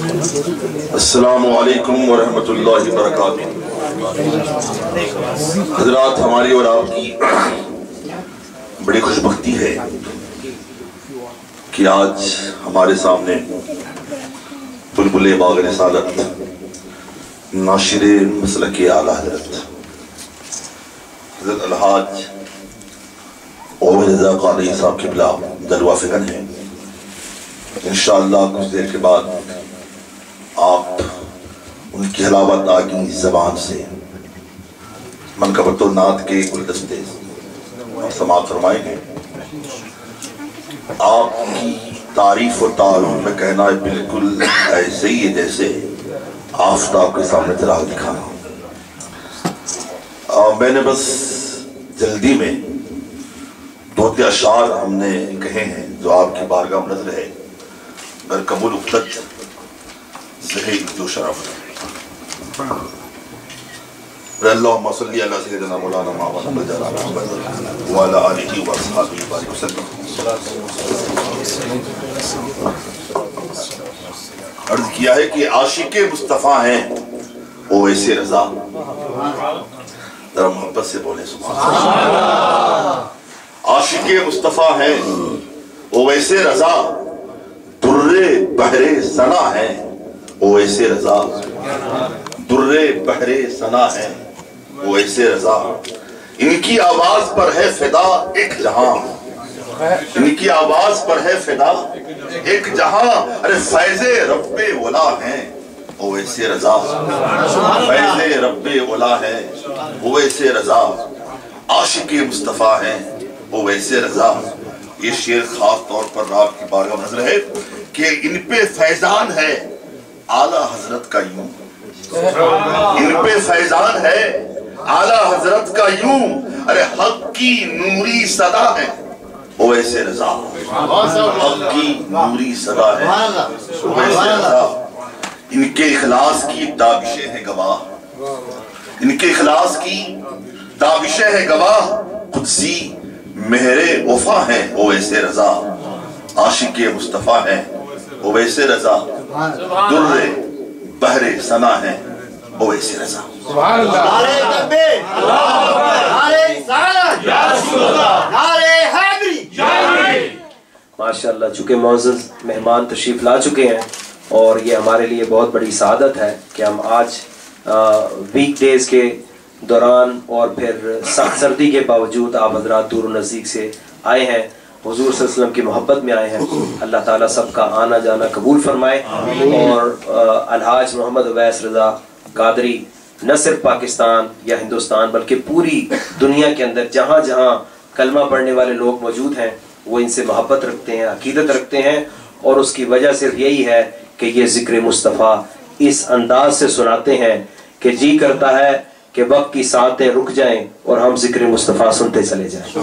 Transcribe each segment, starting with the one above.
السلام علیکم ورحمۃ اللہ وبرکاتہ۔ حضرات، ہماری اور آپ کی بڑی خوش بختی ہے کہ آج ہمارے سامنے بلبل باغ رسالت، ناشر مسلک اعلیٰ حضرت الحاج عبید رضا قادری صاحب قبلہ جلوہ فکن ہیں۔ انشاءاللہ کچھ دیر کے بعد آپ ان کی حلاوت آگی زبان سے منقبت النعت کے گلدستے سماعت فرمائیں گے۔ آپ کی تعریف و تعارف میں کہنا ہے بالکل ایسے ہی ہے جیسے آفتاب کے سامنے چراغ دکھانا۔ میں نے بس جلدی میں دو اشعار ہم نے کہے ہیں جو آپ کی بارگاہ میں نظر ہے، گر قبول افتد زہی جو شرف۔ اللہم صلی علی سیدنا مولانا محمد وعلی آلہ واصحابہ وسلم۔ عرض کیا ہے کہ عاشق مصطفیٰ ہیں اویس رضا، ذرا محبت سے بولیں سبحان اللہ۔ عاشق مصطفیٰ ہیں اویس رضا، در بحر ثنا ہیں اویس رضا، در بحر ثنا ہیں اویس رضا۔ ان کی آواز پر ہے فدا ایک جہاں، ان کی آواز پر ہے فدا ایک جہاں، ارے فیض رب اولا ہیں اویس رضا، فیض رب اولا ہیں اویس رضا۔ عاشق مصطفیٰ ہیں اویس رضا۔ یہ شعر خاص طور پر آپ کی بارگاہ میں نظر ہے کہ ان پہ فیضان ہے اعلیٰ حضرت کا یوں، ان پہ فیضان ہے اعلیٰ حضرت کا یوں، ارے حق کی نوری صدا ہے اویس رضا، حق کی نوری صدا ہے اویس رضا۔ ان کے اخلاص کی دابشیں ہیں گواہ، ان کے اخلاص کی دابشیں ہیں گواہ، قدسی مہر وفا ہیں اویس رضا۔ عاشق مصطفیٰ ہیں اویس رضا، در بحر ثنا ہیں اویس رضا۔ سبحان اللہ، نعرہ تکبیر، نعرہ رسالت، یا رسول اللہ، نعرہ حیدری، یا علی۔ ماشاءاللہ، چونکہ معزز مہمان تشریف لا چکے ہیں اور یہ ہمارے لیے بہت بڑی سعادت ہے کہ ہم آج ویک ڈیز کے دوران اور پھر سخت سردی کے باوجود آپ حضرات دور و نزدیک سے آئے ہیں، حضور صلی اللہ علیہ وسلم کی محبت میں آئے ہیں۔ اللہ تعالیٰ سب کا آنا جانا قبول فرمائے، اور الحاج محمد اویس رضا قادری نہ صرف پاکستان یا ہندوستان بلکہ پوری دنیا کے اندر جہاں جہاں کلمہ پڑھنے والے لوگ موجود ہیں وہ ان سے محبت رکھتے ہیں، عقیدت رکھتے ہیں، اور اس کی وجہ صرف یہی ہے کہ یہ ذکر مصطفیٰ اس انداز سے سناتے ہیں کہ جی کرتا ہے کہ وقت کی ساعتیں رک جائیں اور ہم ذکر مصطفیٰ سنتے چلے جائیں۔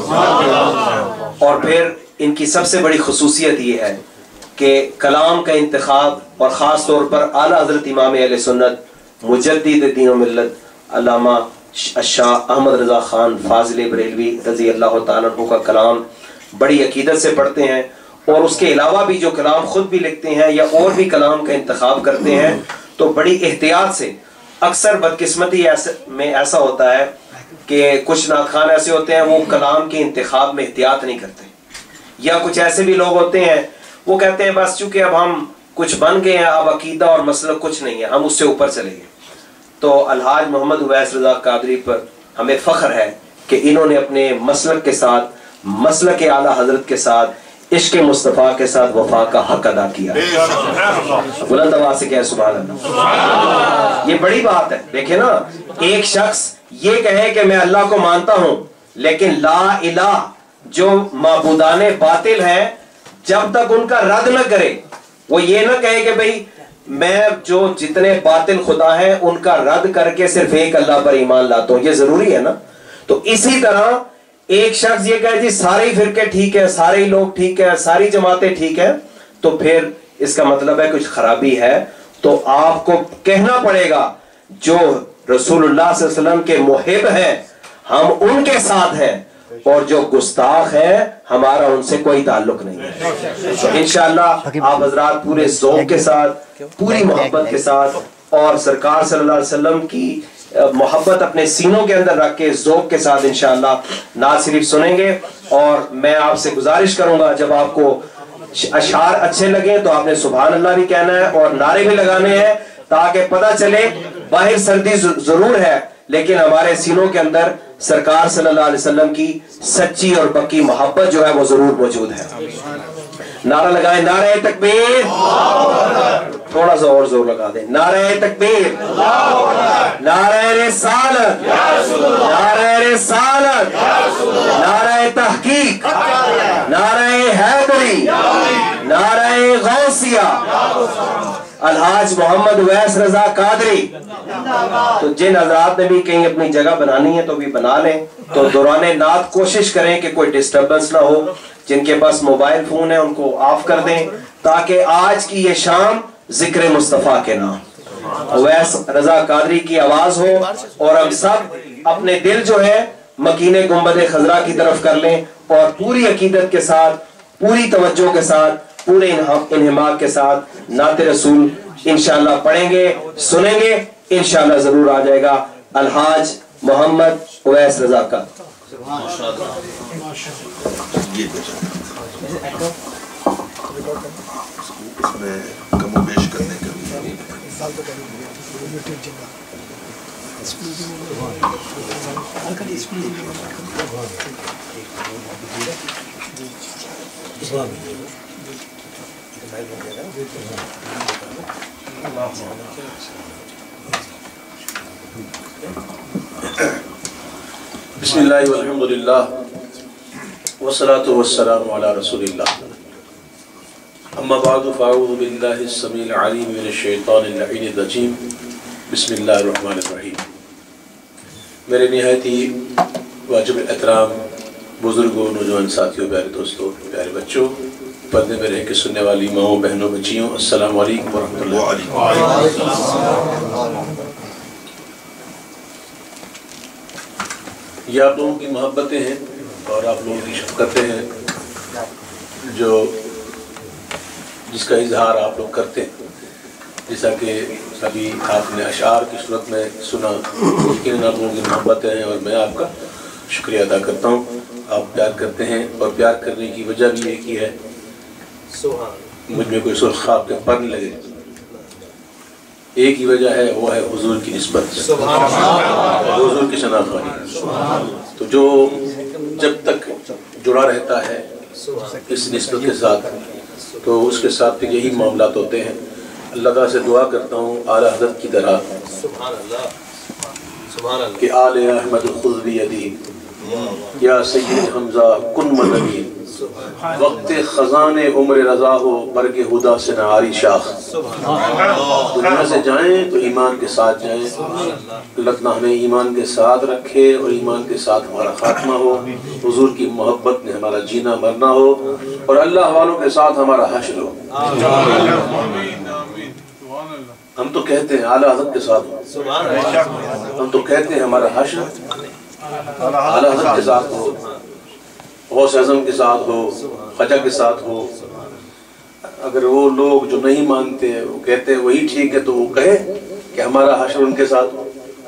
اور پھر ان کی سب سے بڑی خصوصیت یہ ہے کہ کلام کا انتخاب، اور خاص طور پر اعلیٰ حضرت امام اہل سنت مجدد دین و ملت علامہ شاہ احمد رضا خان فاضل بریلوی رضی اللہ تعالیٰ عنہ کا کلام بڑی عقیدت سے پڑھتے ہیں، اور اس کے علاوہ بھی جو کلام خود بھی لکھتے ہیں یا اور بھی کلام کا انتخاب کرتے ہیں تو بڑی احتیاط سے۔ اکثر بدقسمتی میں ایسا ہوتا ہے کہ کچھ نعت خوان ایسے ہوتے ہیں وہ کلام کے انتخاب میں احتیاط نہیں کرتے، یا کچھ ایسے بھی لوگ ہوتے ہیں وہ کہتے ہیں بس چونکہ اب ہم کچھ بن گئے ہیں، اب عقیدہ اور مسلک کچھ نہیں ہے، ہم اس سے اوپر چلے گئے۔ تو الحاج محمد اویس رضا قادری پر ہمیں فخر ہے کہ انہوں نے اپنے مسلک کے ساتھ، مسلک اعلیٰ حضرت کے ساتھ، عشق مصطفیٰ کے ساتھ وفا کا حق ادا کیا۔ بلند آواز سے کہے سبحان اللہ۔ یہ بڑی بات ہے۔ دیکھیں نا، ایک شخص یہ کہے کہ میں اللہ کو مانتا ہوں، لیکن لا الہ جو معبودان باطل ہیں جب تک ان کا رد نہ کرے، وہ یہ نہ کہے کہ بھئی میں جو جتنے باطل خدا ہیں ان کا رد کر کے صرف ایک اللہ پر ایمان لاتا ہوں، یہ ضروری ہے نا۔ تو اسی طرح ایک شخص یہ کہے جی سارے فرقے ٹھیک ہے، سارے لوگ ٹھیک ہے، ساری جماعتیں ٹھیک ہیں، تو پھر اس کا مطلب ہے کچھ خرابی ہے۔ تو آپ کو کہنا پڑے گا جو رسول اللہ صلی اللہ علیہ وسلم کے محب ہیں ہم ان کے ساتھ ہیں، اور جو گستاخ ہیں ہمارا ان سے کوئی تعلق نہیں ہے. تو انشاءاللہ آپ حضرات پورے ذوق کے ساتھ، پوری محبت کے ساتھ، اور سرکار صلی اللہ علیہ وسلم کی محبت اپنے سینوں کے اندر رکھ کے ذوق کے ساتھ انشاءاللہ نعت شریف سنیں گے. اور میں آپ سے گزارش کروں گا جب آپ کو اشعار اچھے لگیں تو آپ نے سبحان اللہ بھی کہنا ہے اور نعرے بھی لگانے ہیں، تاکہ پتہ چلے باہر سردی ضرور ہے لیکن ہمارے سینوں کے اندر سرکار صلی اللہ علیہ وسلم کی سچی اور پکی محبت جو ہے وہ ضرور موجود ہے. نعرہ لگائیں، نعرہ تکبیر، تھوڑا سا اور زور لگا دیں، نعرہ تکبیر، نعرہ رسالت، نعرہ رسالت، نعرہ تحقیق، نعرہ حیدری، نعرہ غوثیہ، الحاج محمد اویس رضا قادری. تو جن حضرات نے بھی کہیں اپنی جگہ بنانی ہے تو بھی بنا لیں. تو دوران نعت کوشش کریں کہ کوئی ڈسٹربنس نہ ہو. جن کے پاس موبائل فون ہے ان کو آف کر دیں تاکہ آج کی یہ شام ذکر مصطفیٰ کے نام اویس رضا قادری کی آواز ہو، اور ہم سب اپنے دل جو ہے مکین گنبد خضرا کی طرف کر لیں اور پوری عقیدت کے ساتھ، پوری توجہ کے ساتھ، پورے انہماک کے ساتھ نعت رسول انشاءاللہ پڑھیں گے، سنیں گے. انشاءاللہ ضرور آ جائے گا الحاج محمد اویس رضا کا. اس میں کم و بیش کرنے کا بسم اللہ والحمدللہ والصلاة والسلام علی رسول اللہ. اما بعد فاعوذ باللہ السمیع العلیم من الشیطان اللعین الرجیم. بسم اللہ الرحمن الرحیم. میرے نہایت ہی واجب احترام بزرگوں، نوجوان ساتھیوں، پیارے دوستوں، پیارے بچوں، پردے میں رہ کے سننے والی ماؤں، بہنوں، بچیوں، السلام علیکم ورحمۃ اللہ. یہ آپ لوگوں کی محبتیں ہیں اور آپ لوگوں کی شفقتیں ہیں جس کا اظہار آپ لوگ کرتے ہیں. جیسا کہ ابھی آپ نے اشعار کی صورت میں سنا، یقیناً آپ لوگوں کی محبتیں ہیں اور میں آپ کا شکریہ ادا کرتا ہوں. آپ پیار کرتے ہیں اور پیار کرنے کی وجہ بھی ایک ہی ہے، مجھ میں کوئی سرخ خواب کے پر نہیں لگے. ایک ہی وجہ ہے، وہ ہے حضور کی نسبت، حضور کی شناخت والی. تو جو جب تک جڑا رہتا ہے اس نسبت کے ساتھ تو اس کے ساتھ پھر یہی معاملات ہوتے ہیں. اللہ تعالیٰ سے دعا کرتا ہوں اعلیٰ حضرت کی طرح کہ آل احمد خذ بیدی یا سید حمزہ کن مدنی، وقت خزان عمر رضا ہو برگ ہدا سے نہاری شاخ. دنیا سے جائیں تو ایمان کے ساتھ جائیں. اللہ تعالیٰ ہمیں ایمان کے ساتھ رکھے اور ایمان کے ساتھ ہمارا خاتمہ ہو، حضور کی محبت میں ہمارا جینا مرنا ہو، اور اللہ والوں کے ساتھ ہمارا حشر ہو. ہم تو کہتے ہیں اعلیٰ حضرت کے ساتھ ہو، ہم تو کہتے ہیں ہمارا حشر اعلیٰ حضرت کے ساتھ ہو، غوث اعظم کے ساتھ ہو، خواجہ کے ساتھ ہو. اگر وہ لوگ جو نہیں مانتے وہ کہتے ہیں وہی ٹھیک ہے تو وہ کہے کہ ہمارا حشر ان کے ساتھ ہو.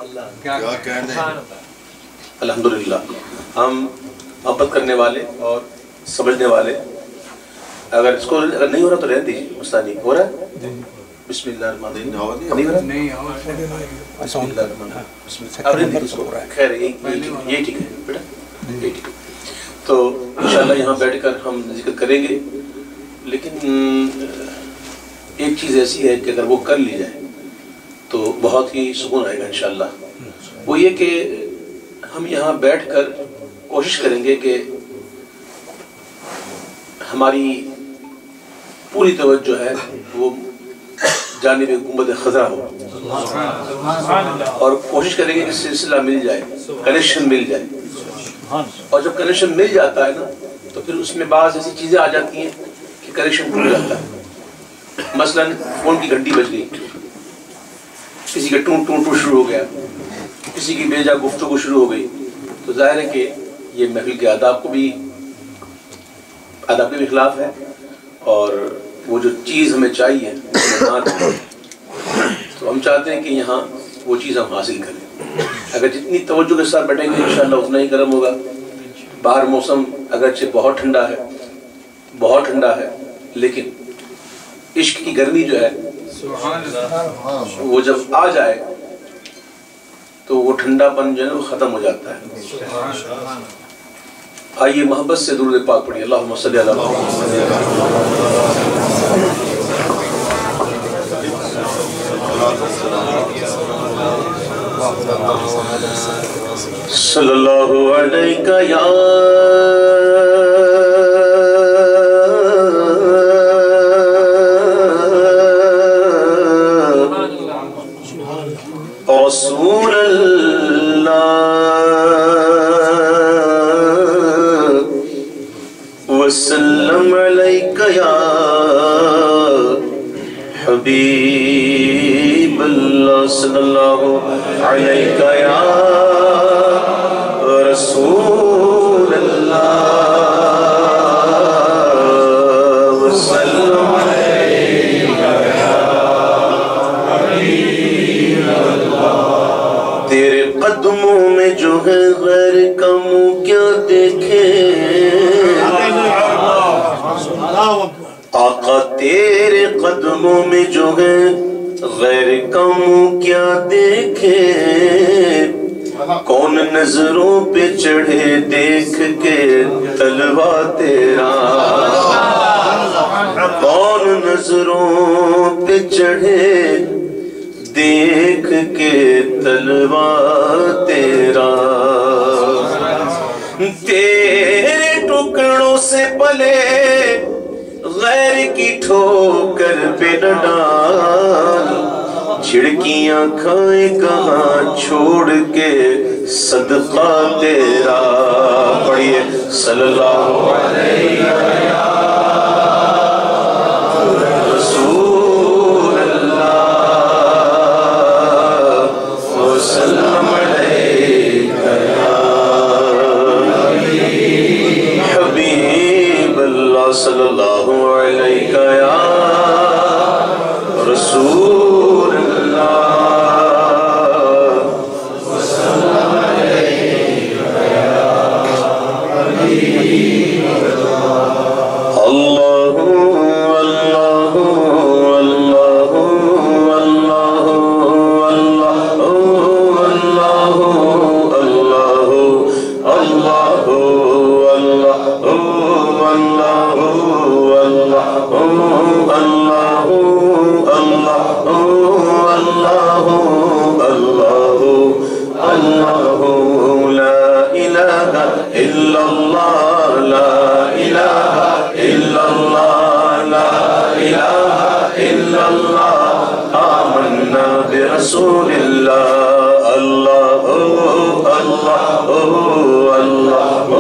الحمدللہ ہم محبت کرنے والے اور سمجھنے والے. اگر اس کو اگر نہیں ہو رہا تو رہنے دیجیے، مسئلہ نہیں ہو رہا ہے. بسم اللہ الرحمن الرحیم. نہیں ہو رہا؟ بسم اللہ الرحمن الرحیم. اب رہنے دیجیے اس کو. خیر یہی ٹھیک ہے بیٹا، یہی ٹھیک ہے. تو انشاءاللہ یہاں بیٹھ کر ہم ذکر کریں گے، لیکن ایک چیز ایسی ہے کہ اگر وہ کر لی جائے تو بہت ہی سکون آئے گا انشاءاللہ. وہ یہ کہ ہم یہاں بیٹھ کر کوشش کریں گے کہ ہماری پوری توجہ ہے وہ جانب گنبد خضرا ہو، اور کوشش کریں گے کہ سلسلہ مل جائے، کنیکشن مل جائے. اور جب کنیکشن مل جاتا ہے نا تو پھر اس میں بعض ایسی چیزیں آ جاتی ہیں کہ کنیکشن ٹوٹ جاتا ہے. مثلا فون کی گھنٹی بج گئی، کسی کا ٹون ٹون ٹون شروع ہو گیا، کسی کی بیجا گفتگو شروع ہو گئی، تو ظاہر ہے کہ یہ محفل کے آداب کو بھی آداب کے بھی خلاف ہے، اور وہ جو چیز ہمیں چاہیے تو ہم چاہتے ہیں کہ یہاں وہ چیز ہم حاصل کریں۔ اگر جتنی توجہ کے ساتھ بیٹھیں گے انشاءاللہ اتنا ہی گرم ہوگا۔ باہر موسم اگرچہ بہت ٹھنڈا ہے لیکن عشق کی گرمی جو ہے وہ جب آ جائے تو وہ ٹھنڈا پن جو ہے وہ ختم ہو جاتا ہے۔ آئیے محبت سے درود پاک پڑھیے، اللہم صلی علی محمد صلی اللہ علیہ یا رسول اللہ وسلم علیک یا حبیب اللہ صلی اللہ علیک یا رسول اللہ وسلم علیک یا حبیب اللہ۔ تیرے قدموں میں جو ہے غیر کا منہ کیا دیکھے، آقا تیرے قدموں میں جو ہے غیر کا منہ کیا دیکھے، کون نظروں پہ چڑھے دیکھ کے تلوا تیرا، کون نظروں پہ چڑھے دیکھ کے تلوا تیرا، تیرے ٹکڑوں سے پلے غیر کی ٹھوکر پہ نہ ڈال، چھڑکیاں کھائے کہاں چھوڑ کے صدقہ تیرا، پڑھیے صلی اللہ علیہ رسول اللہ وسلم علیہ حبیب اللہ صلی اللہ علیہ یا رسول اللہ وسلم علیہ یا حبیب اللہ۔ اللہ اللہ اللہ اللہ اللہ اللہ رسول اللہ اللہ اللہ اللہ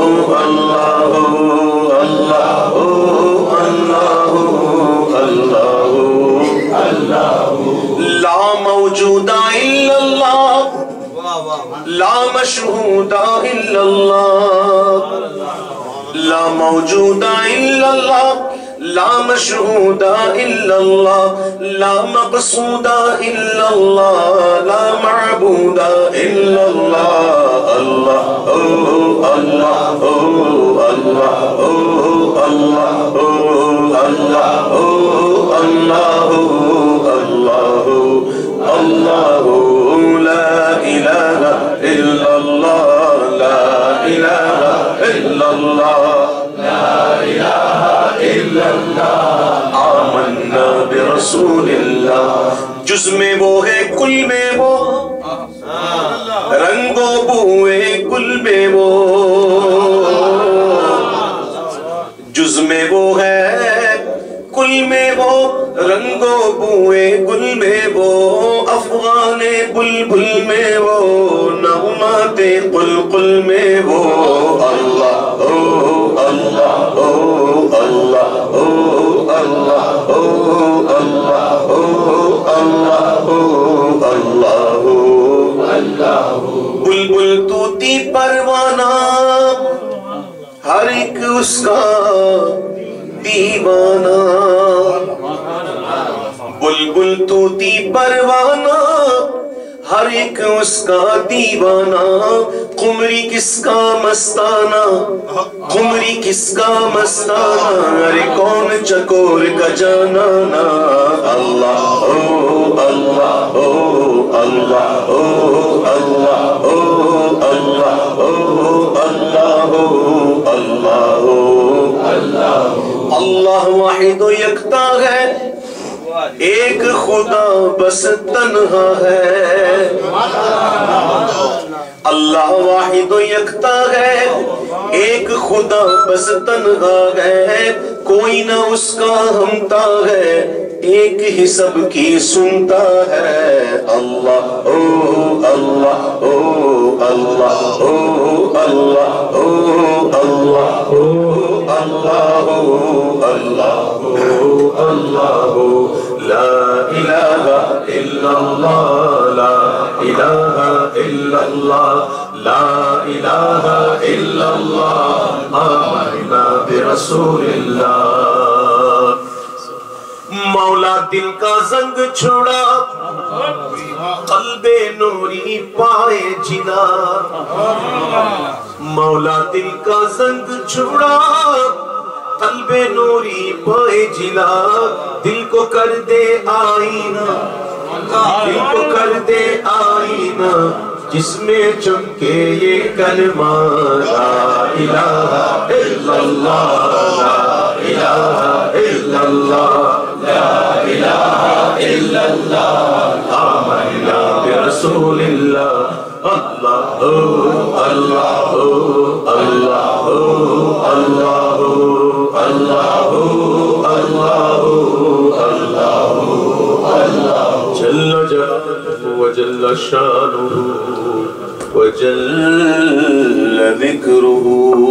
اللہ اللہ لا موجود الا اللہ لا مشہود الا اللہ لا موجود الا اللہ لا مشہود الا اللہ لا مقصود الا اللہ لا معبود الا اللہ اللہ اللہ اللہ اللہ اللہ اللہ اللہ لا الہ الا اللہ لا الہ الا اللہ لا الہ الا اللہ آمنا برسول اللہ جز میں وہ ہے کل میں وہ رنگ و بوئے کل میں وہ جز میں وہ ہے کل میں وہ رنگ و بوئے گل میں وہ افغان بلبل میں وہ نغمات قلقل میں وہ اللہ اللہ اللہ اللہ اللہ اللہ بلبل طوطی پروانہ اس کا دیوانہ، بلبل طوطی پروانہ ہر ایک اس کا دیوانہ، قمری کس کا مستانہ، قمری کس کا مستانہ، ارے کون چکور کا جانانا، اللہ او اللہ او اللہ او اللہ او اللہ او اللہ او اللہ او اللہ واحد و یکتا ہے، ایک خدا بس تنہا ہے، اللہ واحد و یکتا ہے، ایک خدا بس تنہا ہے، کوئی نہ اس کا ہمتا ہے، ایک ہی سب کی سنتا ہے، اللہ او اللہ او اللہ او اللہ او اللہ او اللہ او اللہ او اللہ او لا الہ الا اللہ لا الہ الا اللہ لا الہ الا اللہ آمنا برسول اللہ۔ مولا دل کا زنگ چھڑا قلب نوری پائے جلا، مولا دل کا زنگ چھڑا قلب نوری پائے جلا، دل کو کر دے آئینہ، دل کو کر دے آئینہ، جس میں چمکے یہ کلمہ لا الہ الا اللہ لا الہ الا اللہ لا الہ الا اللہ آمنا برسول اللہ، اللہ اللہ اللہ اللہ اللہ اللہ اللہ جل جلالہ وجل شانہ وجل ذکرہ۔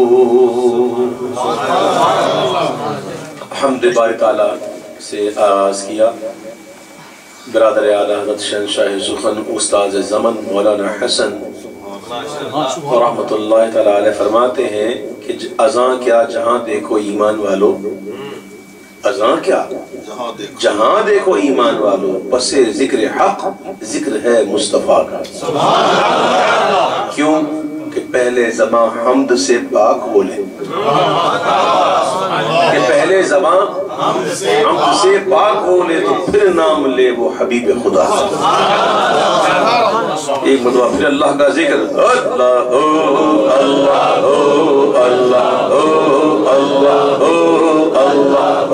حمد باری تعالیٰ سے آغاز کیا، برادر اعلیٰ حضرت شہنشاہ سخن استاد زمن مولانا حسن رحمت اللہ تعالیٰ علیہ فرماتے ہیں کہ اذان کیا جہاں دیکھو ایمان والو، اذان کیا جہاں دیکھو ایمان والو، پس ذکر حق ذکر ہے مصطفیٰ کا، کیوں کہ پہلے زبان حمد سے پاک بولے، کہ پہلے زبان حمد سے پاک بولے تو پھر نام لے وہ حبیب خدا۔ ایک مرتبہ پھر اللہ کا ذکر، اللہ اللہ اللہ اللہ اللہ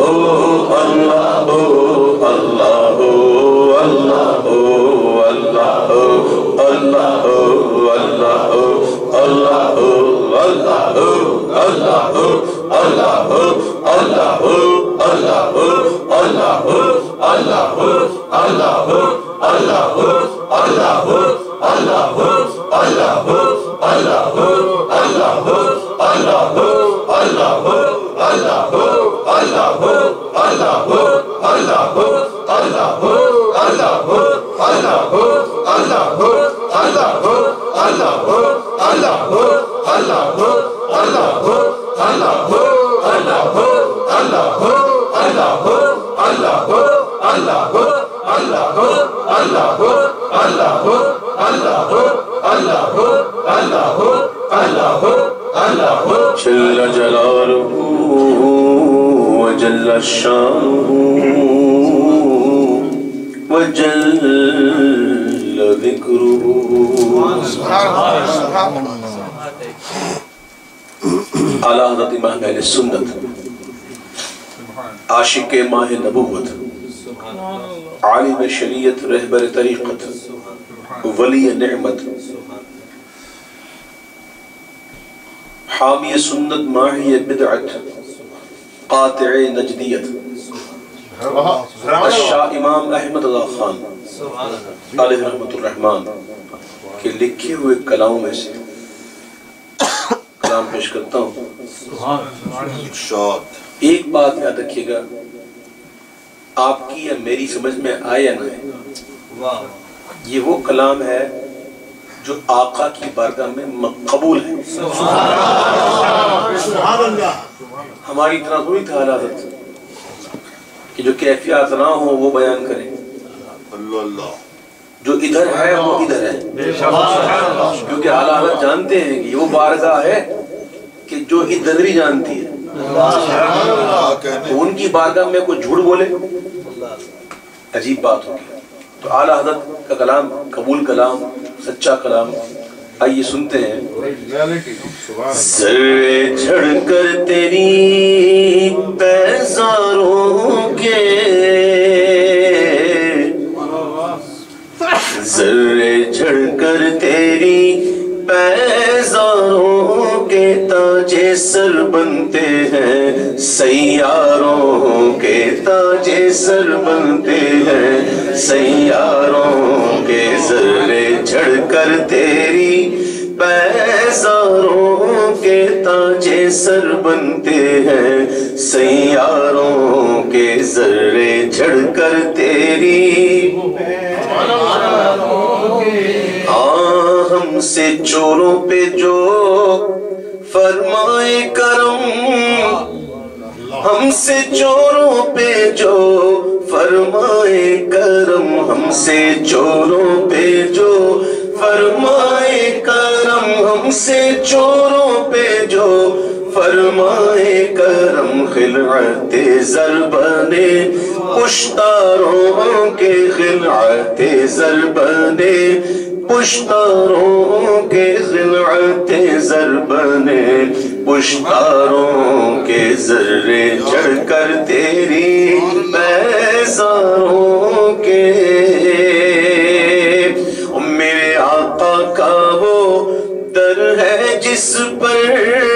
جل جلالہ وجل شانہ وجل ذکرہ۔ اعلیٰ حضرت امام اہل سنت، عاشق ماہ نبوت، عالم شریعت، رہبر طریقت، ولی نعمت، حامی سنت، ماحی بدعت، قاطع نجدیت، الشاہ امام احمد اللہ خان علیہ رحمت الرحمن کے لکھے ہوئے کلاموں میں سے کلام پیش کرتا ہوں۔ ایک بات یاد رکھیے گا، آپ کی یا میری سمجھ میں آئے یا نہ آئے، یہ وہ کلام ہے جو آقا کی بارگاہ میں قبول ہے. ہماری اتنا تھوڑی تھا حالات کہ جو کیفیات نہ ہو وہ بیان کریں. جو ادھر ہے وہ ادھر ہے، کیونکہ حالات جانتے ہیں کہ وہ بارگاہ ہے کہ جو ادھر بھی جانتی ہے. تو ان کی بارگاہ میں کوئی جھوٹ بولے عجیب بات ہوگی. تو اعلیٰ حضرت کا کلام قبول کلام، سچا کلام. آئیے سنتے ہیں. ذرے جھڑ کر تیری پیزاروں کے، ذرے جھڑ کر تیری پیزاروں کے تاج سر بنتے ہیں، سیاروں کے تاج سر بنتے ہیں، سیاروں کے. ذرے جھڑ کر تیری پیزاروں کے تاج سر بنتے ہیں، سیاروں کے. ذرے جھڑ کر تیری ہم سے چوروں پہ جو فرمائے کرم، ہم سے چوروں پہ جو فرمائے کرم، ہم سے چوروں پہ جو فرمائے کرم، ہم سے چوروں پہ جو فرمائے کرم. خلعت زر بنے پشتاروں کے، خلعت زر بنے پشتاروں کے، خلعت زر بنے پشتاروں کے. ذرے جھڑ کر تیری پیزاروں کے. میرے آقا کا وہ در ہے جس پر،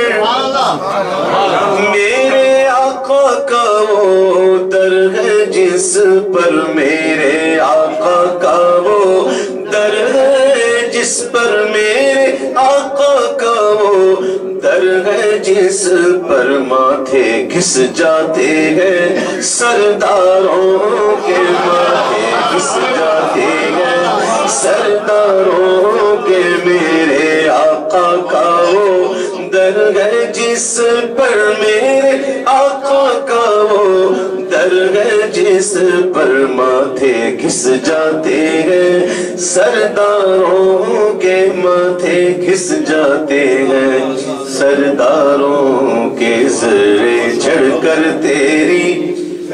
میرے آقا کا وہ در ہے جس پر، میرے آقا کا وہ در ہے جس پر، میرے آقا کا وہ در ہے جس پر. ماتھے گھس جاتے ہیں سرداروں کے، ماتھے گھس جاتے ہیں سرداروں کے. میرے آقا کا وہ در ہے جس پر، میرے آقا کا وہ در ہے جس پر. ماتھے گھس جاتے ہیں سرداروں کے، ماتھے گھس جاتے ہیں سرداروں کے. ذرے جھڑ کر تیری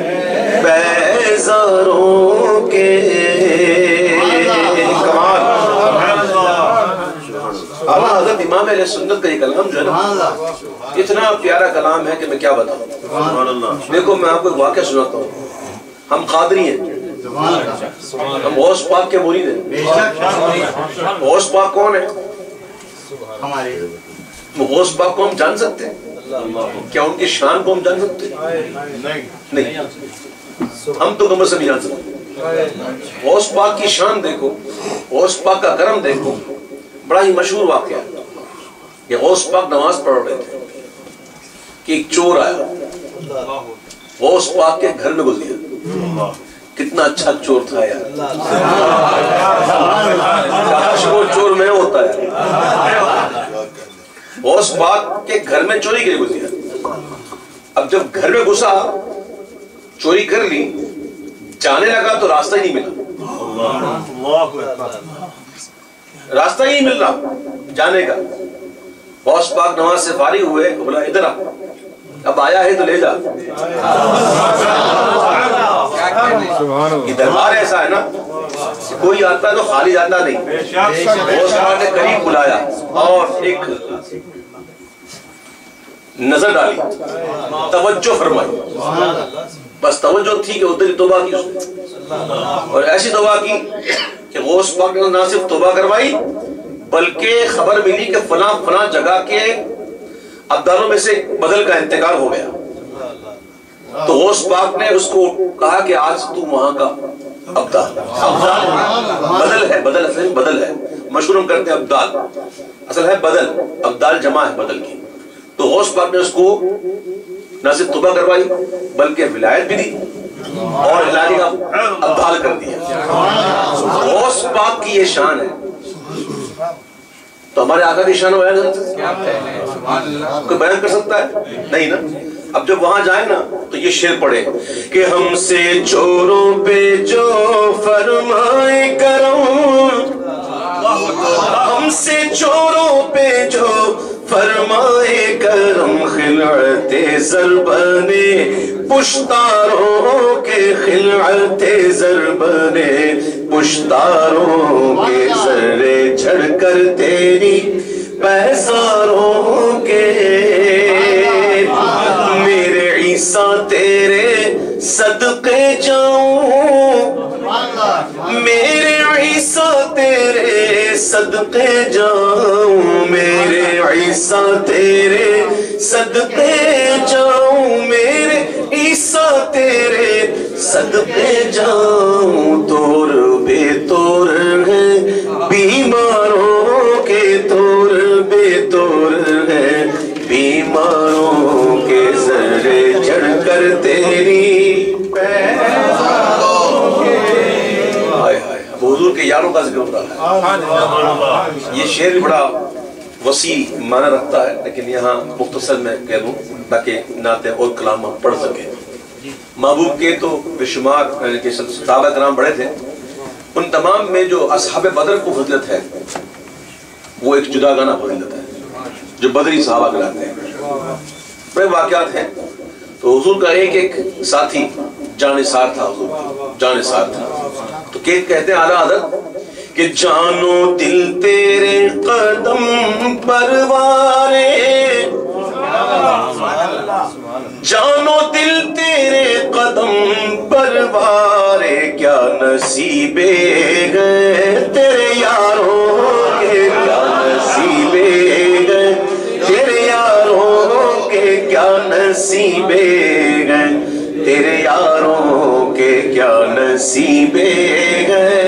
پیزاروں کے. کمال. اعلیٰ حضرت امام اہل سنت کا یہ کلام جو ہے نا اتنا پیارا کلام ہے کہ میں کیا بتاؤں. دیکھو میں آپ کو ایک واقعہ سناتا ہوں. ہم قادری ہیں، ہم غوث پاک کے مرید ہیں. غوث پاک کون ہے؟ غوث پاک کو ہم جان سکتے ہیں؟ کیا ان کی شان کو ہم جان سکتے ہیں؟ نہیں. ہم تو کم از کم جان سکتے. غوث پاک کی شان دیکھو، غوث پاک کا کرم دیکھو. بڑا ہی مشہور واقعہ ہے. یہ غوث پاک نماز پڑھ رہے تھے کہ ایک چور آیا، غوث پاک کے گھر میں گھس گیا. کتنا اچھا چور تھا یار. کاش وہ چور میں ہوتا ہے. غوث پاک کے گھر میں چوری کے لیے گھس گیا. اب جب گھر میں گھسا، چوری کر لی، جانے لگا تو راستہ ہی نہیں ملا. راستہ ہی نہیں مل رہا جانے کا. غوث پاک نماز سے فارغ ہوئے، بولا ادھر آ، اب آیا ہے تو لے جا. یہ دربار ایسا ہے نا، کوئی آتا ہے تو خالی جاتا نہیں. غوث پاک نے قریب بلایا اور ایک نظر ڈالی، توجہ فرمائی. بس توجہ تھی کہ ادھر ہی توبہ کی اس نے، اور ایسی توبہ کی کہ غوث پاک نے نہ صرف توبہ کروائی بلکہ خبر ملی کہ فلاں فلاں جگہ کے ابدالوں میں سے بدل کا انتقال ہو گیا. تو غوث پاک نے اس کو کہا کہ آج تو وہاں کا ابدال. بدل ہے، بدل اصل بدل ہے، مشہور ہم کرتے ہیں ابدال، اصل ہے بدل. ابدال جمع ہے بدل کی. تو غوث پاک نے اس کو نہ صرف توبہ کروائی بلکہ ولایت بھی دی اور علاقے کا ابدال کر دیا. غوث پاک کی یہ شان ہے. तो हमारे आका की शान बयान कर सकते कोई बयान कर सकता है? नहीं ना। अब जब वहां जाए ना तो ये शेर पढ़े कि हमसे चोरों पे जो फरमाए करम, हमसे चोरों पे जो फरमाए करम, खिलअते ज़रबने पुश्तारों के, खिलअते ज़रबने पुश्तारों के, ज़र्रे झड़कर तेरी पैसारों के, मेरे ईसा तेरे सदके जाऊं, मेरे ईसा तेरे सदके जाऊं, मेरे ईसा तेरे सदके जाऊं, मेरे ईसा तेरे सदके जाऊं। तोर बेतोर है बीमारों के, तोर बेतोर है बीमारों के, ज़र्रे झड़कर तेरी हुजूर के यारों का जिक्र हो रहा है। ये शेर भी बड़ा वसी माना रखता है, लेकिन यहाँ मुख्तसर में कह दूं ताकि नाते और कलाम हम पढ़ सके। महबूब के तो बेशुमार यानी कि सहाबा कराम बड़े थे, उन तमाम में जो असहाबे बदर को फजीलत है वो एक जुदा गाना फजीलत है जो बदरी सहाबा कहलाते हैं। बड़े वाक़यात हैं। तो हुजूर का एक एक साथी जानिसार था, हुजूर जानिसार था। तो कहते हैं आला हज़रत कि जानो दिल तेरे कदम परवारे, जानो दिल तेरे कदम परवारे, क्या नसीबे गए तेरे यारों के, क्या नसीबे गए तेरे यारों के, क्या नसीबे गए तेरे यारों के, क्या नसीबे गए।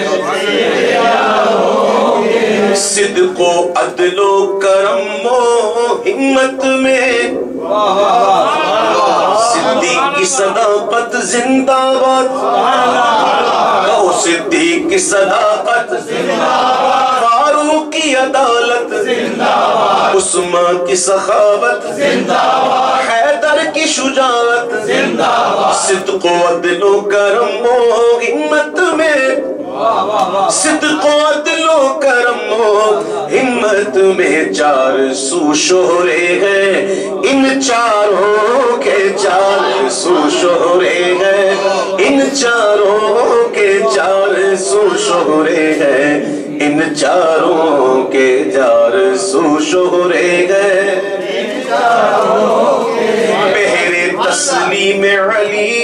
सिद्को अदलो करम हिम्मत में, सिद्दीक की सदाकत जिंदाबाद, कहो सिद्दीक की सदाकत जिंदाबाद, फारूक की अदालत जिंदाबाद, उस्मान की सखावत जिंदाबाद, हैदर की शुजाअत जिंदाबाद। सिद्को अदलो करम हिम्मत में, सिद्को अदलो करम हिम्मत में, चार सू शोहरे हैं इन चारों के, चार सू शोहरे हैं इन चारों के, चार सू शोहरे हैं इन चारों के, चार सू शोहरे हैं। बहरे तस्लीम अली,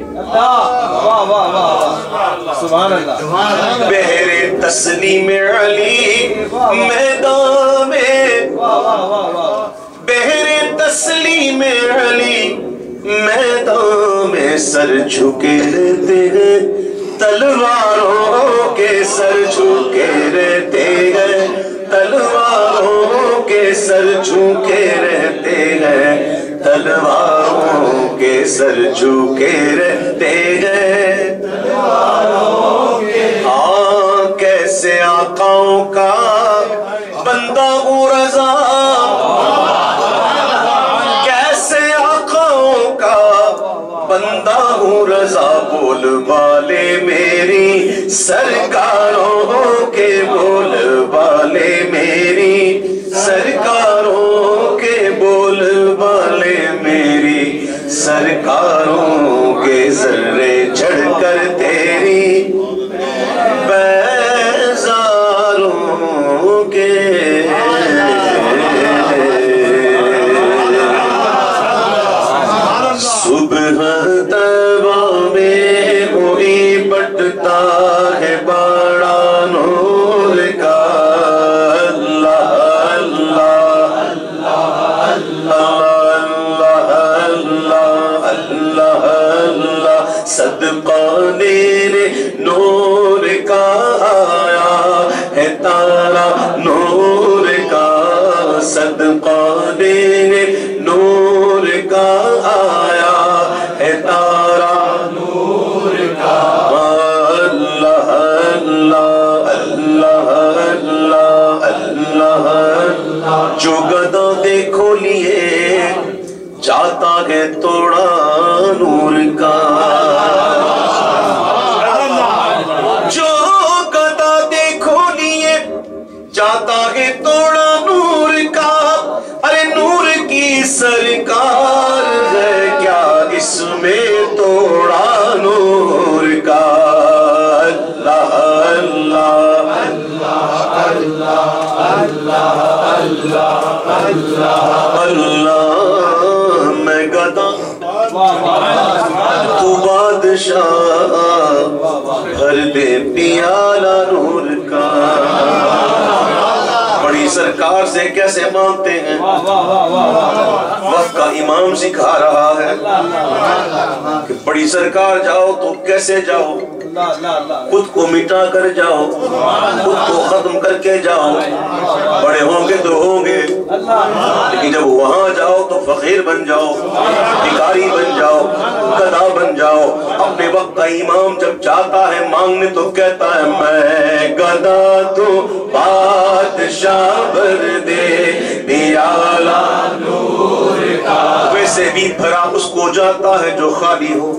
बहरे तस्लीम अली मैदान में, बहरे तस्लीम अली मैदान में, सर झुके रहते हैं तलवारों के, सर झुके रहते हैं तलवारों के, सर झुके रहते हैं तलवारों के, सर झुके रहते हैं तलवारों के। हाँ कैसे आकाओं का बंदा हूँ रज़ा, कैसे आकाओं का बंदा हूँ रज़ा, बोल बाले मेरी सरकारों के, बोल बाले मेरी सरकारों के, बोल बाले मेरी सरकारों के, ज़र्रे झड़कर तेरी बैज़ारों के। सुबह तैबा में कोई बटता है बड़ा नूर का, अल्लाह अल्लाह अल्लाह अल्लाह अल्लाह अल्लाह, सदका मेरे नूर का आया है तारा नूर का, सदका मेरे नूर का आया है तारा नूर का। अल्लाह अल्लाह अल्लाह अल्लाह अल्लाह है तोड़ा नूर का, जो गदा देखो लिए जाता है तोड़ा नूर का। अरे नूर की सरकार है क्या इसमें तोड़ा नूर का। अल्लाह अल्लाह अल्लाह अल्लाह अल्लाह अल्लाह अल्लाह। मैं गदा तू बादशाह, भर दे पियाला नूर का। बड़ी सरकार से कैसे मांगते हैं, वक्त का इमाम सिखा रहा है कि बड़ी सरकार जाओ तो कैसे जाओ, खुद को मिटा कर जाओ, खुद को खत्म करके जाओ। बड़े होंगे तो होंगे, लेकिन जब वहां जाओ तो फकीर बन जाओ, भिखारी बन जाओ, गधा बन जाओ। अपने वक्त का इमाम जब जाता है मांगने तो कहता है मैं गधा तो बादशाह भर दे पियाला नूर का। वैसे भी भरा उसको जाता है जो खाली हो,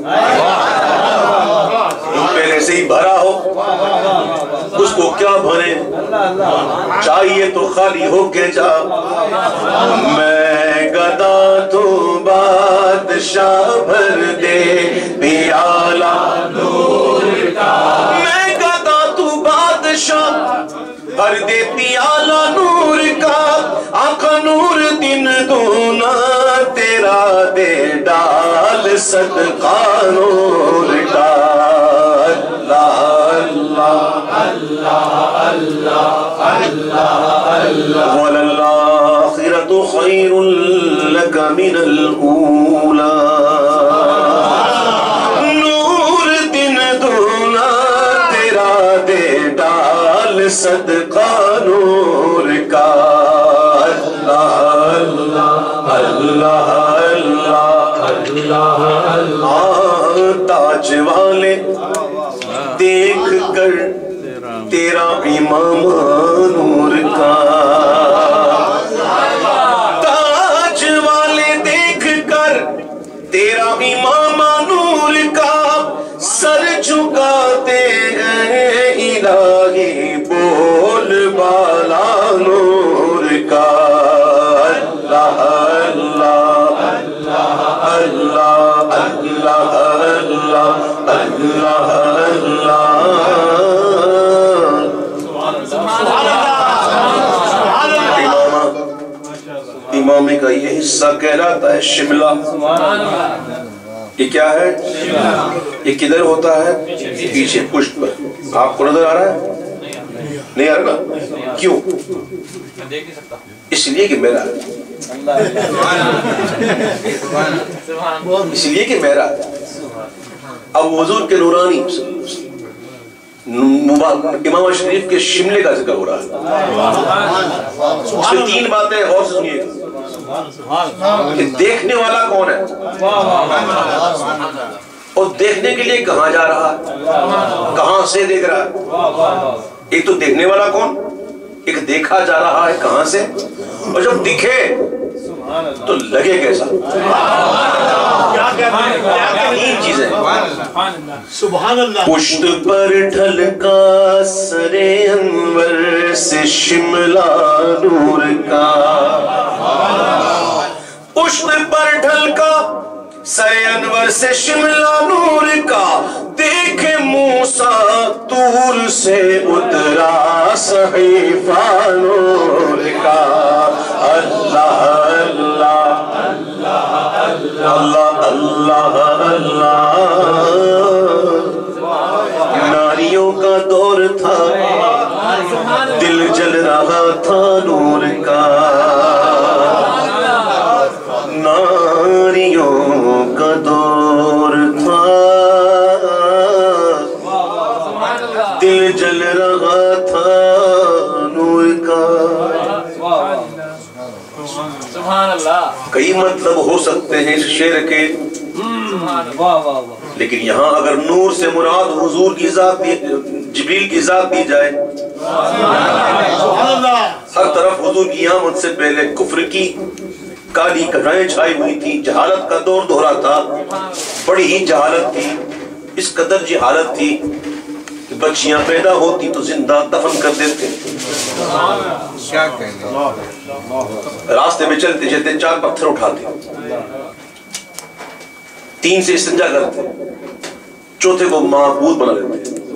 पहले से ही भरा हो, उसको क्या भरे, चाहिए तो खाली हो के जा। मैं गदा तो बादशाह भर दे पियाला नूर का। मैं गदा तू बादशाह भर दे पियाला नूर का। आका नूर दिन दूना तेरा दे डाल सदका नूर का। अल्लाह अल्लाह अल्लाह अल्लाह अल्लाह अल्लाह। वलल्लाखिरतु खैरुल लक मिनल ऊला। नूर दिन दूना तेरा दे डाल सदका नूर का। अल्लाह अल्लाह अल्लाह अल्लाह अल्लाह। ताज वाले देख कर तेरा इमाम नूर का, ताज वाले देख कर तेरा इमाम नूर का। सर झुकाते हैं इलाही बोल बाला नूर का। अल्लाह अल्लाह अल्लाह अल्लाह अल्लाह अल्लाह अल्लाह। इमामे का ये हिस्सा कहलाता है शिमला। ये क्या है, ये किधर होता है, पीछे पुष्ट पर। आपको नजर आ रहा है, नहीं आ रहा? क्यों? इसलिए कि मेरा, इसलिए कि मेरा। अब हुजूर के नूरानी इमाम शरीफ के शिमले का जिक्र हो रहा है। उसमें तीन बातें और सुनिएगा कि देखने वाला कौन है और देखने के लिए कहां जा रहा है, कहां से देख रहा है। एक तो देखने वाला कौन, एक देखा जा रहा है कहां से, और जब दिखे तो लगे कैसा। तीन चीजें। पुष्ट पर ढलका सरे अनवर से शिमला नूर का। पुष्ट पर ढलका सरे अनवर से शिमला नूर का। देखे मूसा तूर से उतरा सहीफा नूर का। अल्लाह अल्लाह अल्लाह अल्लाह अल्लाह। नारियों का दौर था, दिल जल रहा था नूर का। नारियों का दौर था, दिल जल रहा था नूर का। कई मतलब हो सकते हैं इस शेर के, लेकिन यहाँ अगर नूर से मुराद हुजूर की जात, जिब्रील की जात दी जाए। हर तरफ हुजूर की आमद से पहले कुफ्र की کالی کٹائیں چھائی ہوئی تھی، جہالت کا دور دہرا تھا، بڑی ہی جہالت تھی، اس قدر جہالت تھی کہ بچیاں پیدا ہوتی تو زندہ دفن کر دیتے، راستے میں چلتے چلتے 4 پتھر اٹھاتے، 3 سے استنجا کرتے، چوتھے کو معبود بنا لیتے،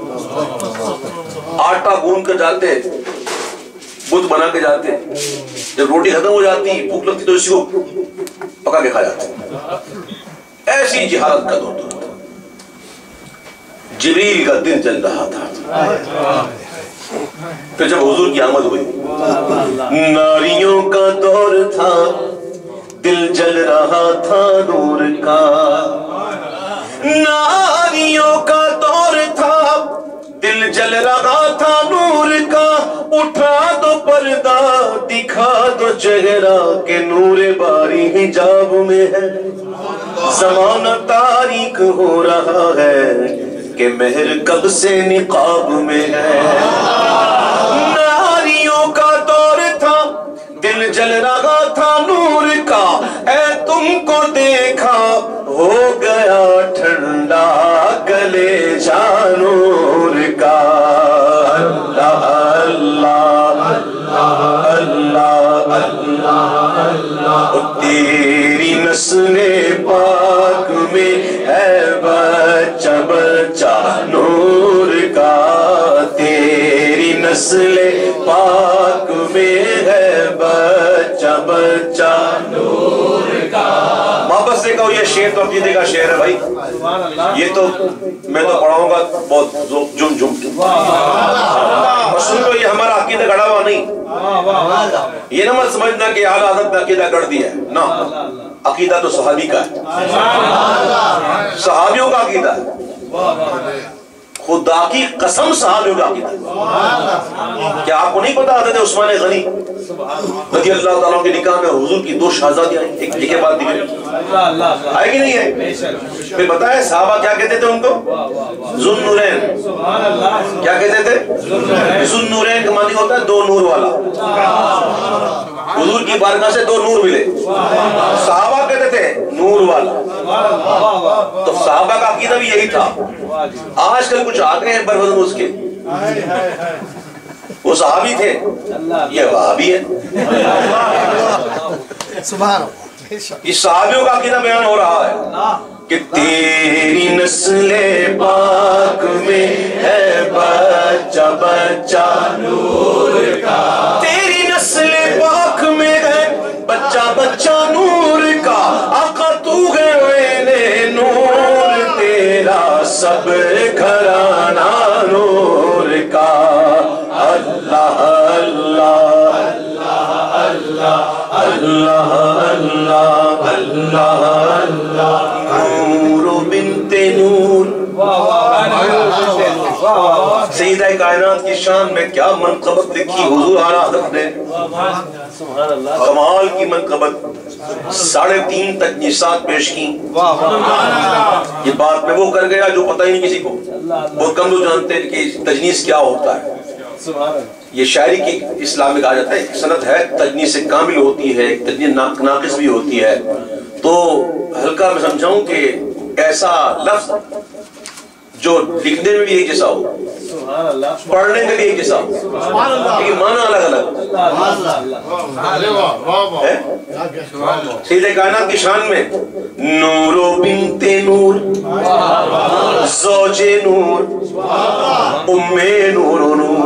آٹا گوندھ کر جاتے، بت بنا کے جاتے، جب روٹی ختم ہو جاتی بھوک لگتی تو اسی کو پکا کے کھا جاتے، ایسی جہالت کا دور تھا۔ جبریل کا دن چل رہا تھا، پھر جب حضور کی آمد ہوئی، ناریوں کا دور تھا، دل جل رہا تھا نور کا، ناریوں کا دور تھا، دل جل رہا تھا نور کا، اٹھا دو پردہ دکھا دو چہرہ کہ نور باری حجاب میں ہے، زمانہ تاریک ہو رہا ہے کہ مہر کب سے نقاب میں ہے، ناریوں کا دور تھا، دل جل رہا تھا نور کا، اے تم کو دیکھا ہو گیا ٹھنڈا گلے جا نور کا، اللہ اللہ اللہ اللہ اللہ، تیری نسل پاک میں ہے بچہ بچہ نور کا، تیری نسل پاک میں ہے بچہ بچہ نور کا۔ محبت سے کہو یہ شعر تو عقیدے کا شعر ہے بھائی، یہ تو میں تو پڑھاؤں گا بہت جم جم کے، سن لو یہ ہمارا عقیدہ گڑا ہوا نہیں، یہ نہ مت سمجھنا کہ اعلیٰ حضرت نے عقیدہ گڑھ دیا ہے، نہ، عقیدہ تو صحابی کا ہے، صحابیوں کا عقیدہ ہے، خدا کی قسم صحابیوں کا عقیدہ ہے۔ کیا آپ کو نہیں پتا حضرت عثمان غنی رضی اللہ تعالیٰ کے نکاح میں حضور کی 2 شہزادیاں آئیں، ایک کے بعد دیگر آئے کہ نہیں ہے؟ پھر بتائیں صحابہ کیا کہتے تھے ان کو؟ ذو النورین، کیا کہتے تھے؟ ذو النورین کا معنی ہوتا ہے 2 نور والا، حضور کی بارگاہ سے 2 نور ملے، صحابہ کہتے تھے نور والا، تو صحابہ کا عقیدہ بھی یہی تھا۔ آج کل کچھ آ گئے ہیں بربدن اس کے، وہ صحابی تھے، یہ وہابی ہے، یہ صحابیوں کا عقیدہ بیان ہو رہا ہے کہ تیری نسل پاک میں ہے بچہ بچہ نور کا، تیری نسل پاک میں ہے بچہ بچہ نور کا، آقا تو ہے عین نور تیرا سب گھرانہ نور کا، اللہ اللہ اللہ اللہ اللہ اللہ اللہ، نور بنت نور، سیدہ کائنات کی شان میں کیا منقبت لکھی حضور اعلیٰ حضرت نے، کمال کی منقبت، 3.5 تجنیسات پیش کی، یہ بات میں وہ کر گیا جو پتہ ہی نہیں کسی کو، بہت کم لوگ جانتے ہیں کہ تجنیس کیا ہوتا ہے، یہ شاعری کی اسلام میں کہا جاتا ہے، ایک سند ہے تجنیس کامل ہوتی ہے، ایک تجنیس ناقص بھی ہوتی ہے، تو ہلکا میں سمجھاؤں کہ ایسا لفظ جو لکھنے میں بھی ایک جیسا ہو، پڑھنے میں بھی ایک جیسا ہو، لیکن معنی الگ الگ ہے۔ سیدہ کائنات کی شان میں نور و بنت نور، زوج نور، ام نور و نور،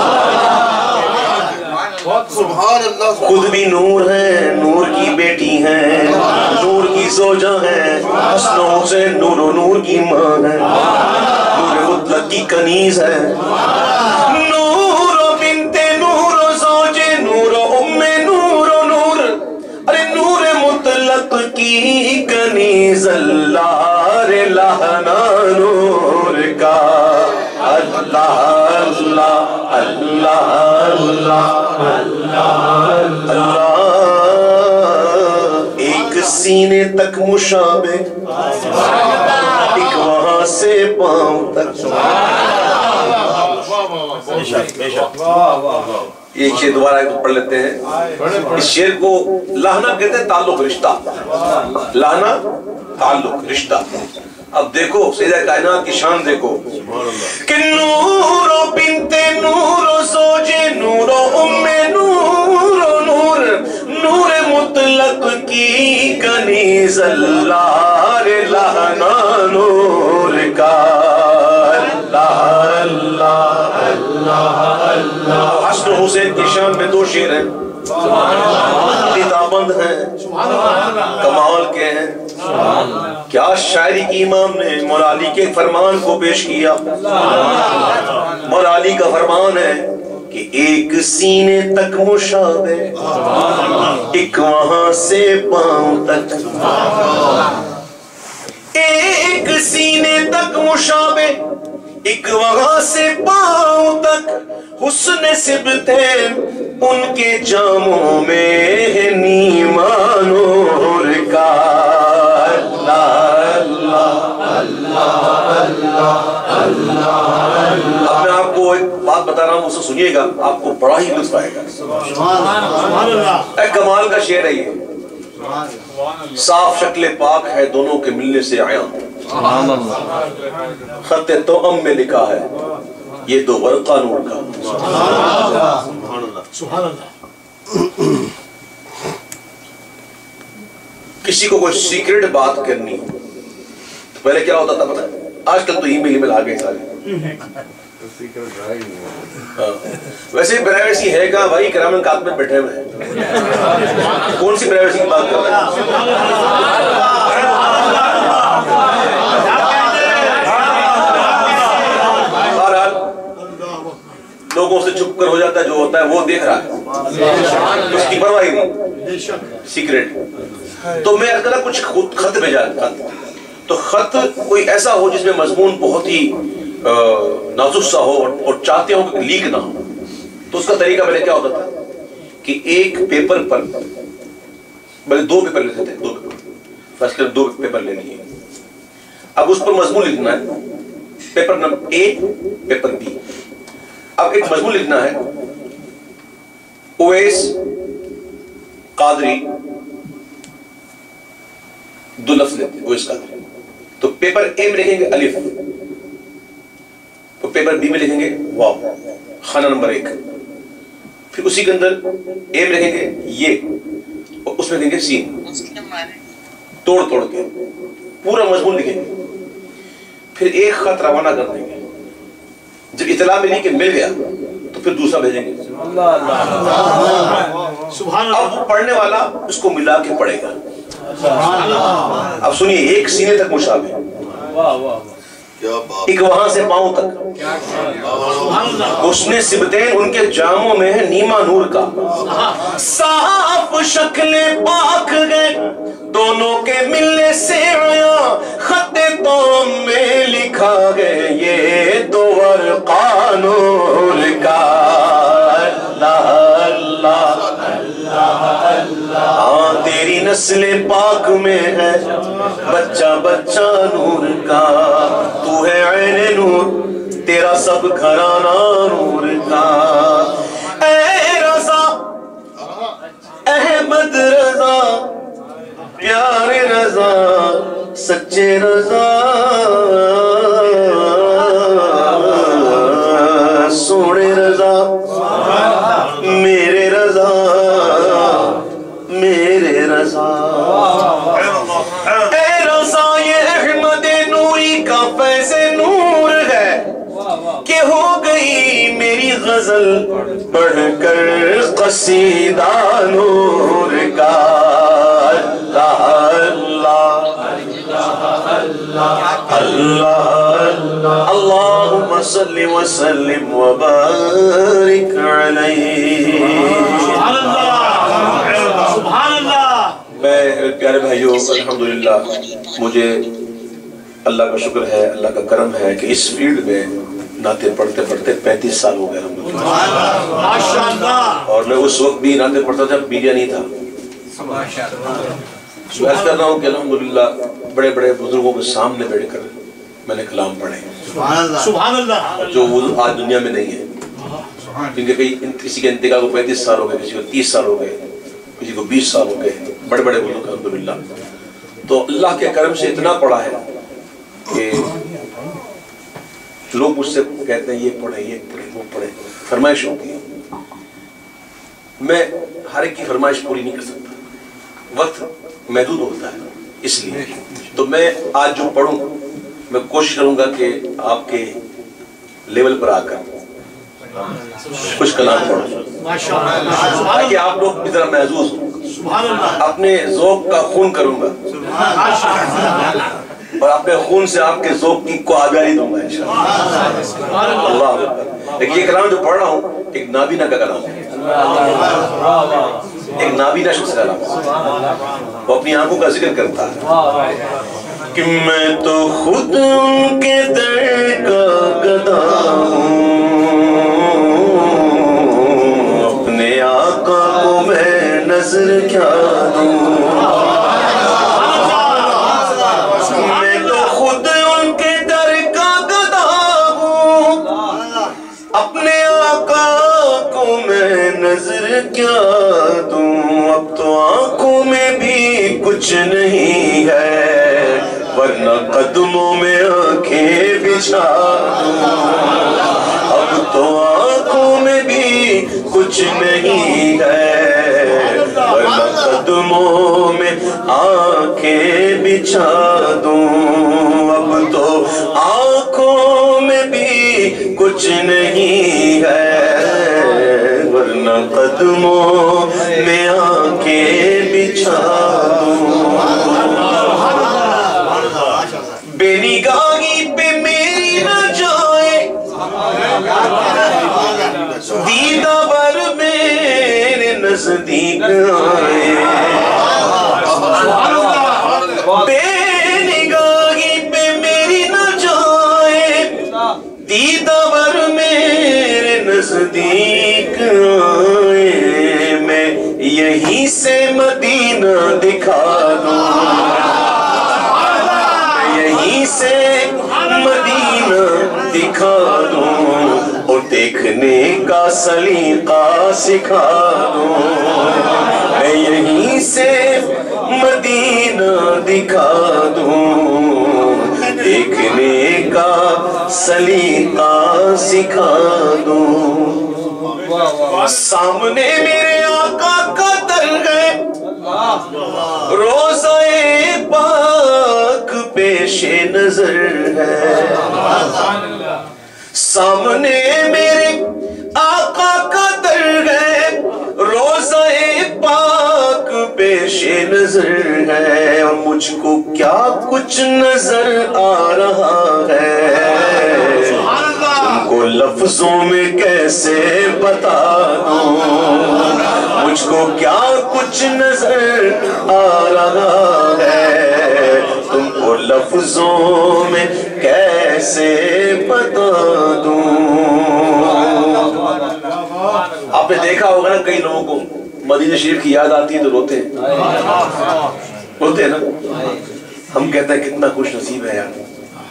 خود بھی نور ہیں، نور کی بیٹی ہیں، نور کی زوجہ ہیں، حسن حسین نور و نور کی ماں ہے، نور مطلق کی کنیز ہے، نور و بنت نور و زوج نور و ام نور و نور، ارے نور مطلق کی کنیز، اللہ رے لہنا نور کا، اللہ اللہ اللہ اللہ اللہ، ایک سینے تک مشابہ، ایک وہاں سے پاؤں تک، یہ شعر دوبارہ ایک پڑھ لیتے ہیں. اس شعر کو لاہنا کہتے ہیں، تعلق، رشتہ. لاہنا تعلق، رشتہ. اب دیکھو سیدہ کائنات کی شان دیکھو کہ نور و بنت نور و زوج نور و ام نور و نور، نور مطلق کی کنیز اللہ لہنا نور کا. اللہ اللہ اللہ اللہ. حسن حسین کی شان میں دو شعر ہیں، کتابند ہیں، کمال کے ہیں. کیا شاعری کی امام نے مولا علی کے فرمان کو پیش کیا. مولا علی کا فرمان ہے کہ ایک سینے تک مشابہ، ایک وہاں سے پاؤں تک. ایک سینے تک مشابہ، ایک وہاں سے پاؤں تک. حسن سبتین ان کے جاموں میں ہے نیما نور کا. اللہ اللہ اللہ اللہ. اب میں آپ کو ایک بات بتا رہا ہوں، اسے سنیے گا، آپ کو بڑا ہی لطف آئے گا. ایک کمال کا شعر ہے یہ. صاف شکل پاک ہے دونوں کے ملنے سے آیا، خط توأم میں لکھا ہے یہ دو ورقہ نور کا. سبحان اللہ. کسی کو کوئی سیکرٹ بات کرنی ہو تو پہلے کیا ہوتا تھا پتہ ہے؟ آج کل تو ای میل آ گئے سارے. ویسے پرائیویسی ہے کہاں بھائی؟ کرامن کاتب بیٹھے ہوئے ہیں، کون سی پرائیویسی کی بات کر رہے ہیں؟ بہرحال لوگوں سے چھپ کر ہو جاتا ہے، جو ہوتا ہے وہ دیکھ رہا ہے، اس کی پرواہ نہیں. سیکرٹ. تو میں اگر کچھ خط بھیجا تو خط کوئی ایسا ہو جس میں مضمون بہت ہی نازک سا ہو اور چاہتے ہو کہ لیک نہ ہو. تو اس کا طریقہ پہلے کیا ہوتا تھا کہ ایک پیپر پر بلکہ دو پیپر لیتے تھے، دو پیپر فرض کر دو پیپر لے لیے. اب اس پر مضمون لکھنا ہے، paper number A, paper B. اب ایک مضمون لکھنا ہے اویس قادری، دو لفظ لیتے ہیں اویس قادری. تو پیپر اے میں لکھیں گے الف، تو پیپر بی میں لکھیں گے واو، خانہ نمبر 1. پھر اسی کے اندر اے میں لکھیں گے یہ، اور اس میں لکھیں گے سین، توڑ توڑ کے پورا مضمون لکھیں گے. پھر ایک خط روانہ کر دیں گے. جب اطلاع ملی کہ مل گیا تو پھر دوسرا بھیجیں گے. اب وہ پڑھنے والا اس کو ملا کے پڑھے گا. اب سنیے، ایک سینے تک مشابہ، ایک وہاں سے پاؤں تک. حسن سبتین ان کے جاموں میں ہے نیما نور کا. صاف شکل پاک گئے دونوں کے ملنے سے آیا، خط توأم میں لکھا گئے یہ دو ورقہ نور کا. اللہ اللہ اللہ. تیری نسل پاک میں ہے بچہ بچہ نور کا. تو ہے عین نور، تیرا سب گھرانہ نور کا. اے رضا، احمد رضا، پیارے رضا، سچے رضا، سونے رضا، میرے رضا، میرے رضا. اے رضا یہ احمد نوری کا فیض نور ہے کہ ہو گئی میری غزل پڑھ کر قصیدہ نور کا. اللہم صلی وسلم وبارک علیہ. سبحان اللہ. میں پیارے بھائیوں، الحمدللہ مجھے اللہ کا شکر ہے، اللہ کا کرم ہے کہ اس فیلڈ میں نعتیں پڑھتے پڑھتے 35 سال ہو گئے الحمدللہ. اور میں اس وقت بھی نعتیں پڑھتا تھا، میڈیا نہیں تھا. میں کر رہا ہوں کہ الحمدللہ بڑے بڑے بزرگوں کے سامنے بیٹھ کر میں نے کلام پڑھے سبحان اللہ. جو آج دنیا میں نہیں ہے. क्योंकि किसी के इंतकाल को 35 साल हो गए, किसी को 30 साल हो गए, किसी को 20 साल हो गए, बड़े बड़े बुजुर्ग अल्हम्दुलिल्लाह। तो अल्लाह के करम से इतना पड़ा है कि लोग मुझसे कहते हैं ये पढ़े वो पढ़े, फरमाइश होती है। मैं हर एक की फरमाइश पूरी नहीं कर सकता, वक्त महदूद होता है, इसलिए तो मैं आज जो पढ़ूं मैं कोशिश करूंगा कि आपके लेवल पर आकर कुछ कलाम पढ़ूं ताकि आप लोग की तरह महसूस हो। अपने ज़ौक़ का खून करूंगा और अपने खून से आपके ज़ौक़ को आगाही दूंगा इंशाअल्लाह। अल्लाह। लेकिन ये कलाम जो पढ़ रहा हूँ एक नाबीना का कलाम है, एक नाबीना शख्स का कलाम, वो अपनी आंखों का जिक्र करता है कि मैं तो खुद उनके दर का गदा हूँ, अपने आका को मैं नजर क्या दूँ। मैं तो खुद उनके दर का गदा हूँ, अपने आका को मैं नजर क्या दूँ। अब तो आंखों में भी कुछ नहीं है, वरना कदमों में आंखें बिछा दूं। अब तो आंखों में भी कुछ नहीं है, वरना कदमों में आंखें बिछा दूं। अब तो आंखों में भी कुछ नहीं है, वरना कदमों में आंखें बिछा दूं। बेनिगाही पे मेरी न जाए, दीदार मेरे नजदीक आए। बेनिगाही पे मेरी न जाए, दीदार मेरे नजदीक आए। मैं यहीं से मदीना दिखा दूं, यहीं से मदीना दिखा दूं और देखने का सलीका सिखा दूं। मैं यहीं से मदीना दिखा दूं, देखने का सलीका सिखा दूं। सामने मेरे आका का दर है, रोज़ाए पाक पेशे नजर है। सामने मेरे आका का दर है, रोज़ाए पाक पेशे नजर है। और मुझको क्या कुछ नजर आ रहा है, तुमको लफ्जों में कैसे बता दूं। मुझको क्या कुछ नजर आ रहा है, तुमको लफ्जों में कैसे बता दूं। आपने देखा होगा ना, कई लोगों को मदीना शरीफ की याद आती है तो रोते हैं, रोते हैं ना। हम कहते हैं कितना खुश नसीब है यार,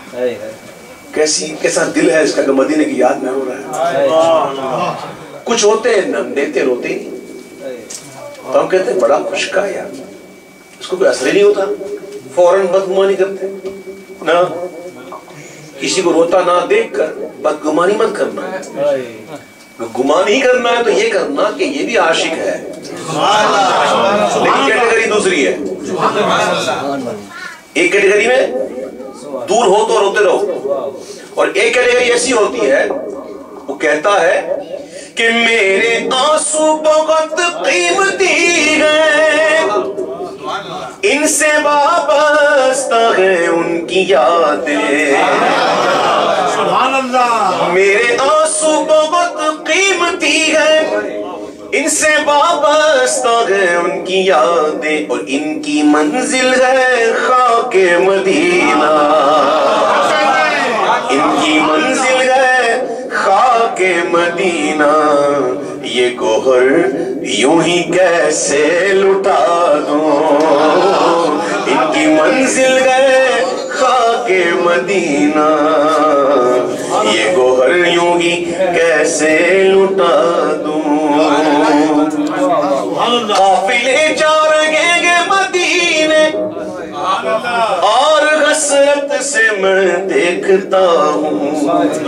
कैसा दिल है इसका कि मदीने की याद में रो रहा है। कुछ होते हैं हम देखते रोते ही, तो हम कहते हैं बड़ा खुश का यार, इसको कोई असर ही नहीं होता, फौरन बदगुमानी करते ना। किसी को रोता ना देखकर बदगुमानी मत करना, गुमान ही करना है तो ये करना कि ये भी आशिक है, लेकिन कैटेगरी दूसरी है। एक कैटेगरी में दूर हो तो रोते रहो, और एक कैटेगरी ऐसी होती है वो कहता है कि मेरे आंसू बहुत कीमती हैं, इनसे वाबस्ता है उनकी यादें। मेरे आंसू बहुत कीमती हैं, इनसे वाबस्ता है उनकी यादें, और इनकी मंजिल है खाके मदीना। इनकी मंजिल है खाके मदीना, ये गोहर यूं ही कैसे लुटा दूं। इनकी मंजिल है खाके مدینہ یہ گوہر یوں ہی کیسے لٹا دوں قافلے جا رہے گے مدینے اور حسرت سے میں دیکھتا ہوں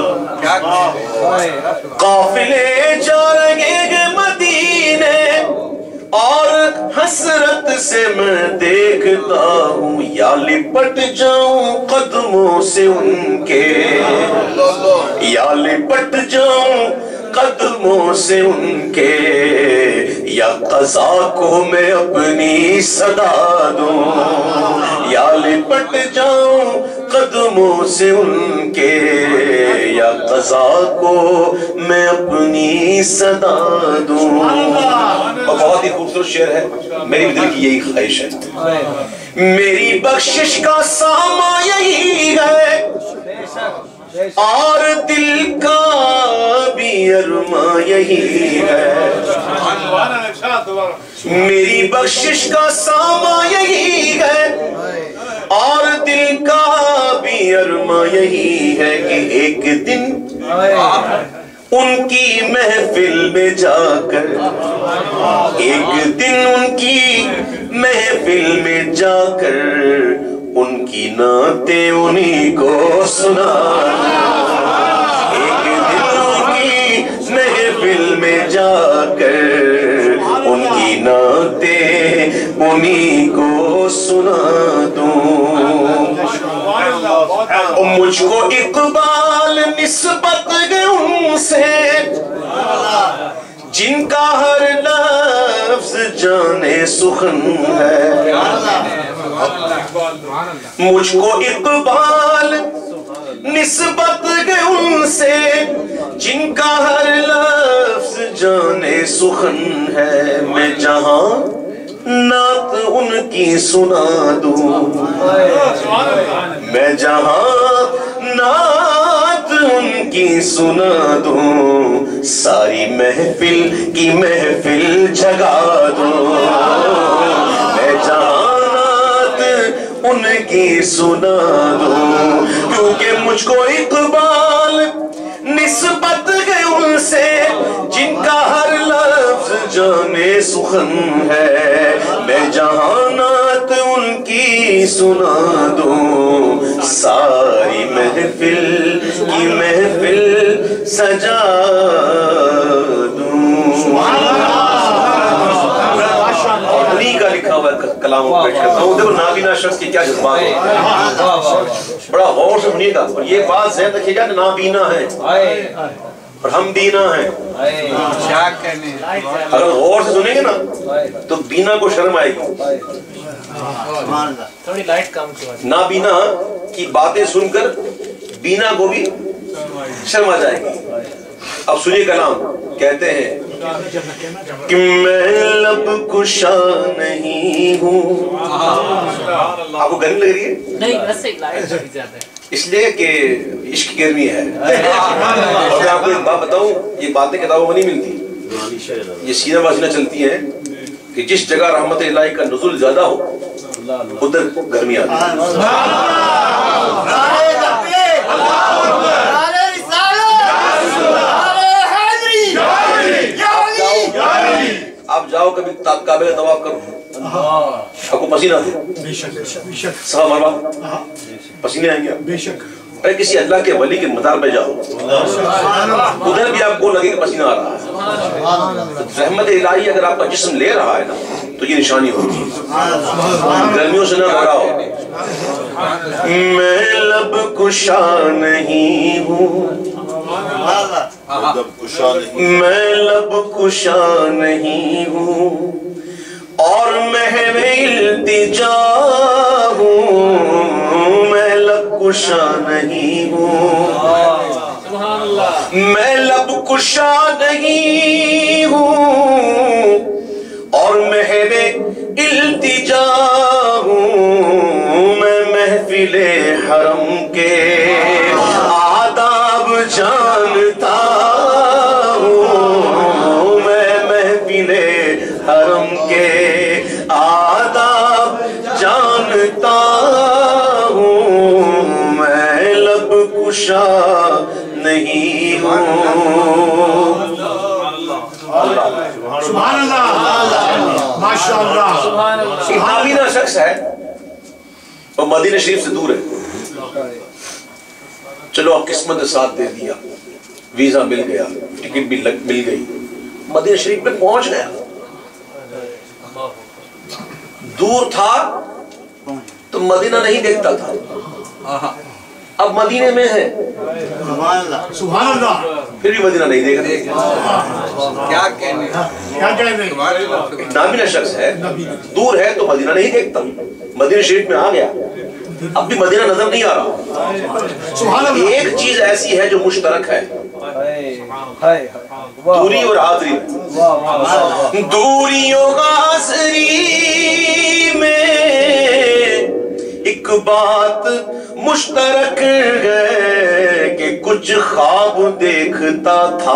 قافلے جا رہے گے مدینے اور حسرت سے میں دیکھتا ہوں یا لپٹ جاؤں قدموں سے ان کے یا لپٹ جاؤں قدموں سے ان کے یا قضا کو میں اپنی صدا دوں یا لپٹ جاؤں قدموں سے ان کے یا قضا کو میں اپنی صدا دوں. اور بہت ہی خوبصورت شعر ہے, میری بھی دل کی یہی خواہش ہے, میری بخشش کا ساما یہی ہے اور دل کا بھی ارماں یہی ہے, میری بخشش کا ساما یہی ہے اور دل کا بھی ارماں یہی ہے کہ ایک دن ان کی محفل میں جا کر ایک دن ان کی محفل میں جا کر ان کی نعتیں انہی کو سنا ایک دن ان کی محفل میں جا کر ان کی نعتیں انہی کو سنا دوں. مجھ کو اقبال نسبت ہے ان سے جن کا ہر لفظ جانے سخن ہے, مجھ کو اقبال نسبت ہے ان سے جن کا ہر لفظ جانے سخن ہے, میں جہاں نعت ان کی سنا دوں میں جہاں نعت ان کی سنا دوں ساری محفل کی محفل جگا دوں میں جہاں نعت ان کی سنا دوں کیونکہ مجھ کو اقبال نسبت ہے ان سے جن کا ہر لفظ جانے سخن ہے, میں جہاں نعت ان کی سنا دوں ساری محفل کی محفل سجا دوں. اور انہی کا لکھا ہوا کلام کو پیش کرتا ہوں. دیکھو نابینا شخص کی کیا جذبات ہے, بڑا غور سے سنیے گا. اور یہ بات ذہن رکھیے گا کہ نابینا ہے اور ہم بینا ہیں. اگر غور سے سنیں گے نا تو بینا کو شرم آئے گی. نابینا کی باتیں سن کر بینا کو بھی شرم آ جائے گی. اب سنیے کلام, کہتے ہیں کہ میں لب کشا نہیں ہوں. آپ کو گرمی لگ رہی ہے؟ نہیں, اس لیے کہ عشق کی گرمی ہے. اور میں آپ کو ایک بات بتاؤں, یہ باتیں کتابوں میں نہیں ملتی, یہ سینہ بہ چلتی ہیں کہ جس جگہ رحمت الہی کا نزول زیادہ ہو ادھر گرمی آتی ہے. آپ جاؤ کبھی کعبے کا طواف کرو, آپ کو پسینہ آتے صحابہ مروا پسینے آئیں گے. اگر کسی اللہ کے ولی کے مزار پہ جاؤ ادھر بھی آپ کو لگے کہ پسینہ آ رہا ہے. رحمت الہی اگر آپ کا جسم لے رہا ہے نا تو یہ نشانی ہوگی. گرمیوں سے نہ گھبراؤ. میں لب کشا نہیں ہوں, میں لب کشا نہیں ہوں اور محو التجا ہوں. میں لب کشا نہیں ہوں, میں لب کشا نہیں ہوں اور محو التجا ہوں. میں محفل حرم کے آداب جانتا ہوں. میں محفل حرم کے آداب جانتا ہوں. میں सुभान अल्लाह, माशाअल्लाह। नाबीना शख्स है और मदीना शरीफ से दूर है, चलो अब किस्मत ने साथ दे दिया, वीजा मिल गया, टिकट भी मिल गई, मदीना शरीफ में पहुंच गया। दूर था तो मदीना नहीं देखता था, अब मदीने में है, सुभान अल्लाह, फिर भी मदीना नहीं देख रहा। क्या कह रहे हैं? नाबीना शख्स है, दूर है तो मदीना नहीं देखता, मदीना शरीफ में आ गया, अब भी मदीना नजर नहीं आ रहा। एक चीज ऐसी है जो मुश्तरक है, दूरी और हाज़री। दूरी और हाज़री में एक बात मुश्तरक है कि कुछ ख्वाब देखता था,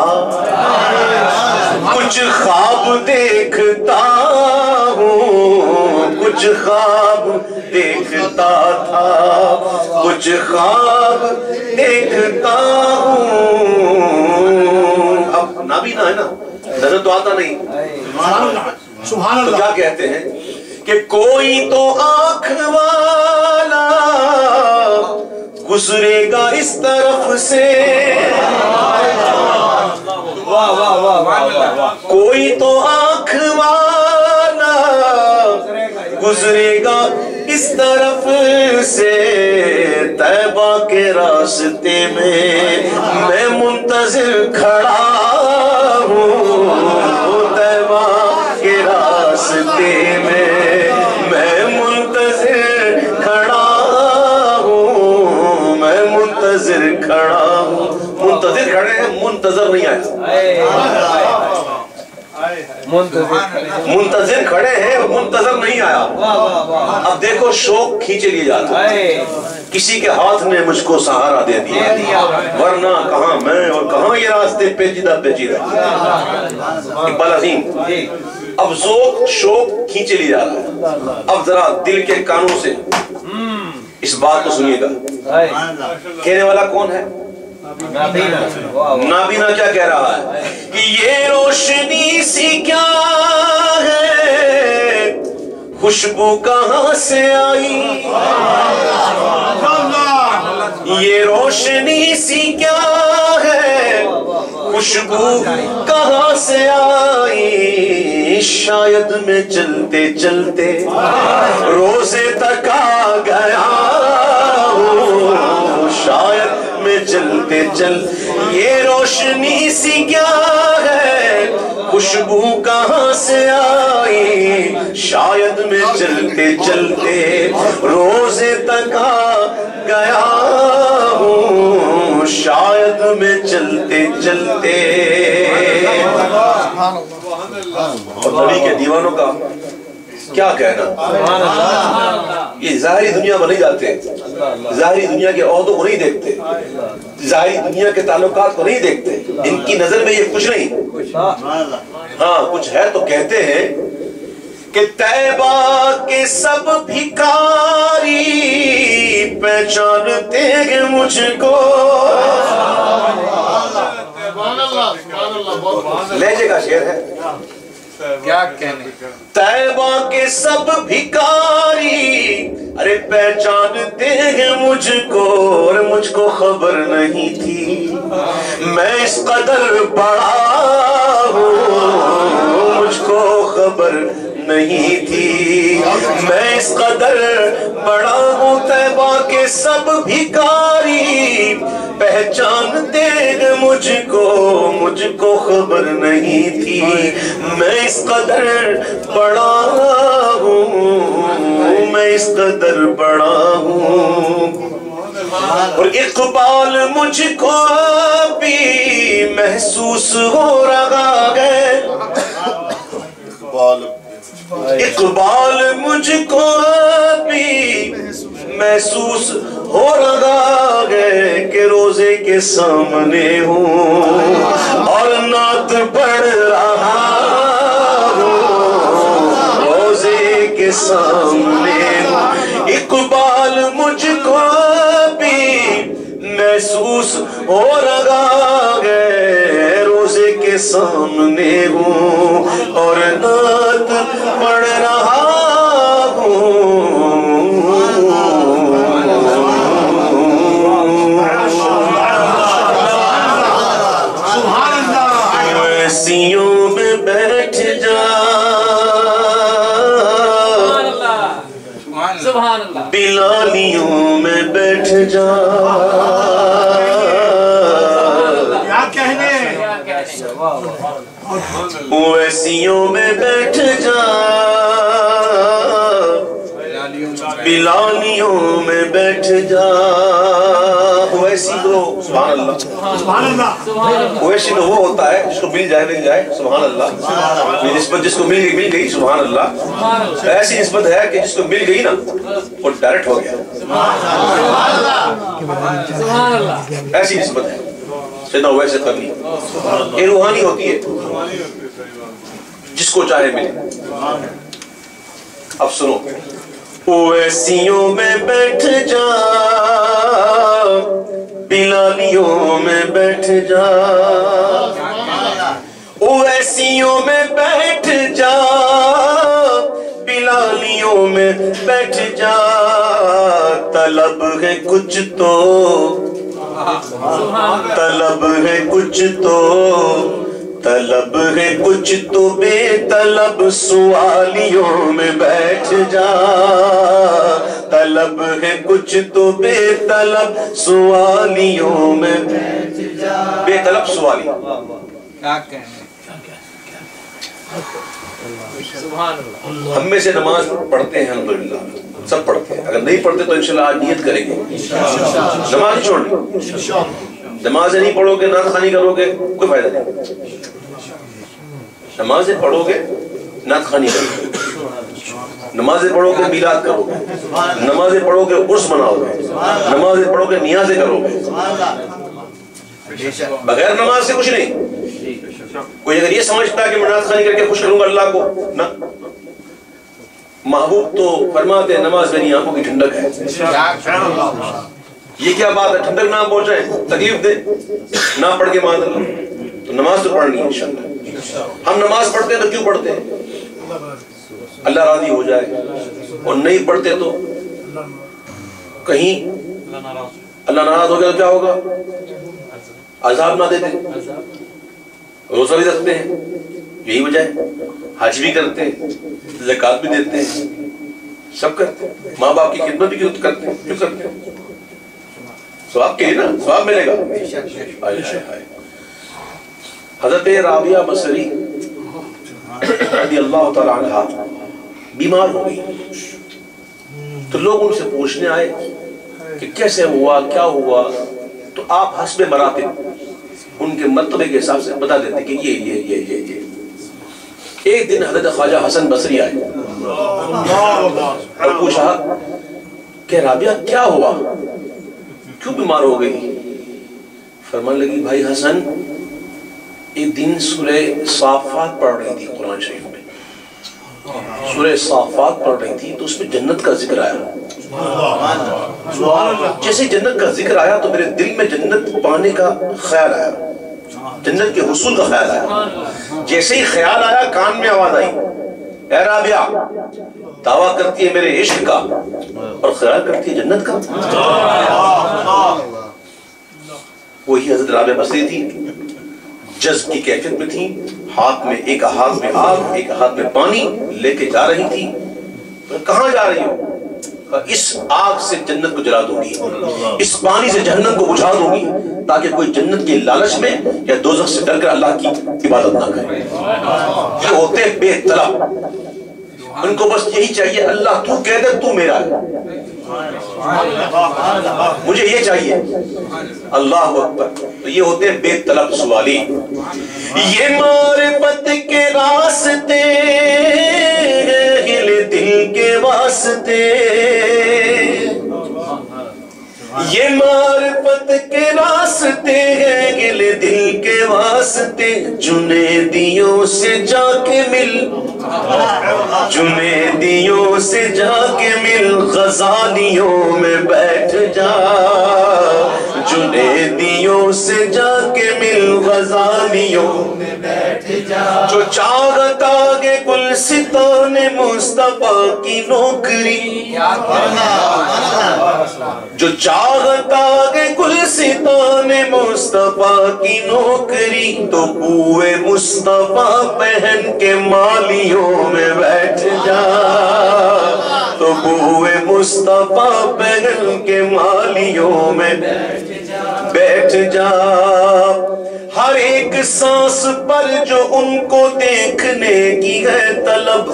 कुछ ख्वाब देखता हूँ, कुछ ख्वाब देखता था, कुछ ख्वाब देखता हूँ। अब नाबीना है ना, नजर तो आता नहीं, तो क्या कहते हैं कि कोई तो आँख वाला गुजरेगा इस तरफ से, कोई तो आँख वाला गुजरेगा इस तरफ से, तैबा के रास्ते में मैं मुंतजिर खड़ा हूँ, तैबा के रास्ते में मैं मुंतजिर खड़ा हूँ, मैं मुंतजिर खड़ा हूँ। मुंतजिर खड़े हैं, मुंतजर नहीं आया, मुंतजिर खड़े हैं, मुंतजर नहीं आया। अब देखो शौक खींचे लिए जाता है, किसी के हाथ ने मुझको सहारा दे दिया, वरना कहाँ मैं और कहाँ ये रास्ते पेचीदा पेचीदा। इकबाल अजीम, अब शौक खींचे लिए जा रहा है। अब जरा दिल के कानों से इस बात को सुनिएगा, कहने वाला कौन है? नाबीना क्या कह रहा है कि ये रोशनी सी क्या है, खुशबू कहाँ से आई, ये रोशनी सी क्या है, खुशबू कहाँ से आई, शायद मैं चलते चलते रोजे तक आ गया हूँ, शायद मैं चलते चल, ये रोशनी सी क्या है, खुशबू कहाँ से आई, शायद मैं चलते चलते रोजे तक आ गया हूँ, शायद मैं चलते चलते। और नबी के दीवानों का क्या कहना, ये ज़ाहिरी दुनिया में नहीं जाते, ज़ाहिरी दुनिया के ओहदों को नहीं देखते, ज़ाहिरी दुनिया के ताल्लुकात को नहीं देखते, इनकी नजर में ये कुछ नहीं। हाँ कुछ है तो कहते हैं कि तैबा के सब भिखारी पहचानते हैं मुझको, लहजे का शेर है, क्या कहने, तैबा के सब भिखारी अरे पहचानते हैं मुझको, और मुझको खबर नहीं थी मैं इस कदर बड़ा हूँ, मुझको खबर नहीं थी मैं इस कदर बड़ा हूँ। तैबा के सब भिखारी पहचानते हैं मुझको, मुझको खबर नहीं थी मैं इस कदर बड़ा हूँ, मैं इस कदर बड़ा हूँ। और इकबाल मुझको भी महसूस हो रहा है, इकबाल मुझको भी महसूस हो रहा है कि रोजे के सामने हूँ और नात पढ़ रहा हूँ, रोजे के सामने हूँ। इकबाल मुझको भी महसूस हो रहा है, रोजे के के सामने हूँ और नात पढ़ रहा वैसियों में बैठ जा बिलालियों में बैठ जा वैसियों में बैठ जा बिलालियों में बैठ जा वैसी तो सुभान अल्लाह वैसी तो वो होता है जिसको मिल जाए सुभान अल्लाह निस्बत जिसको मिल गई सुभान अल्लाह ऐसी निस्बत है कि जिसको मिल गई ना वो डायरेक्ट हो गया ऐसी निस्बत है सीधा वैसे करनी ये रूहानी होती है जिसको चाहे मिले। अब सुनो वैसियों में बैठ जा बिलालियों में बैठ जा वैसियों में बैठ जा बिलालियों में बैठ जा तलब है कुछ तो तलब है कुछ तो तलब है कुछ तो बेतलब सवालियों में बैठ जा तलब है कुछ तो बेतलब सवालियों में बैठ जा बेतलब सवाली क्या कहने हम में से नमाज पढ़ते हैं अल्हम्दुलिल्लाह सब पढ़ते हैं अगर नहीं पढ़ते तो इंशाल्लाह आज नियत करेंगे नमाज छोड़नी नमाज नहीं पढ़ोगे नात खानी करोगे कोई फायदा नहीं नमाज़ें पढ़ोगे नात खानी करोगे नमाज़ें पढ़ोगे मिलाद करोगे नमाज़ें पढ़ोगे उर्स मनाओगे नमाज़ें पढ़ोगे नियाज़ें करोगे बगैर नमाज से कुछ नहीं। कोई अगर ये समझता है कि मैं नात खानी करके खुश करूंगा अल्लाह को ना महबूब तो फरमाते नमाज मेरी आंखों की ठंडक है। ये क्या बात है ठंडक ना पहुंचाए तकलीफ दे ना पढ़ के मान तो नमाज तो पढ़नी है इंशाअल्लाह। हम नमाज पढ़ते हैं तो क्यों पढ़ते हैं अल्लाह राजी हो जाए और नहीं पढ़ते तो कहीं अल्लाह नाराज हो गया तो क्या होगा अज़ाब ना देते रोजा भी रखते हैं यही वजह है हज भी करते हैं ज़कात भी देते हैं सब करते हैं माँ बाप की खिदमत भी क्यों करते हैं क्यों करते हैं सवाब के लिए ना सवाब मिलेगा। हज़रत राबिया बसरी रज़ियल्लाहु तआला अन्हा बीमार हो गई तो लोग उनसे पूछने आए कि कैसे हुआ क्या हुआ तो आप हस्बे मरातिब उनके मर्तबे के हिसाब से बता देते कि ये एक दिन हज़रत ख्वाजा हसन बसरी आए और पूछा कि राबिया क्या हुआ क्यों बीमार हो गई। फरमान लगी भाई हसन एक दिन सूरह साफात पढ़ रही थी कुरान शरीफ में सूरह साफात पढ़ रही थी तो उसमें जन्नत का जिक्र आया। जैसे जन्नत का जिक्र आया तो मेरे दिल में जन्नत पाने का ख्याल आया जन्नत के हुसूल का ख्याल आया। जैसे ही ख्याल आया कान में आवाज आई ए राबिया दावा करती है मेरे इश्क का और ख्याल करती है जन्नत का। वही हज़रत राबिया बसरी थी जज्ब की कैफियत में थी हाथ में एक हाथ में आग एक हाथ में पानी लेके जा रही थी। तो कहाँ जा रही हो इस आग से जन्नत को जला दूंगी इस पानी से जहन्नम को बुझा दूंगी ताकि कोई जन्नत के लालच में या दोज़ख से डरकर अल्लाह की इबादत ना करे। ये होते बेतलब उनको बस यही चाहिए अल्लाह तू कह दे तू मेरा है मुझे ये चाहिए अल्लाह अकबर। तो ये होते हैं बेतलब सवाली। ये मारिफत के रास्ते दिल के वास्ते ये मारिफत के रास्ते हैं गिले दिल के वास्ते जुनेदियों से जाके मिल जुनेदियों से जाके मिल गजालियों में बैठ जा जुनेदियों से जाके मिल गजालियों में बैठ जा। जो चाहत आगे गुलसितान मुस्तफा की नौकरी, जो चाहत आगे गुलसितान मुस्तफा की नौकरी, तो पूए मुस्तफा पहन के मालियों में बैठ जा। तो पूए मुस्तफा पहन के मालियों में बैठ जा। हर एक सांस पर जो उनको देखने की है तलब,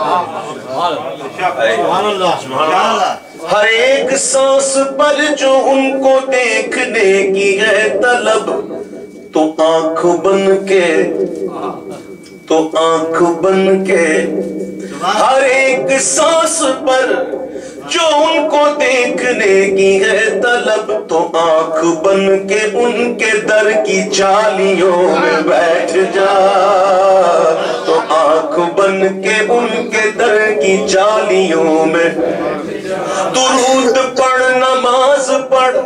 हर एक सांस पर जो उनको देखने की है तलब, तो आंख बन के, तो आंख बन के, हर एक सांस पर जो उनको देखने की है तलब, तो आंख बन के उनके दर की चालियों में बैठ जा। तो आंख बन के उनके दर की चालियों में दुरूद पढ़, नमाज पढ़।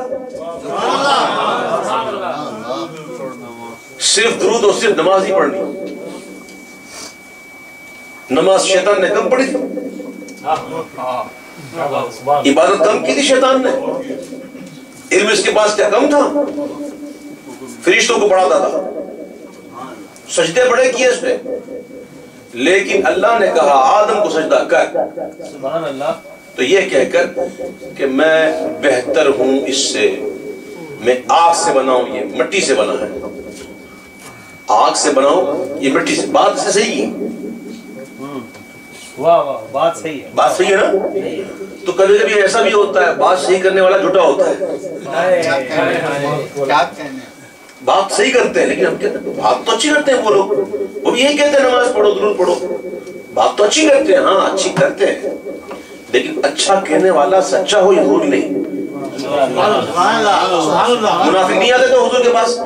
सिर्फ दुरूद और सिर्फ नमाज ही पढ़नी। नमाज शैतान ने कम पढ़ी थी, इबादत कम की थी शैतान ने। इल्म इसके पास क्या कम था? फरिश्तों को पढ़ाता था, सजदे बड़े किए इसने, लेकिन अल्लाह ने कहा आदम को सजदा कर। सुभान अल्लाह। तो ये कहकर कि मैं बेहतर हूं इससे, मैं आग से बना हूं, ये मिट्टी से बना है, आग से बनाओ ये मिट्टी से। बात से सही है, वाह वाह, बात सही है, बात सही है ना। तो कभी कभी ऐसा भी होता है बात सही करने वाला झूठा होता है। बात सही करते हैं लेकिन हम कहते हैं बात तो अच्छी करते हैं वो लोग, वो भी यही कहते हैं नमाज पढ़ो दुरूद पढ़ो, बात तो अच्छी करते हैं, हाँ अच्छी करते हैं, लेकिन अच्छा कहने वाला सच्चा हो ये जरूरी नहीं। मुनाफिक नहीं आते तो हुजूर के पास,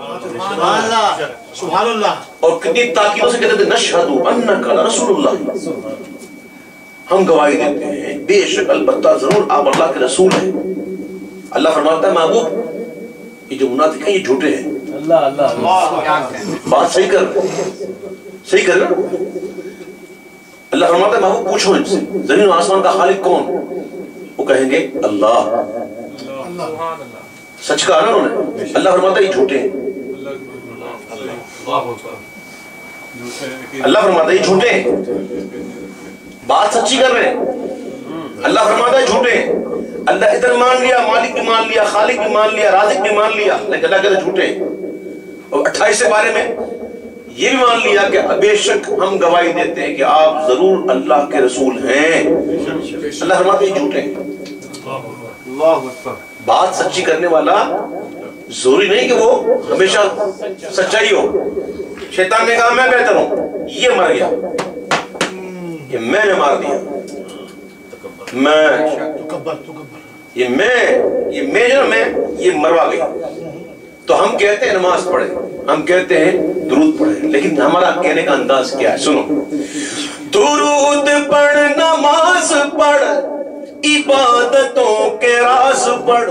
और कितनी ताकीदों से कहते थे नशहदु अन्नका रसूलुल्लाह, हम गवाही देते हैं बेशक अलबत्ता जरूर आप अल्लाह के रसूल हैं। अल्लाह फरमाता है महबूब ये जो मुनाफिक है ये झूठे हैं। अल्लाह अल्लाह, बात सही कर, सही कर। अल्लाह फरमाता है महबूब पूछो इनसे जमीन और आसमान का खालिक कौन, वो कहेंगे अल्लाह। सच कहा ना उन्होंने। अल्लाह फरमाता है ये झूठे हैं, अल्लाह फरमाता है ये झूठे हैं, बात सच्ची कर रहे हैं। अल्लाह फरमाता है झूठे हैं। अल्लाह इधर मान लिया, मालिक भी मान लिया, खालिक भी मान लिया, राज़िक भी मान लिया, लेकिन अल्लाह कहता है झूठे हैं। और 28 से बारे में ये भी मान लिया कि बेशक हम गवाही देते हैं कि आप जरूर अल्लाह के रसूल हैं। अल्लाह फरमाता है झूठे हैं। बात सच्ची करने वाला जरूरी नहीं कि वो हमेशा सच्चाई हो। शैतान ने कहा मैं बेहतर हूं, ये मर गया, ये मैंने मार दिया, ये मैं जो मैं ये मरवा गया। तो हम कहते हैं नमाज पढ़े, हम कहते हैं दुरूद पढ़े, लेकिन हमारा कहने का अंदाज क्या है? सुनो, दुरूद पढ़, नमाज पढ़, इबादतों के राज पढ़।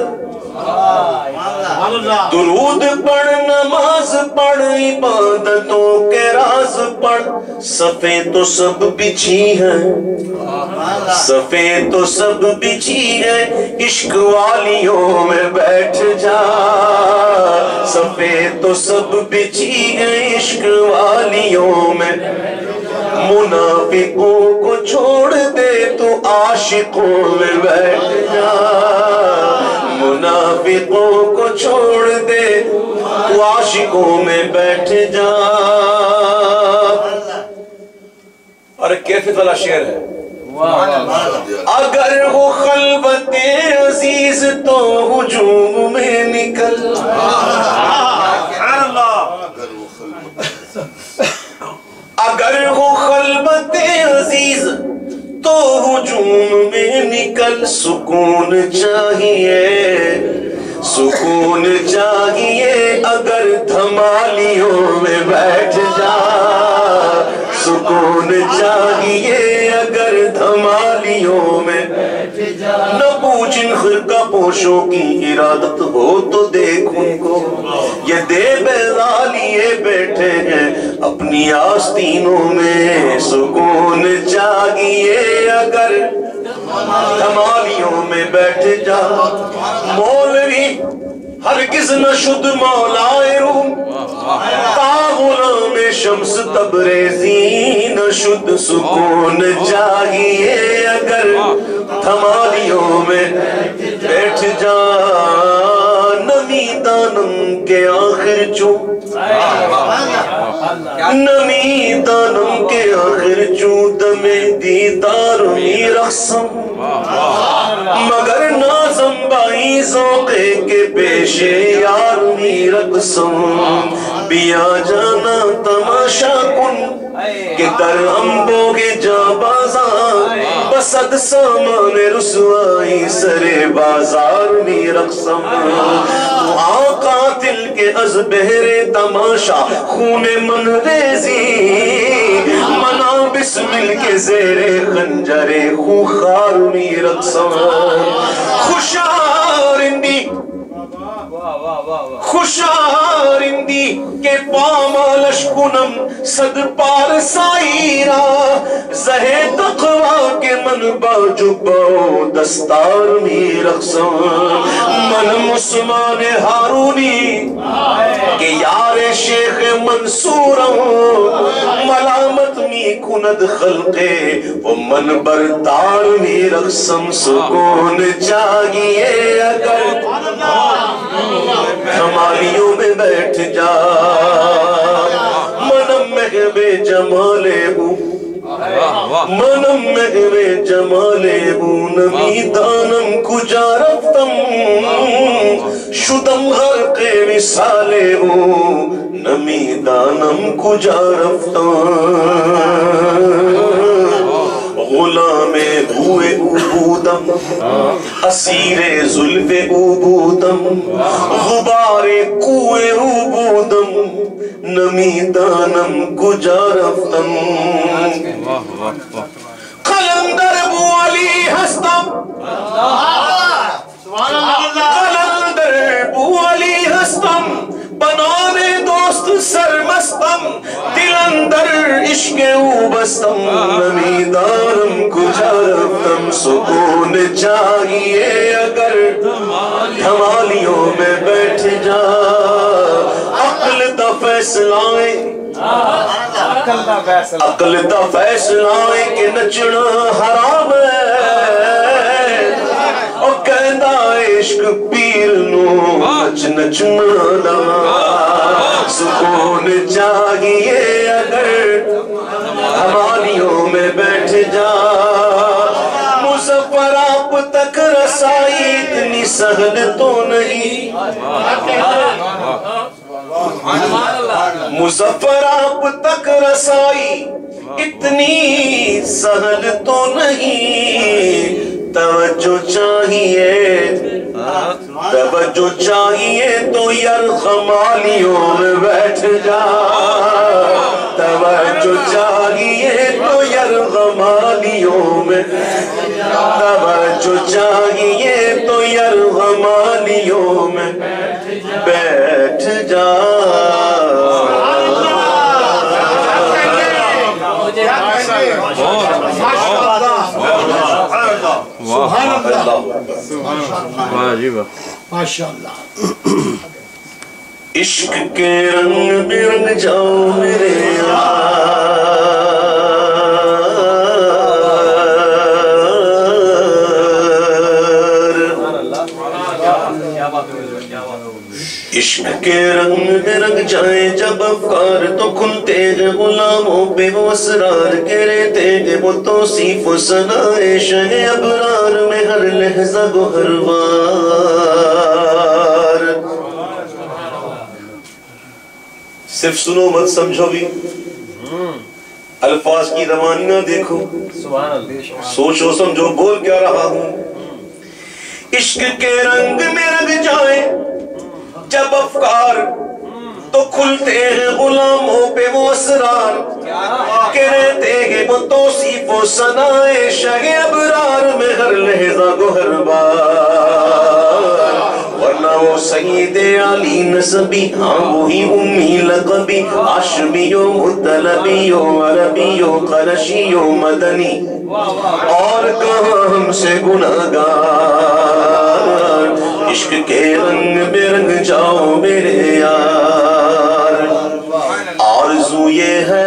दुरूद पढ़, नमाज पढ़, इबादतों के राज पढ़। सफे तो सब बिछी है, सफे तो सब बिछी है, इश्क वालियों में बैठ जा। सफे तो सब बिछी है, इश्क वालियों में। मुनाफिकों को छोड़ दे तो आशिकों में बैठ जा। मुनाफिकों को छोड़ दे तो आशिकों में बैठ जा। और कैफियत वाला शेर है, अगर वो खलबते अजीज तो हुजूम में निकल। अगर हो खलबते अजीज तो हुजूम में निकल। सुकून चाहिए, सुकून चाहिए, अगर धमालियों में बैठ जा। सुकून चाहिए अगर धमालियों में। न पूछ جن خرقہ پوشوں کی ارادت ہو تو دیکھوں کو، یہ دے بیضا لیے بیٹھے ہیں اپنی آستینوں میں، سکون چاہیے اگر دھمالیوں میں بیٹھ جا، مولوی ہرگز نہ شد مولائے روم، تا غلام شمس تبریزی نہ شد، سکون چاہیے اگر دھمالیوں میں بیٹھ جا، نمی دانم کے آخر چوں، نمی دانم کے آخر چوں، دم دیدار می رقصم، مگر نازم بائی ذوقے کے پیشے یار می رقصم، بیا جانا تماشا کن کہ در امبو کے جا بازار، بسد سامان رسوائی سر بازار می رقصم، قاتل کے از بہر تماشا خون من ریزی، منا بسمل کے زیر خنجر خوخار می رقصم، خوشارندی خوشارندی کے پامالش کنم صد پار سائیرا، زہے تقوی کے من باجبو دستار می رقصم، من مسلمان ہارونی کہ یار شیخ منصورم، ملامت می کند خلقے وہ من بردار می رقصم، سکون چاہیے اگر ہماریوں میں بیٹھ جا، منم محب جمالے ہوں، منم محب جمالے ہوں، نمی دانم کجا رفتم، شدم غرق وصالے ہوں، نمی دانم کجا رفتم، غلام ہوئے عبودم، اسیر ظلف عبودم، غبار کوئے عبودم، نمی دانم کجا رفتم، قلندر بو علی ہستم، قلندر بو علی ہستم، بنانے دوست سرمستم، دل اندر عشق او بستم، نمی دانم کجا رفتم، سکون چاہیے اگر دھمالیوں میں بیٹھ جا، عقل دا فیصلائیں، عقل دا فیصلائیں کہ نچنا حرام ہے، اور کہندہ عشق پیر نو نچ نچنا دا، سکون چاہیے اگر دھمالیوں میں بیٹھ جا، مظفر آپ تک رسائی اتنی سہل تو نہیں، مظفر آپ تک رسائی اتنی سہل تو نہیں، توجہ چاہیے توجہ چاہیے تو یرغمالیوں میں بیٹھ جا، توجہ چاہیے تو یرغمالیوں میں، توجہ چاہیے تو یرغمالیوں میں بیٹھ جا، عشق کے رنگ میں رنگ جاؤ میرے عشق کے رنگ میں رنگ جائیں جب افکار تو کھلتے ہیں غلاموں پہ وہ اسرار کے رہتے ہیں وہ توصیف و ثنائے شہ ابرار میں ہر لحظہ گوہروار، صرف سنو مت سمجھو بھی، الفاظ کی روانی نہ دیکھو، سوچو سمجھو بول کیا رہا ہوں، عشق کے رنگ میں رنگ جائیں جب افکار تو کھلتے ہیں غلاموں پہ وہ اسرار کہ رہتے ہیں وہ توصیف و ثنائے شہ ابرار میں ہر لہجہ کو ہر بار، ورنہ وہ سید علی نسبی، ہاں وہی امی لقبی، ہاشمی و مطلبی و عربی و قرشی و مدنی، اور کہاں ہم سے گناہگار، عشق کے رنگ میں رنگ جاؤ میرے یار۔ آرزو یہ ہے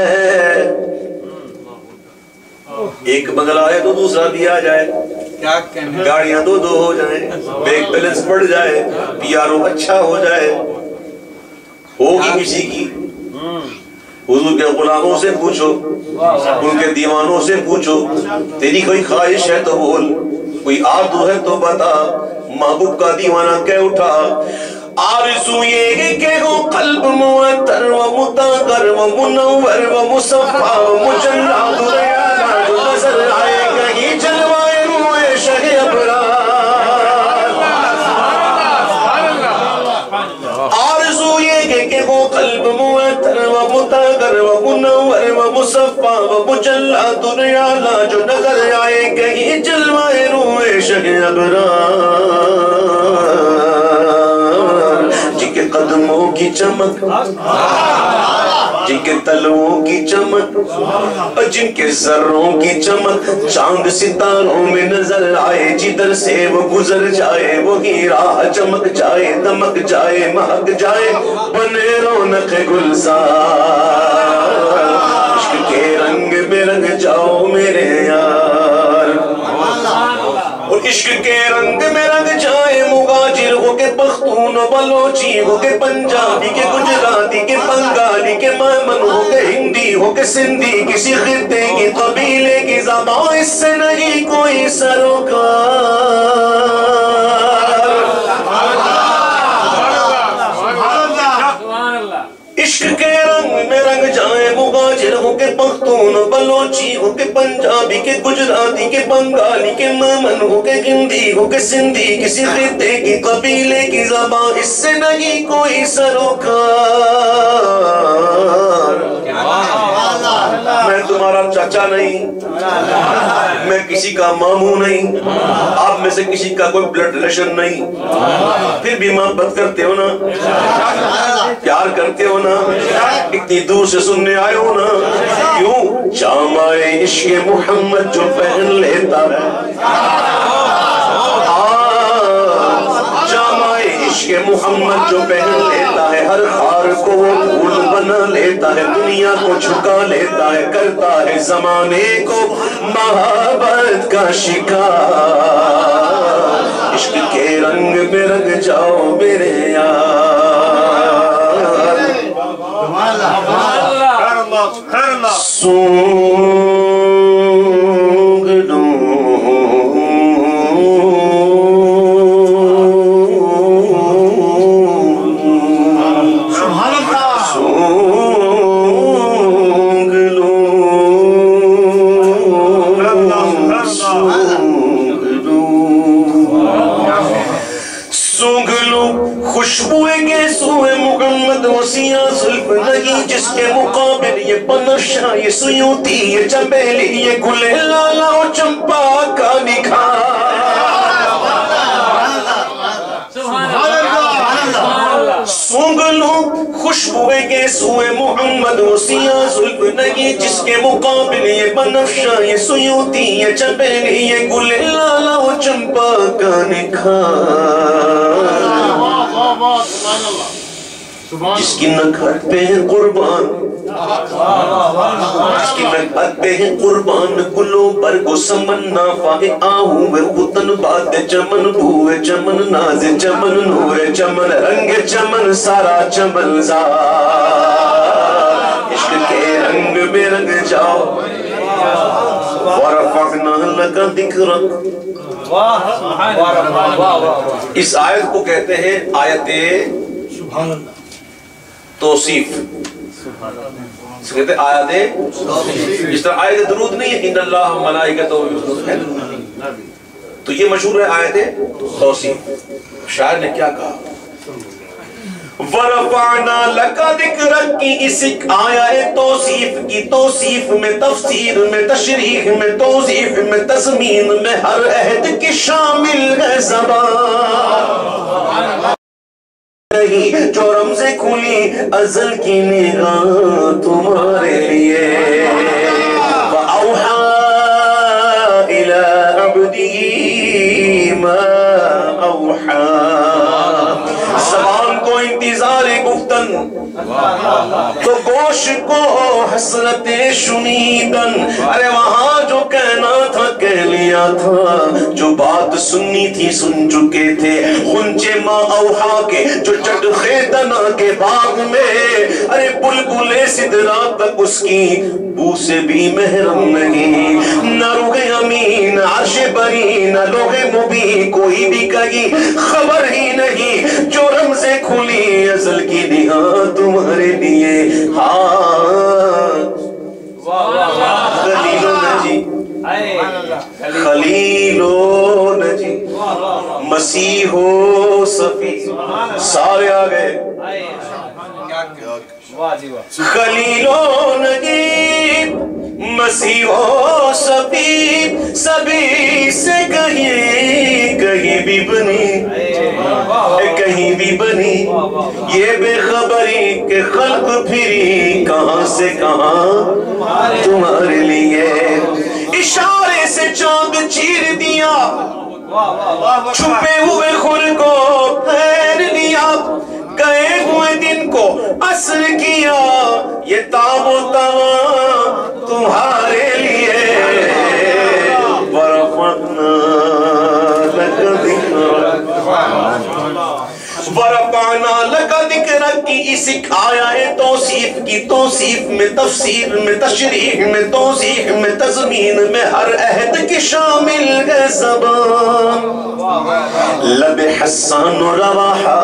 ایک بنگلہ ہے تو دوسرا بھی آ جائے، گاڑیاں دو دو ہو جائیں، بیک بیلنس بڑھ جائے، پی آر او اچھا ہو جائے، ہوگی کسی کی؟ حضور کے غلاموں سے پوچھو، ان کے دیوانوں سے پوچھو، تیری کوئی خواہش ہے تو بول، کوئی آرزو ہے تو بتا، محبوب کا دیوانہ کہہ اٹھا۔ آرزو یہ کہ ہو قلب معطر و مطہر و منور و مصفا و مجلہ دریانہ، جو نظر آئے کہیں جلوائے روح شہ ابرار۔ آرزو یہ کہ ہو قلب معطر و مطہر و منور و مصفا و مجلہ دریانہ، جو نظر آئے کہیں جلوائے روح شہ ابرار، جن کے قدموں کی چمک، جن کے تلووں کی چمک، اور جن کے ذروں کی چمک چاند ستاروں میں نظر آئے، جدھر سے وہ گزر جائے وہی راہ چمک جائے، دمک جائے، مہک جائے، بنے رونق گلزار، عشق کے رنگ میں رنگ جاؤ میرے یار۔ اور عشق کے رنگ میں رنگ جائے مغاجر ہو کے پختون و بلوچی ہو کے پنجابی کے گجراتی کے بنگالی کے میمن ہو کے ہندی ہو کے سندھی، کسی خطے کی قبیلے کی زبان اس سے نہیں کوئی سروکار۔ عشق کے رنگ میں رنگ جائے مغاجر ہو کے پختون بلوچی ہو کے پنجابی کے گجراتی کے بنگالی کے میمن ہو کے ہندی ہو کے سندھی، کسی خطے کی قبیلے کی زبان اس سے نہیں کوئی سروکار۔ میں تمہارا چاچا نہیں، میں کسی کا ماموں نہیں، آپ میں سے کسی کا کوئی بلڈ ریلیشن نہیں، پھر بھی محبت کرتے ہو نا، پیار کرتے ہو نا، اتنی دور سے سننے آئے ہو نا، کیوں؟ جامہ عشق محمد جو پہن لیتا ہے، جامہ عشق محمد جو پہن لیتا ہے، ہر خار کو وہ پھول بنا لیتا ہے، دنیا کو جھکا لیتا ہے، کرتا ہے زمانے کو محبت کا شکار۔ عشق کے رنگ میں رنگ جاؤ میرے یار، سونگ لوں خوشبوئے کے سوئے محمد وہ سیاہ زلف نہیں جس کے مقابل یہ بنفشہ، یہ سیوتی، یہ چمیلی، یہ گل لالا و چمپا کا نکھار۔ سونگ لوں خوشبوئے کے سوئے محمد وہ سیاہ زلف نہیں جس کے مقابل یہ بنفشہ، یہ سیوتی، یہ چمیلی، یہ گل لالا و چمپا کا نکھار۔ جس کی نکھت پہ ہے قربان، جس کی نکھت پہ ہے قربان، گلوں برگ و سمن نافہ آہوں وے خطن بات چمن بوئے چمن ناز چمن نور چمن رنگ چمن سارا چمن زار۔ عشق کے رنگ میں رنگ جاؤ، وَرَفَعْنَا لَكَ ذِكْرَكَ۔ اس آیت کو کہتے ہیں آیت توصیف، اس کہتے ہیں آیت، اس طرح آیت درود نہیں ہے ان اللہ ملائکتہ ہے، تو یہ مشہور ہے آیت توصیف۔ شاعر نے کیا کہا؟ ورفعنا لک ذکرک کی اس آیا توصیف کی توصیف میں تفسیر میں تشریح میں توضیح میں تضمین میں ہر عہد کی شامل ہے زبان نہیں جو رمز کھلی ازل کی نگاہ تمہارے لیے وَأَوْحَى إِلَىٰ عَبْدِهِ مَا أَوْحَى زبان کو انتظار گفتن تو گوش کو حسرت شنیدن ارے وہاں جو کہنا تھا کہہ لیا تھا جو بات سننی تھی سن چکے تھے خنچے ما اوحا کے جو چٹخے دنا کے باغ میں ارے بلبل سدرا تک اس کی بو سے بھی محرم نہیں نہ روح امین عرش بری نہ لوح مبین کوئی بھی کہیں خبر ہی نہیں جو رمزیں کھلی ازل کی نہاں تمہارے لیے خلیلو نجی خلیلو نجی مسیحو صفی سارے آگئے خلیلو نجی مسیحو صفی سبھی سے کہیں بھی بنی کہیں بھی بنی یہ بے خبری کہ خلق پھری کہاں سے کہاں تمہارے لیے اشارے سے چاند چیر دیا چھپے ہوئے خور کو پھیر لیا گئے ہوئے دن کو عصر کیا یہ تاب و تمام تمہارے لیے ورفعنا لک ذکرک ورفعنا لک ذکرک کی اس آیا ہے توصیف کی توصیف میں تفسیر میں تشریح میں توضیح میں تضمین میں ہر عہد کی شامل ہے زبان لب حسان و رواحہ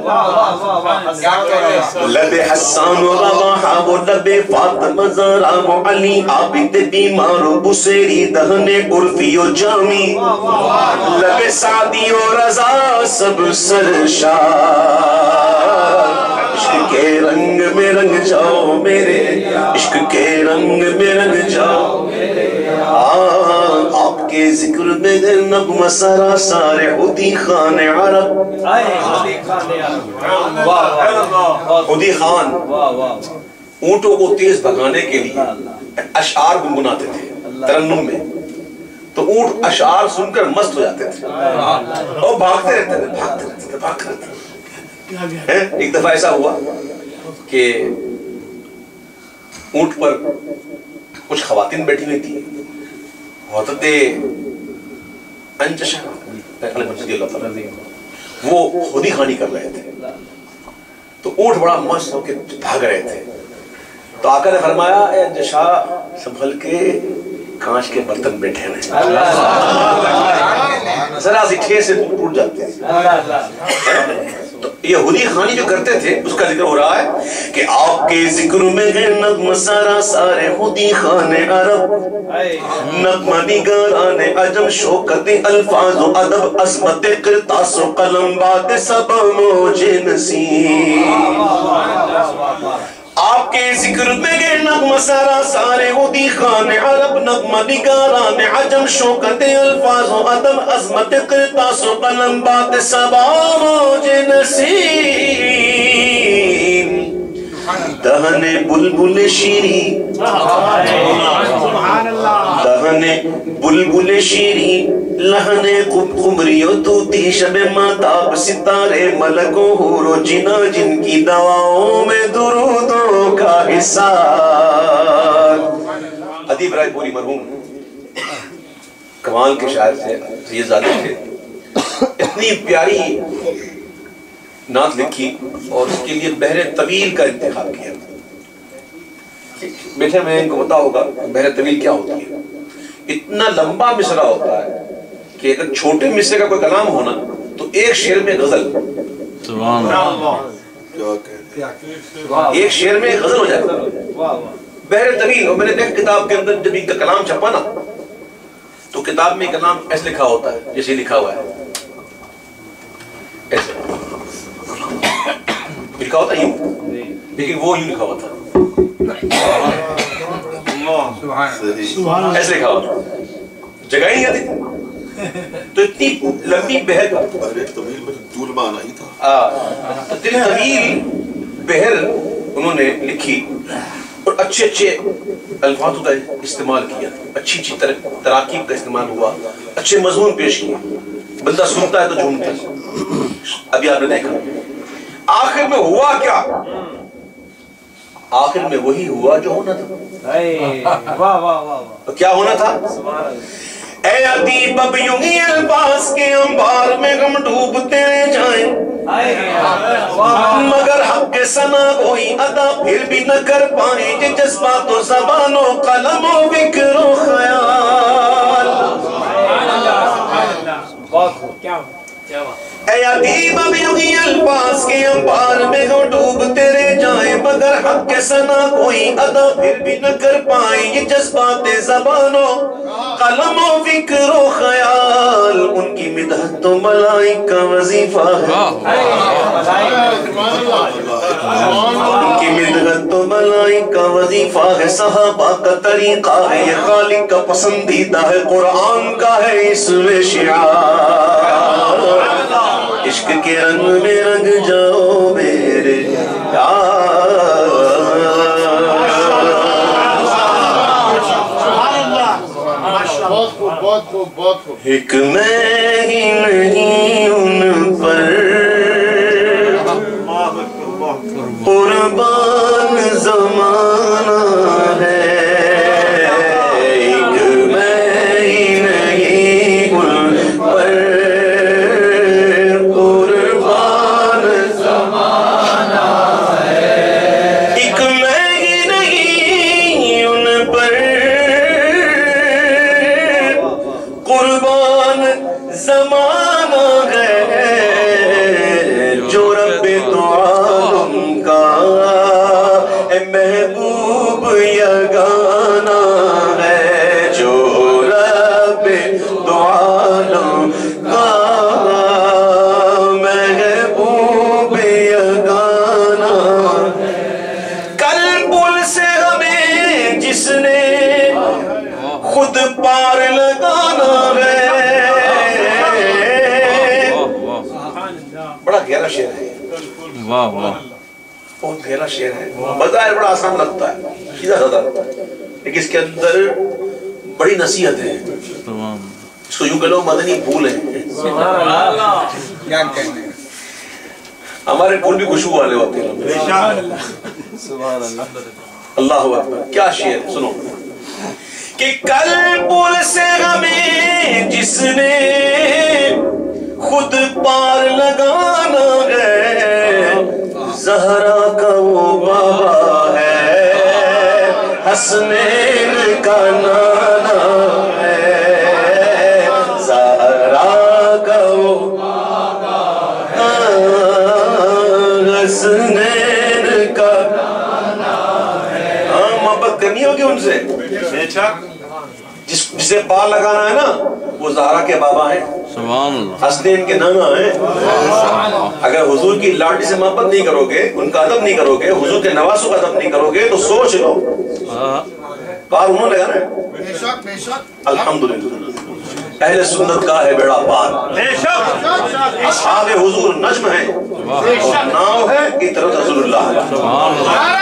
لب حسان و رواحہ وہ لب فاطمہ زہرا و علی عابد بیمار و بسیری دہن عرفی و جامی لب سعدی و رضا سب سرشار عشق کے رنگ میں رنگ جاؤ میرے عشق کے رنگ میں رنگ جاؤ آپ کے ذکر میں نغمہ سرا سارے حدی خان عرب حدی خان اونٹوں کو تیز بھگانے کے لیے اشعار گنگناتے تھے ترنم میں تو اونٹ اشعار سن کر مست ہو جاتے تھے اور بھاگتے رہتے تھے ایک دفعہ ایسا ہوا کہ اونٹ پر کچھ خواتین بیٹھی ہوئی تھی حضرت انجشہ وہ خودی خانی کر رہے تھے تو اونٹ بڑا مست ہو کے بھاگ رہے تھے تو آقا نے فرمایا اے انجشہ سنبھل کے کانچ کے برتن بیٹھے ہیں ذرا سی ٹھیس سے ٹوٹ جاتے ہیں تو یہ حدی خانی جو کرتے تھے اس کا ذکر ہو رہا ہے کہ آپ کے ذکر میں گئے نغمہ سارا سارے حدی خان عرب نغمہ نگاران عجم شوکت الفاظ و ادب عظمت قرطاس و قلم بات سب موج نسیم آپ کے ذکر میں گئے نغمہ سارا سارے حدی خان عرب نغمہ نگاران عجم شوکت الفاظ و ادب عظمت قرطاس و قلم بات سبا موج نسیم دہن بلبل شیری دہن بلبل شیری لہن قمری و توتی شب ماتاب ستارے ملک و حور و جنا جن کی دعاؤں میں درودوں کا حساب ادیب رائے پوری مرحوم کمال کے شاعر تھے سید زادے تھے اتنی پیاری نعت لکھی اور اس کے لیے بحر طویل کا انتخاب کیا بیٹھے میں ان کو پتا ہوگا بحر طویل کیا ہوتی ہے اتنا لمبا مصرع ہوتا ہے کہ اگر چھوٹے مصرع کا کوئی کلام ہونا تو ایک شعر میں غزل ایک شعر میں غزل ہو جائے بحر طویل اور میں نے دیکھ کتاب کے اندر جب ان کا کلام چھپا نا تو کتاب میں کلام ایسے لکھا ہوتا ہے جیسے لکھا ہوا ہے ایسے लिखा होता यूं, लेकिन वो यूं लिखा हुआ था, ऐसे लिखा हुआ, जगह ही नहीं आती थी। तो इतनी लंबी बहर इतनी तवील बहर उन्होंने लिखी और अच्छे अच्छे अल्फाजों का इस्तेमाल किया, अच्छी अच्छी तराकीब का इस्तेमाल हुआ, अच्छे मजमून पेश किए, बंदा सुनता है तो झूमता है। अभी आपने देखा आखिर में हुआ क्या, आखिर में वही हुआ जो होना था। वाह वाह वाह। तो क्या होना था? ऐ अदीब अब यूं ही अल्फाज के अंबार में गम डूबते जाएं, मगर हक के सना कोई अदा फिर भी न कर पाए, ये जज्बातो ज़बानो कलमो फिक्रो ख्याल। ऐ अदीब अब यूं ही अल्फाज के अंबार में गम डूबते जाएं, मगर हक के सना कोई अदा फिर भी न कर पाए, ये जज्बाते ज़बानो कलमो फिक्रो ख्याल। उनकी मिदहत तो मलाइक का वजीफा है, उनकी मिदहत तो मलाइक का वजीफा है, सहाबा का तरीका है, ये खालिक का पसंदीदा है, कुरान का है इसमें शिआर। इश्क के रंग में रंग जाओ मेरे यार। एक मैं ही नहीं उन पर कुर्बान ज़माना है, एक मैं ही नहीं उन पर कुर्बान ज़माना है, एक मैं ही नहीं उन पर कुर्बान ज़माना है, जो रब्बे तो आलम का महबूब यगाना है, जो रब्बे तो आलम का महबूब यगाना। कल पुल से हमें जिसने खुद पार लगाना है। बड़ा गहरा शेर है, वाह वाह, बहुत गहरा शेर है। बज़ाहिर बड़ा आसान लगता है, सीधा साधा, लेकिन इसके अंदर बड़ी नसीहत है। इसको यूं कह लो मदनी फूल है। हमारे फूल भी खुशबू वाले होते हैं। अल्लाह अकबर, क्या शेर है, सुनो कि कल पुल से हमें जिसने खुद पार लगाना है, ज़हरा का वो बाबा है, हसनैन का नाना है, ज़हरा का वो बाबा है, हसनैन का नाना है। हाँ, मोहब्बत करनी होगी उनसे। जिसे पार लगाना है ना, वो ज़हरा के बाबा है, हसनैन के नाना है। अगर हुजूर की लाडी से मोहब्बत नहीं करोगे, उनका अदब नहीं करोगे, हुजूर के नवासों का अदब नहीं करोगे, तो सोच लो पार उन्होंने लगाना है। अल्हम्दुलिल्लाह, अहले सुन्नत का है बेड़ा पार। असहाबे हुजूर नज्म है और नाव है इतरत रसूलुल्लाह।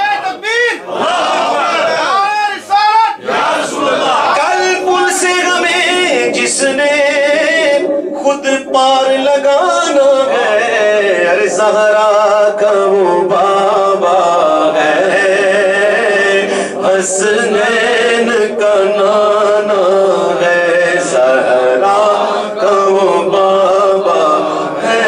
जिसने खुद पार लगाना है, अरे ज़हरा का वो बाबा है, हसनैन का नाना है, ज़हरा का वो बाबा है,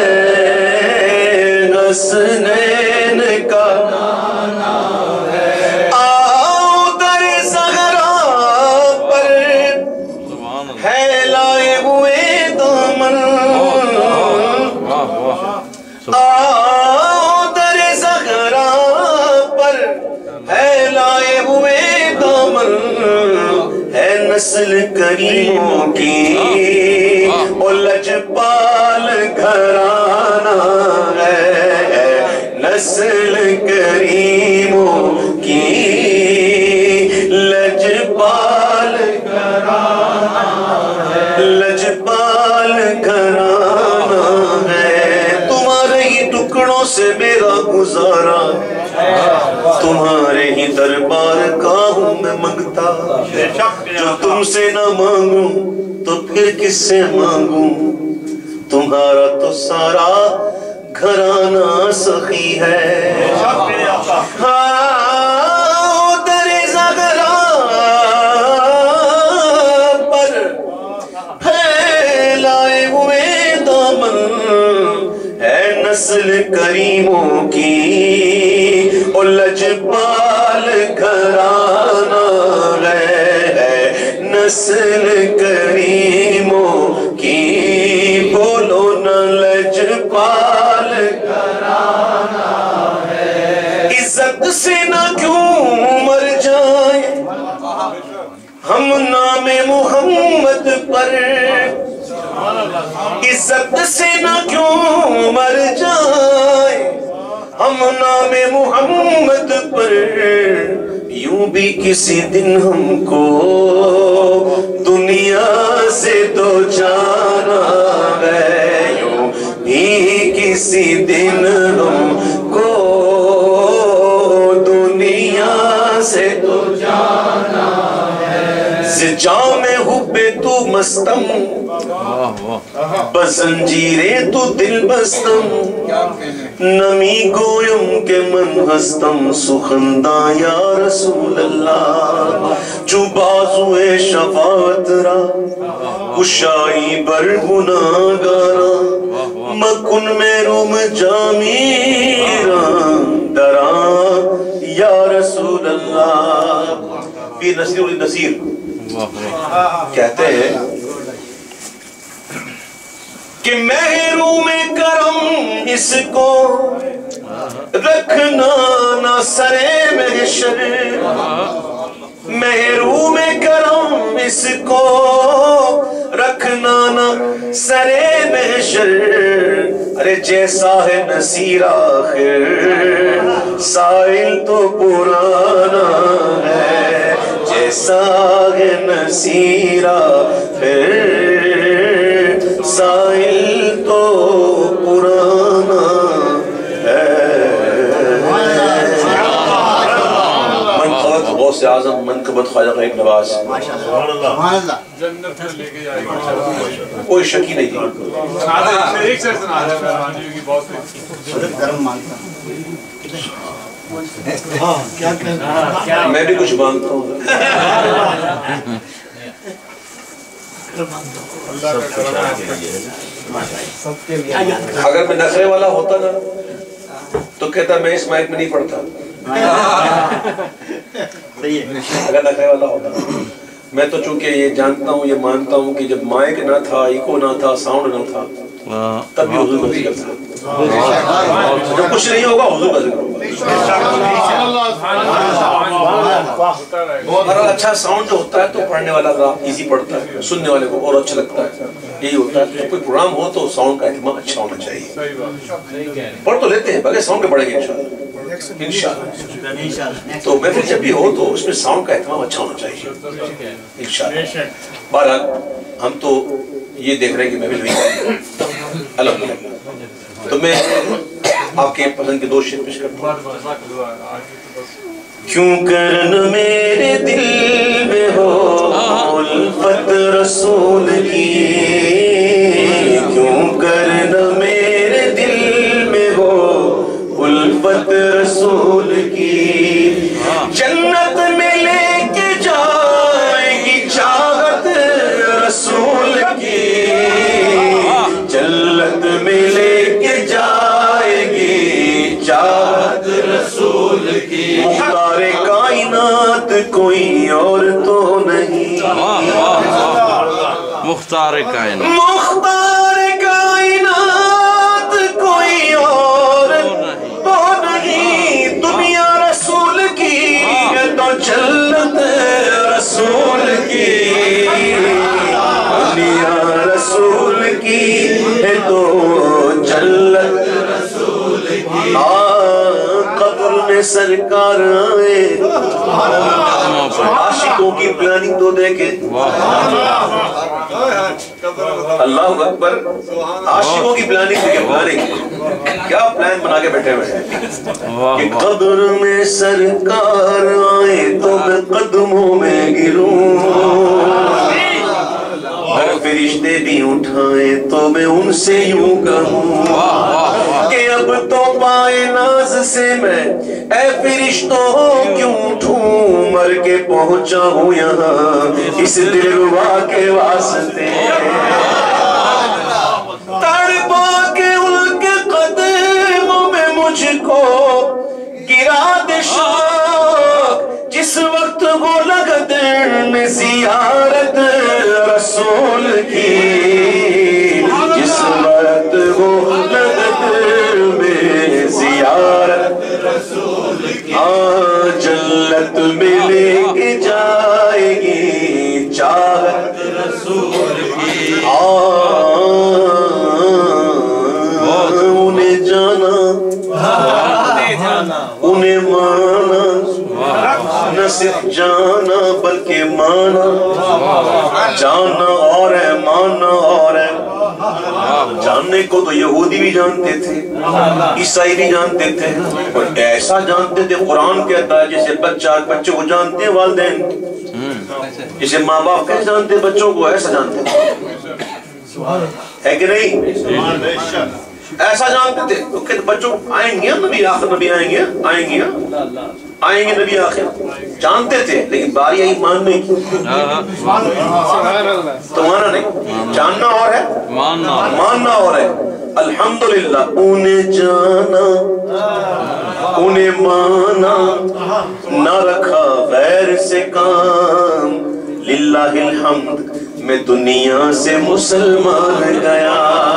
हसनैन का नाना है। आओ दर ज़हरा पर है लाए हुए दामन, आओ दर ज़हरा पर है लाए हुए दामन, है नस्ल करीमों की और लजपाल घराना है, نسل کریموں کی لجپال لجپال گھرانہ ہے، تمہارے ہی ٹکڑوں سے میرا گزارا، تمہارے ہی دربار کا ہوں میں منگتا، جو تم سے نہ مانگوں تو پھر کس سے مانگوں، تمہارا تو سارا گھرانہ سخی ہے، در زغرا پر پھیلائے ہوئے دامن ہے نسل کریموں کی، اور لجپال گھرانہ ہے نسل کریموں کی، بولو نہ لجپال گھرانہ ہے، عزت سے نہ کیوں مر جائیں ہم نام محمد پر، عزت سے نہ کیوں مر جائیں ہم نام محمد پر، یوں بھی کسی دن ہم کو دنیا سے تو جانا ہے، یوں بھی کسی دن ہم کو دنیا سے تو جانا ہے، جام حب تو مستم بزنجیریں تو دل بستم، نمی گویم کے من ہستم سخندہ یا رسول اللہ، جو بازوئے شفاعت را کشائی بر گناہگارا، مکن میں روم جامیران دران یا رسول اللہ۔ پیر نصیر النصیر کہتے ہیں کہ محروم کرم اس کو رکھنا نہ سرے محشر، محروم کرم اس کو رکھنا نہ سرے محشر، ارے جیسا ہے نصیر آخر سائل تو پرانا ہے، جیسا ہے نصیر آخر سائل تو پرانا ہے۔ منقبت غوث اعظم، منقبت خواجہ غریب نواز، کوئی شکی نہیں تھی۔ میں بھی کچھ مانگتا ہوں، اگر میں نخرے والا ہوتا نا تو کہتا میں اس مائک میں نہیں پڑھتا، اگر نخرے والا ہوتا، میں تو چونکہ یہ جانتا ہوں، یہ مانتا ہوں کہ جب مائک نہ تھا، ایکو نہ تھا، ساؤنڈ نہ تھا، تب بھی حضور کا ذکر تھا، جب کچھ نہیں ہوگا حضور کا ذکر ہوگا۔ اور اچھا ساؤنڈ جو ہوتا ہے تو پڑھنے والا ایزی پڑھتا ہے، سننے والے کو اور اچھا لگتا ہے، یہی ہوتا ہے۔ کوئی پروگرام ہو تو ساؤنڈ کا اہتمام اچھا ہونا چاہیے، پڑھ تو لیتے ہیں بغیر ساؤنڈ کے پڑھیں گے انشاءاللہ، تو محفل جب بھی ہو تو اس میں ساؤنڈ کا اہتمام اچھا ہونا چاہیے انشاءاللہ۔ بہرحال ہم تو یہ دیکھ رہے ہیں کہ محفل ہوئی الحمدللہ، تو میں آپ کے پسند کے دو شعر پیش کرتا ہوں۔ کیوں کرن میرے دل میں ہو الفت رسول کی، کیوں کرن میرے دل میں ہو الفت رسول کی، جنت میں لے کے جائے گی چاہت رسول کی، جنت میں لے کے جائے گی چاہت رسول کی، مختار کائنات کوئی اور تو نہیں، مختار کائنات، مختار کائنات کوئی اور تو نہیں، دنیا رسول کی ہے تو جنت رسول کی، دنیا رسول کی ہے تو جنت رسول کی، سرکار آئے. عاشقوں کی پلاننگ تو دیکھیں. اللہ اکبر. عاشقوں کی پلاننگ دیکھیں. پلاننگ کیا پلان بنا کے بیٹھے ہوئے ہیں کہ قبر میں سرکار آئے تو میں قدموں میں گروں, اگر فرشتے بھی اٹھائیں تو میں ان سے یوں کہوں کہ اب تو پائے ناز سے میں اے فرشتوں کیوں اٹھوں, مر کے پہنچا ہوں یہاں اس دلربا کے واسطے. تڑپا کے ان کے قدموں میں مجھ کو گرا دے شوق, جس وقت وہ لگن میں زیارت رسول کی, جس وقت وہ لگن میں زیارت رسول کی. جنت میں لے کے جائے گی چاہت رسول کی. انہیں جانا انہیں مانا, نہ صرف جانا بلکہ مانا. جانا اور ہے, مانا اور ہے. جاننے کو تو یہودی بھی جانتے تھے, عیسائی بھی جانتے تھے, اور ایسا جانتے تھے قرآن کہتا ہے جیسے بچے کو جانتے ہیں والدین, جسے ماں باپ کیسے جانتے ہیں بچوں کو, ایسا جانتے ہیں. ہے کہ نہیں؟ ایسا جانتے تھے. تو کہتے بچوں آئیں گے نبی آخر, نبی آئیں گے, آئیں گے نبی آخر. جانتے تھے لیکن باری آئی ماننے کی. تو مانا نہیں, جاننا اور ہے, ماننا اور ہے. الحمدللہ انہیں جانا انہیں مانا, نہ رکھا غیر سے کام. للہ الحمد میں دنیا سے مسلمان گیا,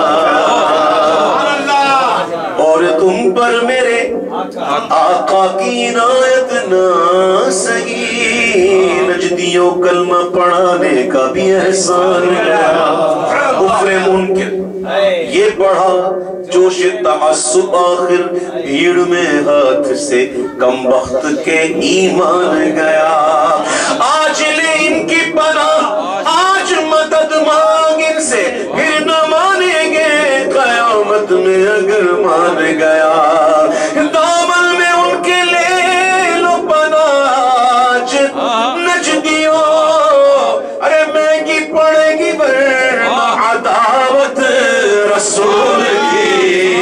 اور تم پر میرے آقا کی عنایت نہ سہی. نجدیوں کلمہ پڑھانے کا بھی احسان گیا. کفر منکر یہ بڑھا جوش تعصب, آخر بھیڑ میں ہاتھ سے کم بخت کے ایمان گیا. آج لے ان کی پناہ, آج مدد مانگ ان سے, پھر نہ مانیں گے قیامت میں اگر مان گیا. دامن میں ان کے لے لو پناہ آج نجدیوں, ارے مہنگی پڑے گی ورنہ عداوت رسول کی,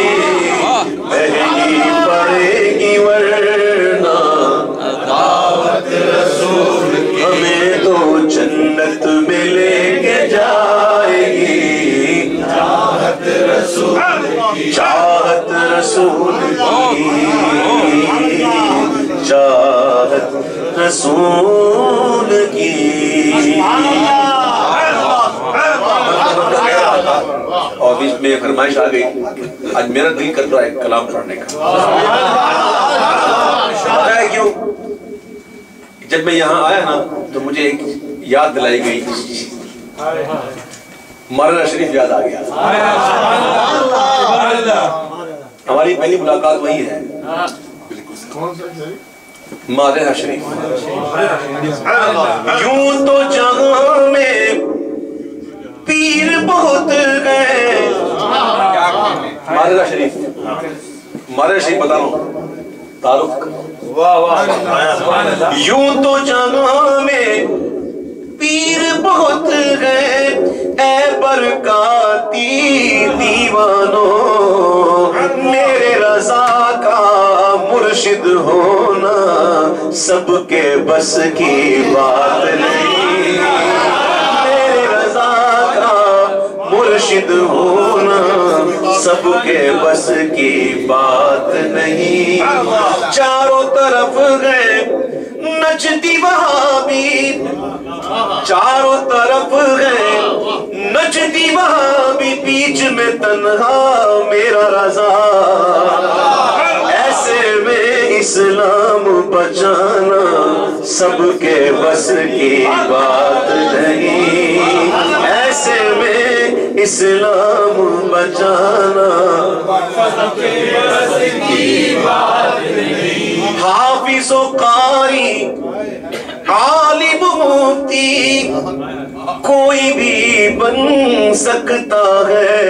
مہنگی پڑے گی ورنہ عداوت رسول کی. ہمیں تو جنت میں لے کے جائے گی چاہت رسول کی, چاہت رسول کی, چاہت رسول کی. اور بیچ میں فرمائش آ گئی, آج میرا دل کر رہا ہے کلام پڑھنے کا. پتہ ہے کیوں؟ جب میں یہاں آیا نا تو مجھے ایک یاد دلائی گئی, مولانا شریف یاد آ گیا. ہماری پہلی ملاقات وہی ہے, مادہ شریف. یوں تو جہاں میں پیر بہت گئے. مادہ شریف, مادہ شریف بتا رہا ہوں تعارف. یوں تو جہاں میں پیر بہت گئے, اے برکاتی دیوانوں, میرے رضا کا مرشد ہونا سب کے بس کی بات نہیں. میرے رضا کا مرشد ہونا سب کے بس کی بات نہیں. چاروں طرف گئے نجدی وہابی, چاروں طرف گئے نجدی وہابی, بیچ میں تنہا میرا رضا. ایسے میں اسلام بچانا سب کے بس کی بات نہیں. ایسے میں اسلام بچانا حافظ و قاری عالم مفتی کوئی بھی بن سکتا ہے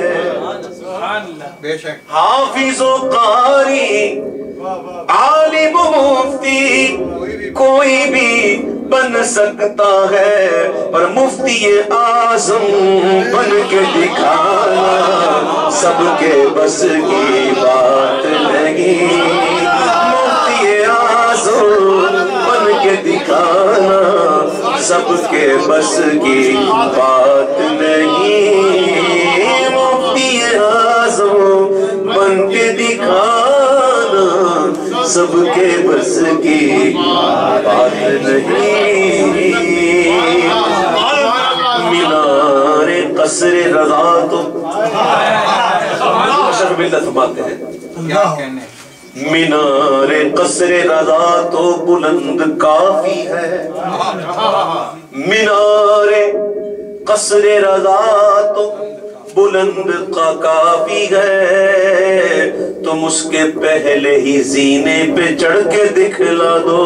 حافظ و قاری عالم مفتی کوئی بھی بن سکتا ہے پر مفتی اعظم بن کے دکھانا سب کے بس کی بات نہیں مفتی اعظم بن کے دکھانا سب کے بس کی بات نہیں مفتی اعظم بن کے دکھانا سب کے بس کی بات نہیں مینار قصر رضا تو اشرف ملت فرماتے ہیں مینار قصر رضا تو بلند کافی ہے مینار قصر رضا تو بلند کافی ہے تم اس کے پہلے ہی زینے پہ چڑھ کے دکھلا دو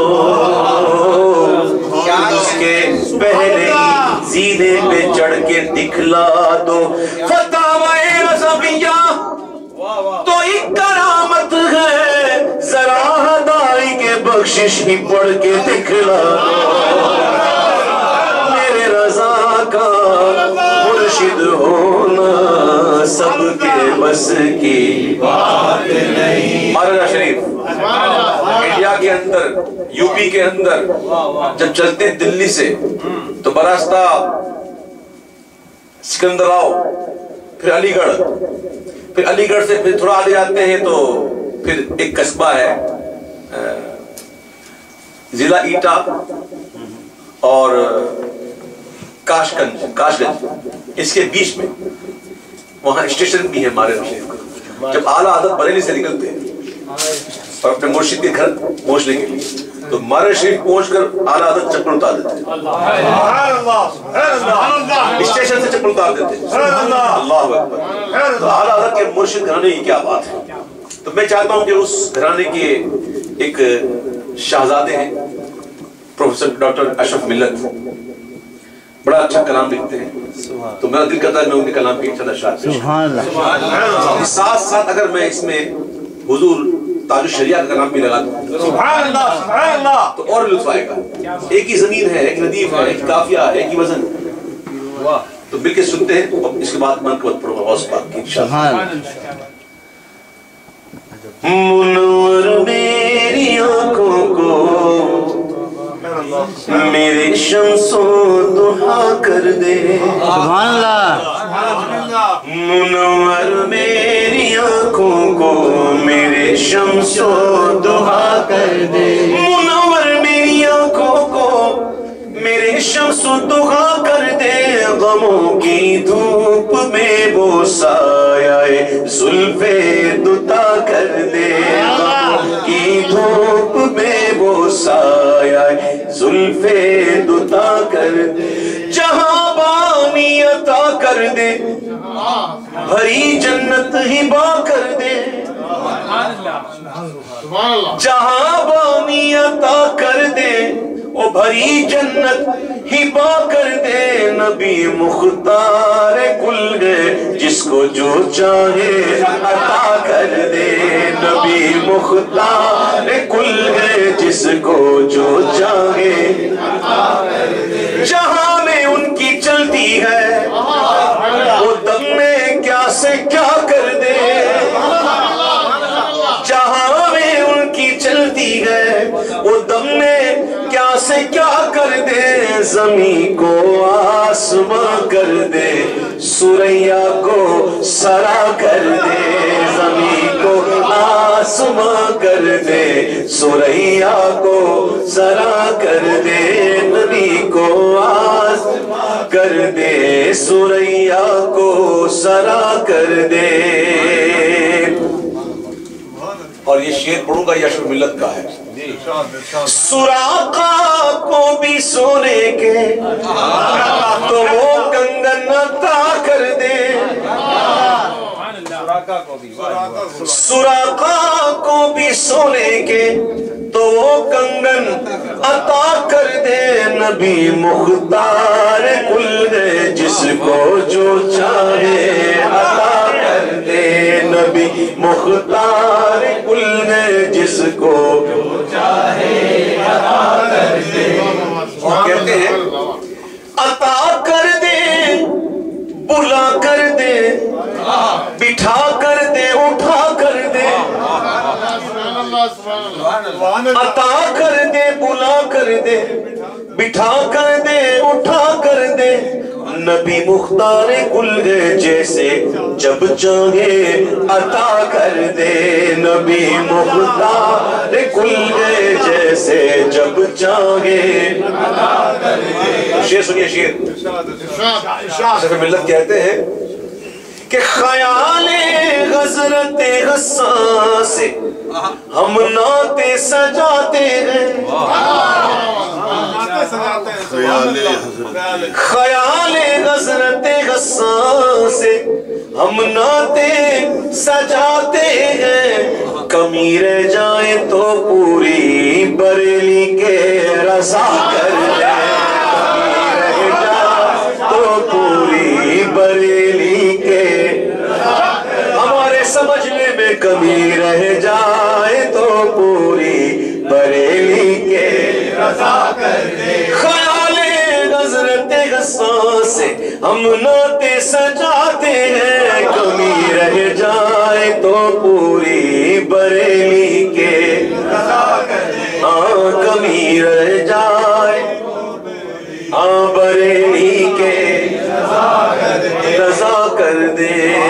اس کے پہلے ہی زینے پہ چڑھ کے دکھلا دو فتاوی رضویہ تو ایک کرامت ہے ذرا ہدائی کے بخشش ہی پڑھ کے دکھلا دو میرے رضا کا مرشد ہونا سب کے بس کی بات نہیں مہاراجہ شریف انڈیا کے اندر یو پی کے اندر جب چلتے دلی سے تو براستہ سکندراؤ پھر علی گڑھ پھر علی گڑھ سے پھر تھوڑا آگے جاتے ہیں تو پھر ایک قصبہ ہے ضلع ایٹا اور کاشگنج اس کے بیچ میں وہاں اسٹیشن بھی ہے ہمارے شریف کا جب اعلیٰ حضرت بریلی سے نکلتے ہیں اور اپنے مرشد کے گھر پہنچنے کے لیے تو ہمارے شریف پہنچ کر اعلیٰ حضرت چپل اتار دیتے ہیں اسٹیشن سے چپل اتار دیتے ہیں اللہ اکبر تو اعلیٰ حضرت کے مرشد گھرانے کی کیا بات ہے تو میں چاہتا ہوں کہ اس گھرانے کے ایک شہزادے ہیں پروفیسر ڈاکٹر اشرف ملت بڑا اچھا کلام لکھتے ہیں تو میرا دل کرتا ہے میں ان کے کلام کی چند اشعار ساتھ ساتھ اگر میں اس میں حضور تاج الشریعہ کا کلام بھی لگا دوں تو اور لطف آئے گا ایک ہی زمین ہے ایک ردیف ہے ایک قافیہ ہے ایک ہی وزن تو مل کے سنتے ہیں اور اس کے بعد منقبت پڑھوں گا غوث پاک کی انشاءاللہ منور میری آنکھوں کو میرے شمس و ضحا کر دے سبحان اللہ منور میری آنکھوں کو میرے شمس و ضحا کر دے منور میری آنکھوں کو میرے شمس و ضحا کر دے غموں کی دھوپ میں وہ سایہ زلف دتا کر دے غموں کی دھوپ میں وہ سایہ زلف دتا کر دے جہاں بانی عطا کر دے بھری جنت ہبا کر دے جہاں بانی عطا کر دے او بھری جنت ہبا کر دے نبی مختار کل گئے جس کو جو چاہے عطا کر دے نبی مختار کل گئے جس کو جو چاہے جہاں میں ان کی چلتی ہے وہ دم میں کیا سے کیا کر دے جہاں میں ان کی چلتی ہے وہ دم میں کیا سے کیا کر دے زمین کو آسماں کر دے سوریا کو سرا کر دے زمین کو آسماں کر دے سوریا کو سرا کر دے نبی کو آسماں کر دے سوریا کو سرا کر دے اور یہ شعر پڑھوں گا یہ اشرف ملت کا ہے سراقہ کو بھی سونے کے تو وہ کنگن عطا کر دے سراقہ کو بھی سونے کے تو وہ کنگن عطا کر دے نبی مختار کل ہے جس کو جو چاہے عطا کر دے نبی مختار کل ہے جس کو جو چاہے عطا کر دے کہتے ہیں عطا کر دے بلا کر دے بٹھا کر دے اٹھا کر دے عطا کر دے بلا کر دے بٹھا کر دے اٹھا کر دے نبی مختار کل ہے جیسے جب چاہے عطا کر دے نبی مختار کل ہے جیسے جب چاہے عطا کر دے شعر سنیے شعر سفر ملت کہتے ہیں کہ خیال حضرت غسان سے ہم نعتیں سجاتے ہیں خیال حضرت غسان سے ہم نعتیں سجاتے ہیں کمی رہ جائے تو پوری بریلی کے رضا کر دے کمی رہ جائے تو پوری بریلی کے ہمارے سمجھنے میں کمی رہ جائے تو پوری بریلی کے رضا کر دے خیال حضرت غسان سے ہم نعتیں سجاتے ہیں کمی رہ جائے تو پوری بریلی کے رضا کر دے ہاں کمی رہ جائے ہاں بریلی کے رضا کر دے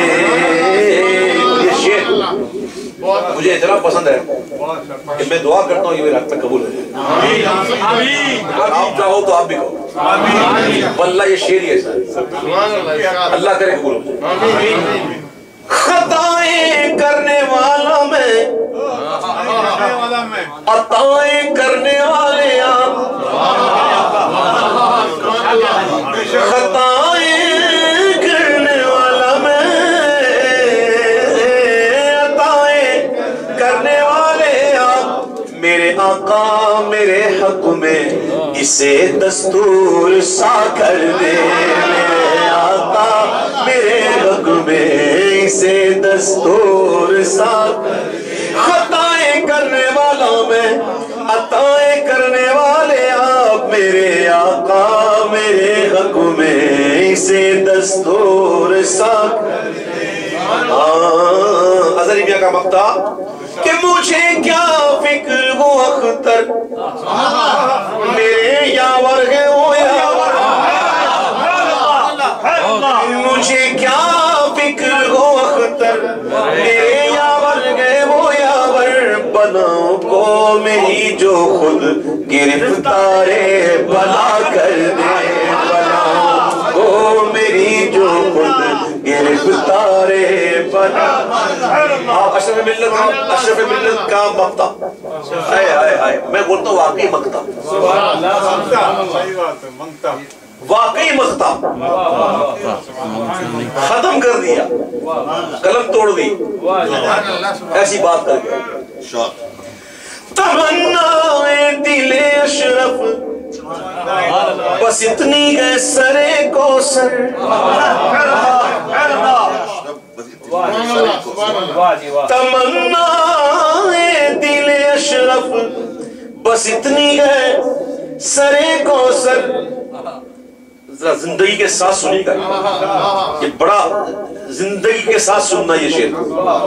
یہ شعر مجھے اتنا پسند ہے کہ میں دعا کرتا ہوں یہ میرے حق میں قبول ہو جائے اگر آپ چاہو تو آپ بھی کہو واللہ یہ شعر ہی ہے اللہ کرے قبول ہو جائے خطائیں کرنے والا میں عطائیں کرنے والے آپ خطائیں کرنے والا میں عطائیں کرنے والے آپ میرے آقا میرے حق میں اسے دستور سا کر دے میرے آقا میرے حق میں اسے دستور سا خطائیں کرنے والا میں عطائیں کرنے والے آپ میرے آقا میرے حق میں اسے دستور سا اظہری میاں کا مقطع کہ مجھے کیا فکر ہو اختر میرے یاور ہے وہ یاور مجھے کیا فکر ہو اختر میرے یاور گئے وہ یاور بناؤ کو میری جو خود گرفتار بلا کر دے بناؤ کو میری جو خود گرفتار بلا اشرف ملت کا مقطع میں بولتا ہوں واقعی مقطع واقعی مقطع ختم کر دیا قلم توڑ دی ایسی بات کر گیا تمنا دل اشرف بس اتنی ہے سرے کو سر تمنا دل اشرف بس اتنی ہے سرے کو سر ذرا زندگی کے ساتھ سنی گا یہ بڑا زندگی کے ساتھ سننا یہ شعر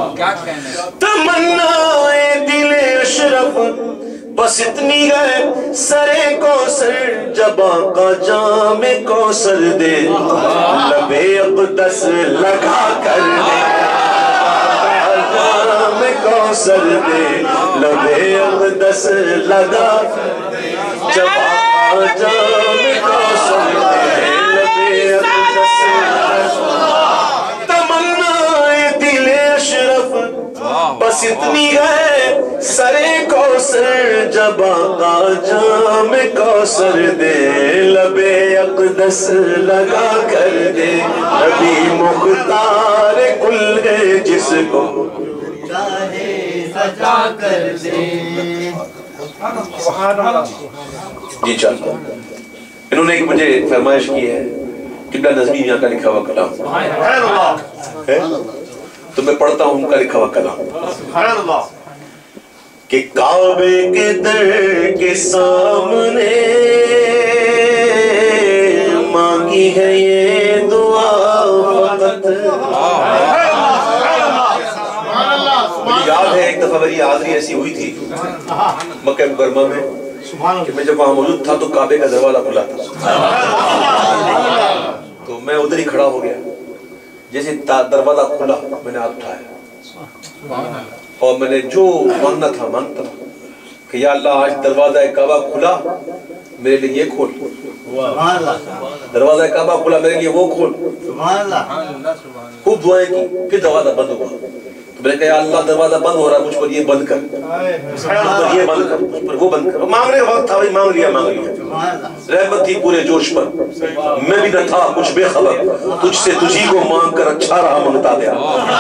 تمنا دل اشرف بس اتنی ہے سرے کوثر جب آقا جام کوثر دے لبے اقدس لگا کر دے جام کوثر دے لبے اقدس لگا جب آقا جام کوثر دے لبے اقدس تمنا دل اشرف بس اتنی ہے سرے کوثر جب آقا جام کوثر دے لبے اقدس बरस लगा कर दे, नबी मुख्तार कुल है जिसको चाहे सजा कर दे। जी चाहता इन्होंने एक मुझे फरमाइश की है, किबला नज़मी यहाँ का लिखा हुआ कलाम है, तो मैं पढ़ता हूँ उनका लिखा हुआ कलाम कि काबे के दर के सामने मांगी है ये दुआ फकत। मुझे याद है एक दफा मेरी हाज़री ऐसी हुई थी मक्का मुकर्रमा में कि मैं जब वहां मौजूद था तो काबे का दरवाजा खुला था, तो मैं उधर ही खड़ा हो गया। जैसे दरवाजा खुला मैंने हाथ उठाया और मैंने जो मांगना था मांगता कि या अल्लाह आज दरवाजा काबा खुला मेरे लिए ये खोल, दरवाजा काबा खुला मेरे लिए वो खोल। खूब दुआएं की, फिर दरवाजा बंद हुआ तो मैंने कहा अल्लाह दरवाजा बंद हो रहा है मुझ पर ये बंद कर, मुझ पर ये बंद कर, मुझ पर वो बंद कर। मांगने का वक्त था भाई, मांग लिया। रहमत थी पूरे जोश पर, मैं भी न था कुछ बेखबर, तुझसे तुझी को मांग कर अच्छा रहा मांगता गया।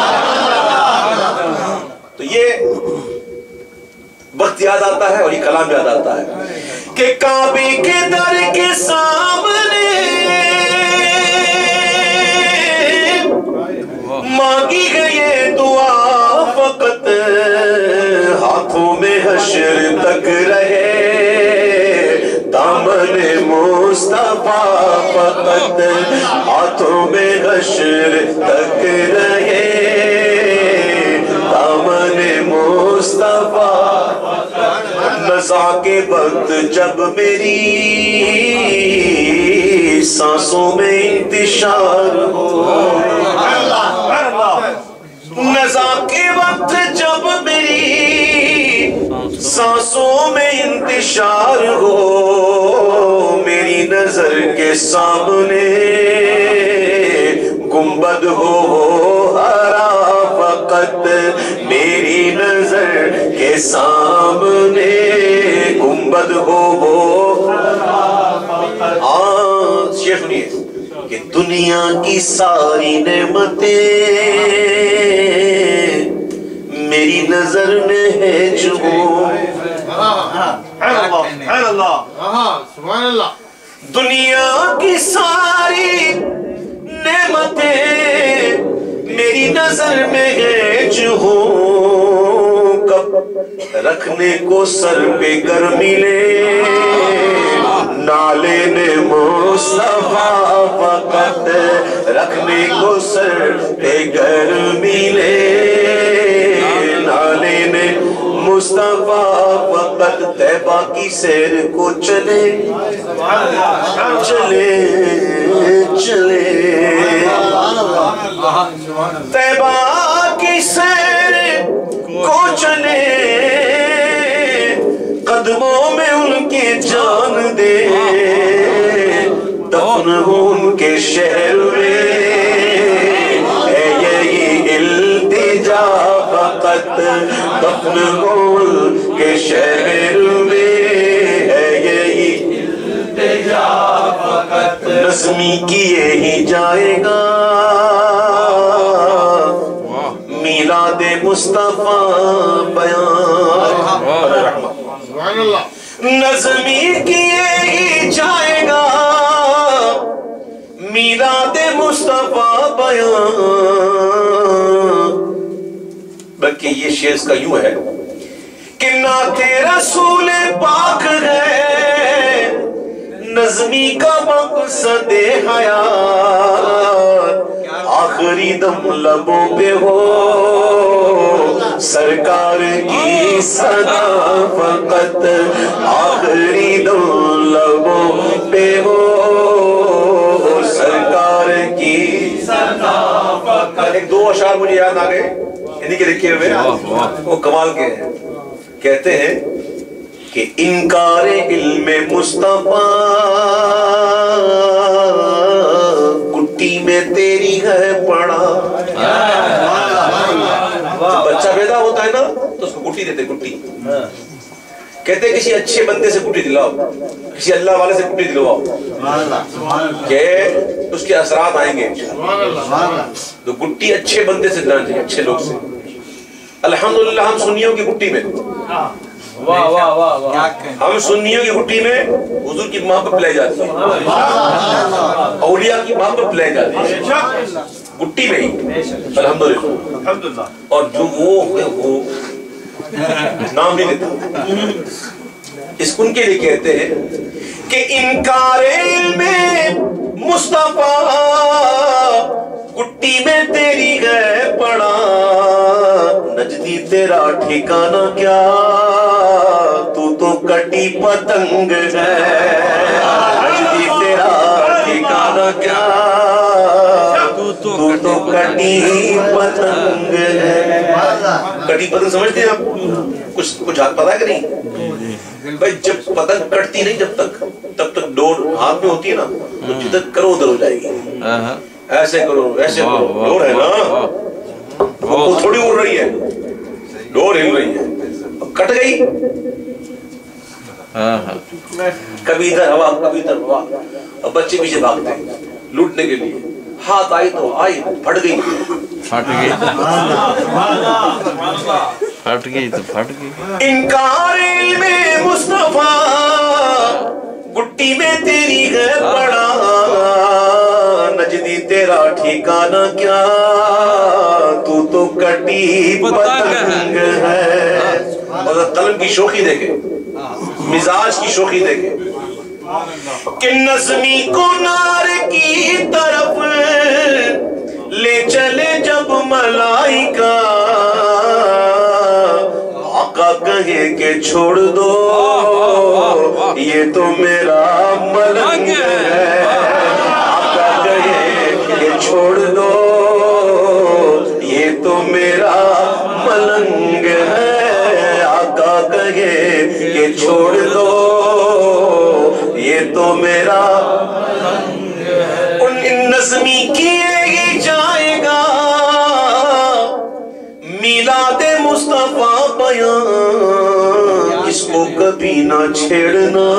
तो ये वक्त याद आता है और ये कलाम याद आता है कि काबे के दर के सामने मांगी गई ये दुआ फकत, हाथों में हश्र तक रहे दामने मुस्तफा फकत, हाथों में हश्र तक रहे दामने मुस्तफा। नज़ा के वक्त जब मेरी सांसों में इंतशार हो, नज़ा के वक्त जब मेरी सांसों में इंतशार हो, मेरी नजर के सामने गुंबद हो हरा फकत, मेरी नजर के सामने गुंबद हो शेख सुनिए कि दुनिया की सारी नेमतें मेरी नजर में है जो, दुनिया की सारी नेमतें मेरी नजर में है जो, कब रखने को सर पे गर्मी ले नाले ने मुस्तफा फकत, रखने को सर पे गर्मी ले नाले ने मुस्तफा फकत, तैबा की सैर को चले चले चले, तैबा की सैर को चले, कदमों में उनके जान दे, दफन उनके शहर में है यही इल्तिजा फकत, दफन उनके शहर में है यही इल्तिजा फकत, नज़मी किए ही जाएगा मीलादे मुस्तफा बयान, नज़मी किए ही जाएगा मीलादे मुस्तफा बयान। बल्कि ये शेर का यूं है कि नाते रसूल पाक है नज़मी का मकसद हयात, आखिरी दम लबों पे हो सरकार की सदा फकत, आखिरी दम लबों पे हो सरकार की सदा फकत। एक दो अशार मुझे याद आ गए इन्हीं के लिखे हुए, वो कमाल के हैं। कहते हैं कि इनकार इल्मे मुस्तफा कुट्टी में तेरी है पड़ा, बच्चा पैदा होता है ना तो उसको कुट्टी देते, कुट्टी। कहते किसी अच्छे बंदे से कुट्टी दिलाओ کسی اللہ والے سے گٹی دلواؤ کہ اس کے اثرات آئیں گے تو گٹی اچھے بندے سے دلانا چاہیے، اچھے لوگ سے. الحمدللہ ہم سنیوں کی گٹی میں ہم سنیوں کی گٹی میں حضور کی محبت پلائی جاتی ہے، اولیاء کی محبت پلائی جاتی ہے گٹی میں ہی الحمدللہ. اور جو وہ نام نہیں لیتا اس ان کے لیے کہتے ہیں کہ انکار علم مصطفیٰ گٹی میں تیری ہے پڑا، نجدی تیرا ٹھکانہ کیا تو کٹی پتنگ ہے، نجدی تیرا ٹھکانہ کیا تو کٹی پتنگ ہے. کٹی پتنگ سمجھتے ہیں آپ؟ کچھ ہاتھ پتا ہے کہ نہیں بھائی؟ جب پتنگ کٹتی نہیں جب تک تب تک ڈور ہاتھ میں ہوتی ہے نا، تو جدھر کرو ادھر ہو جائے گی. ایسے کرو ایسے کرو، ڈور ہے نا وہ تھوڑی اڑ رہی ہے، ڈور ہل رہی ہے. اب کٹ گئی، کبھی ادھر ہوا کبھی ادھر ہوا. اب بچے پیچھے بھاگتے ہیں لوٹنے کے لیے، ہاتھ آئی تو آئی، پھٹ گئی تو پھٹ گئی. انکار علم مصطفیٰ گٹی میں تیری ہے پڑا، نجدی تیرا ٹھکانہ کیا تو کٹی پتنگ ہے. قلم کی شوخی دیکھے، مزاج کی شوخی دیکھے کہ نظمی کو نار کی طرف لے چلے جب ملائکہ، آقا کہے کہ چھوڑ دو یہ تو میرا ملنگ ہے، آقا کہے کہ چھوڑ دو یہ تو میرا ملنگ ہے، آقا کہے کہ چھوڑ دو یہ تو میرا ان نظمی کیے ہی جائے گا میلاد مصطفیٰ بیان، اس کو کبھی نہ چھیڑنا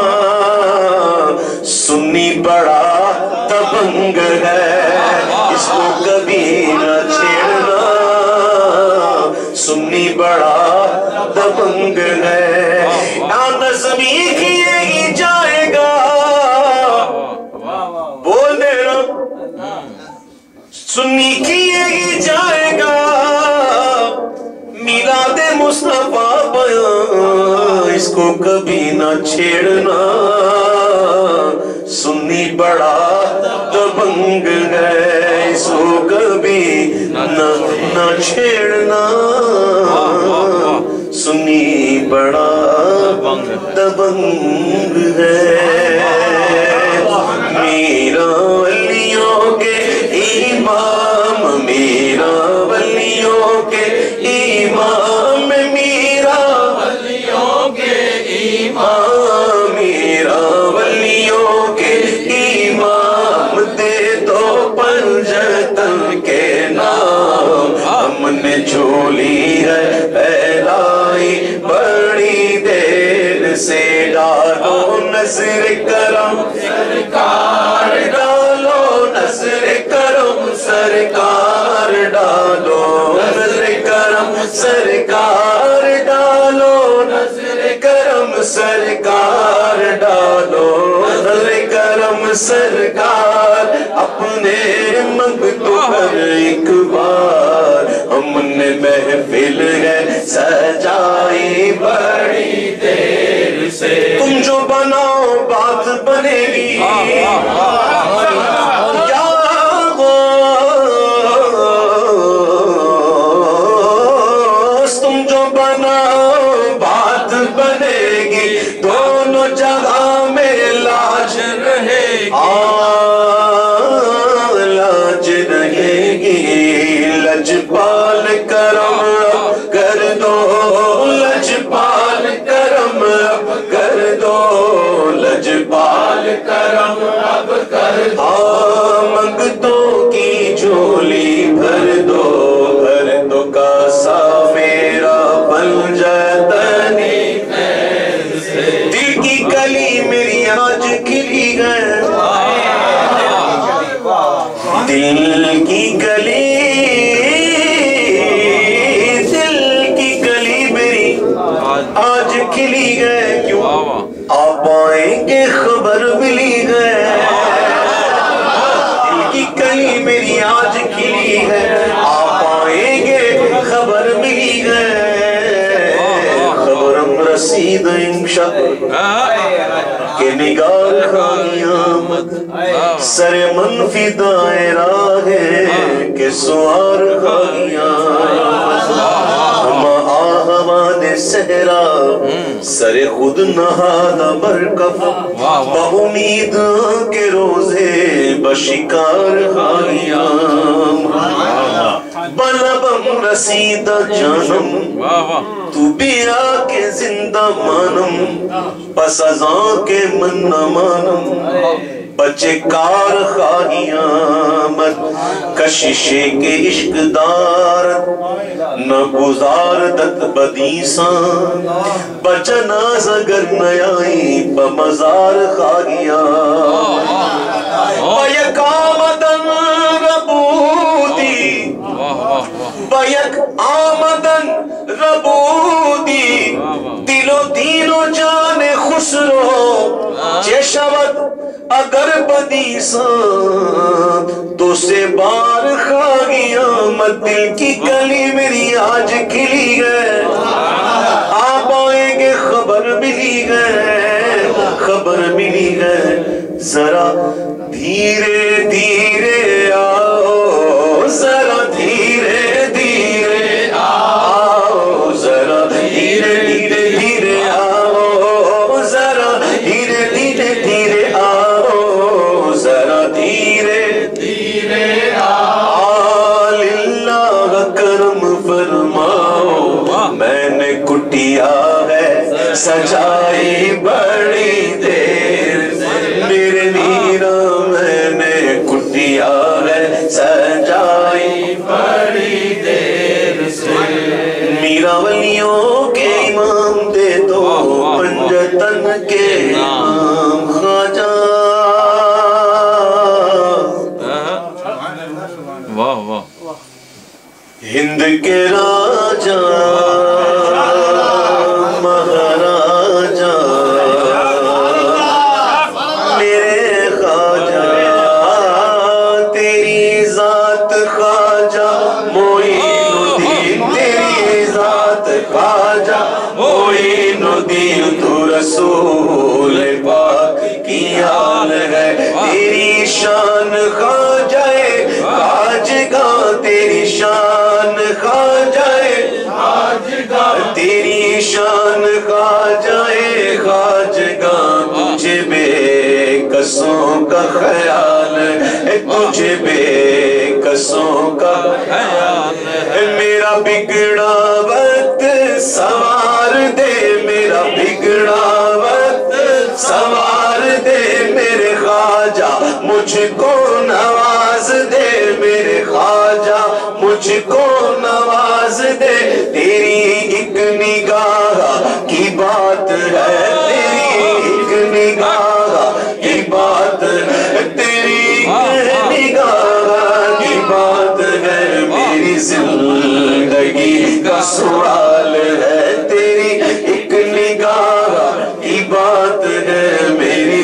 سنی بڑا دبنگ ہے، اس کو کبھی نہ چھیڑنا سنی بڑا دبنگ ہے. نظمی کیے ہی جائے گا، بول دے رب، سنی کیے ہی جائے گا میلاد مصطفیٰ بیان، اس کو کبھی نہ چھیڑنا سنی بڑا دبنگ ہے، اس کو کبھی نہ چھیڑنا سنی بڑا دبنگ ہے. میرا ولیوں کے امام، میرا ولیوں کے امام، میرا ولیوں کے امام، میرا ولیوں کے امام، دے دو پنجتن کے نام، ہم نے جھولی ہے پھیلائی بڑی دیر سے، ڈالو نظر کرم سرکار، ڈالو نظر کرم سرکار، ڈالو نظر کرم سرکار، ڈالو نظر کرم سرکار، ڈالو نظر کرم سرکار، اپنے منگتوں پر ایک بار ہم نے محفل ہے سجائی بڑی دیر سے. تم جو بناؤ بات بنے گی، تم جو بناؤ بات بنے گی، دونوں جگہ میں لاج رہے گی، لاج رہے گی. لجپال کرم کر دو، لجپال کرم اب کر دو، لجپال کرم اب کر دو. منگتوں کی جھولی بھر دو، بھر دو کاسا میرا بن جائے، دل کی کلی میری दिल की गली मेरी आज खिली है, क्यों आप आएंगे खबर मिली है। दिल की गली मेरी आज खिली है, आप आएंगे खबर मिली है। खबरम रसीद के निगार खानियामत सरे मनफी दायरा है के सुआर खानियामत सहरा सरे खुद नहादा मरकब बहुमीद के रोजे बशिकार खानियाम बलबम रसीदा जानम तू भी आके जिंदा मानम पसजा के मन न मानम बच्चे कार खानियामत कशिशे के इश्कदार न गुजार दत बदीसा बचनाज अगर नयाई बमजार खानिया बयक आमदन रबूदी बयक आमदन रबूदी दिलो दीनो जाने खुसरो चेशवत अगर बदीसा तो से बार खानियामत दिल की गली मेरी आज खिली है, आप आएंगे खबर मिली है, खबर मिली है। जरा धीरे धीरे आओ, जरा धीरे धीरे आओ, जरा धीरे धीरे धीरे आओ, जरा धीरे धीरे धीरे आओ, जरा धीरे धीरे आओ। लिल्लाह करम फरमाओ, मैंने कुटिया है सजाई बड़ी देर मेरे मीरा, मैंने कुटिया है सजाई बड़ी देर से। मीरा वलियों के इमाम दे दो पंजतन के नाम ख्वाजा। वाह वाह हिंद के राजा महाराजा मेरे ख्वाजा, तेरी जात ख्वाजा मोइनुद्दीन, तेरी जात ख्वाजा मोइनुद्दीन, तू रसूल पाक की हाल है। तेरी शान ख्वाजाए खाजगा, तेरी शान ख्वाजाए खाजगा, तेरी शान ख्वाजाए खाजगा। तुझे बेकसों का ख्याल है, तुझे बेकसों का ख्याल है। मेरा बिगड़ा वक्त संवार दे, मेरा बिगड़ा वक्त संवार दे मेरे ख्वाजा, मुझको नवाज दे मेरे ख्वाजा, मुझको नवाज दे। तेरी एक निगाह की बात है, तेरी एक निगाह की बात है, तेरी एक निगाह की बात है। मेरी जिंदगी का सवाल है, तेरी एक निगाह की बात है। मेरी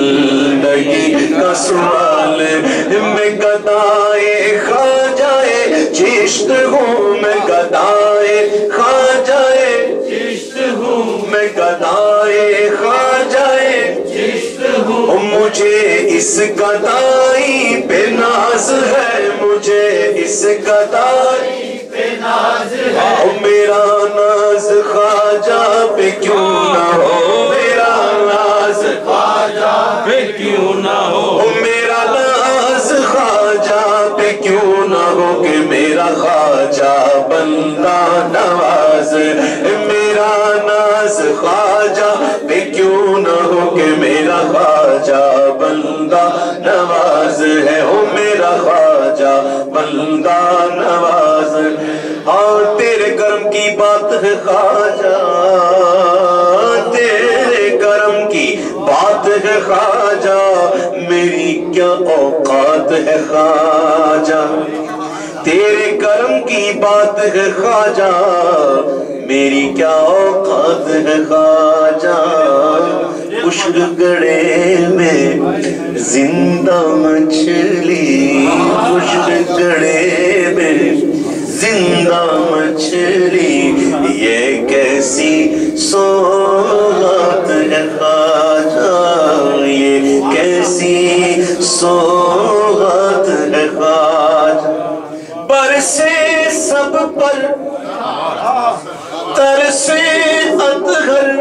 जिंदगी का सवाल मैं गदाए ख्वाजाए चिश्त हूँ, मैं गदाए ख्वाजाए चिश्त हूँ, मैं गदाए ख्वाजाए चिश्त हूँ। मुझे इस गदाई पे नाज है, मुझे इस गदाई पे नाज है। मेरा नाज ख्वाजा पे क्यों ना हो, मेरा नाज ख्वाजा पे क्यों ना हो, मेरा नाज ख्वाजा पे क्यों ना हो कि मेरा ख्वाजा बंदा नवाज। मेरा नाज ख्वाजा पे क्यों ना हो कि मेरा ख्वाजा बंदा नवाज है, हो मेरा ख्वाजा बंदा नवाज। हाँ तेरे करम की बात है ख्वाजा, तेरे करम की बात है ख्वाजा। मेरी کیا اوقات ہے خواجہ، تیرے کرم کی بات ہے خواجہ، میری کیا اوقات ہے خواجہ، خشک گڑے میں زندہ مچھلی، خشک گڑے میں زندہ مچھلی، یہ کیسی سوغات ہے خواجہ، یہ کیسی سوغات ہے خواجہ، برسے سب پر ترسے اطہر،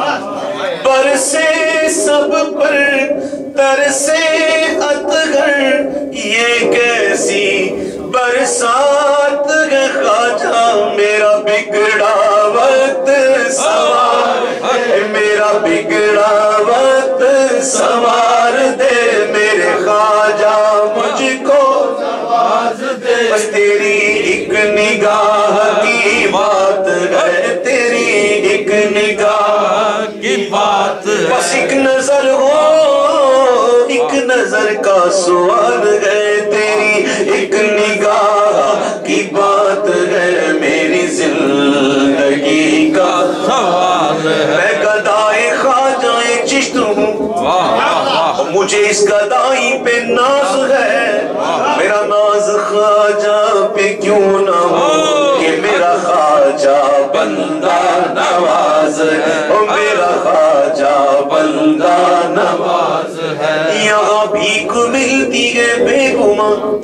برسے سب پر ترسے اطہر، یہ کیسی برسات ہے خواجہ، میرا بگڑا وقت سوار، میرا بگڑا وقت سوار دے میرے خواجہ، مجھ کو بس تیری ایک نگاہ کی بات ہے، تیری ایک نگاہ کی بات، بس ایک نظر ہو، ایک نظر کا سوال ہے، تیری ایک نگاہ کی بات ہے، میری زندگی کا سوال ہے، میں گدائے خواجہ چشت ہوں، مجھے اس گدائی پہ ناز ہے، میرا ناز خواجہ پہ کیوں نہ ہو کہ میرا خواجہ بندہ نواز ہے، میرا خواجہ بندہ نواز ہے، یہاں بھیک ملتی ہے بے گمان،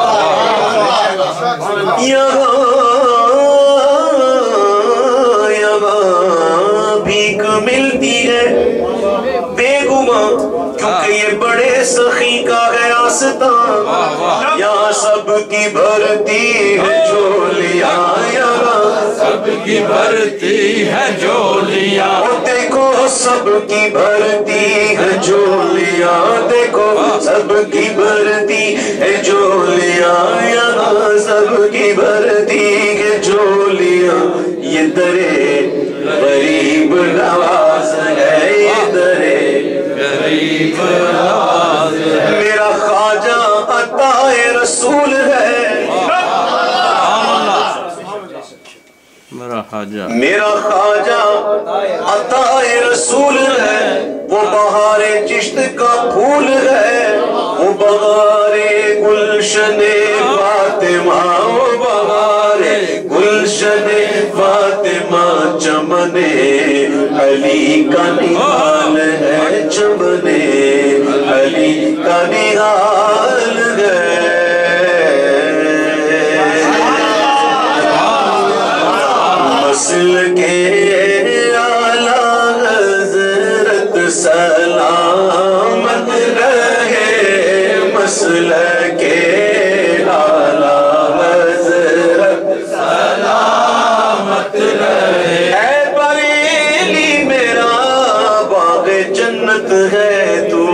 یہاں بھیک ملتی ہے بے گمان، کیونکہ یہ بڑے سخی کا ہے آستان، یہاں سب کی بھرتی ہے جھولیاں، یہاں سب کی بھرتی ہے جھولیاں، دیکھو سب کی بھرتی ہے جھولیاں، دیکھو سب کی بھرتی ہے جھولیاں، یہاں سب کی بھرتی ہے جھولیاں، یہ درے غریب نواز ہے، یہ درے غریب نواز ہے، میرا خواجہ عطا رسول ہے، میرا خواجہ عطا رسول ہے، وہ بہار چشت کا پھول ہے، وہ بہار گلشن فاطمہ، وہ بہار گلشن فاطمہ، چمن علی کا نہال ہے، چمن علی کا نہال ہے، مسل کے اعلیٰ حضرت سلامت رہے، مسل کے اعلیٰ حضرت سلامت رہے، اے بریلی میرا باغ جنت ہے تو،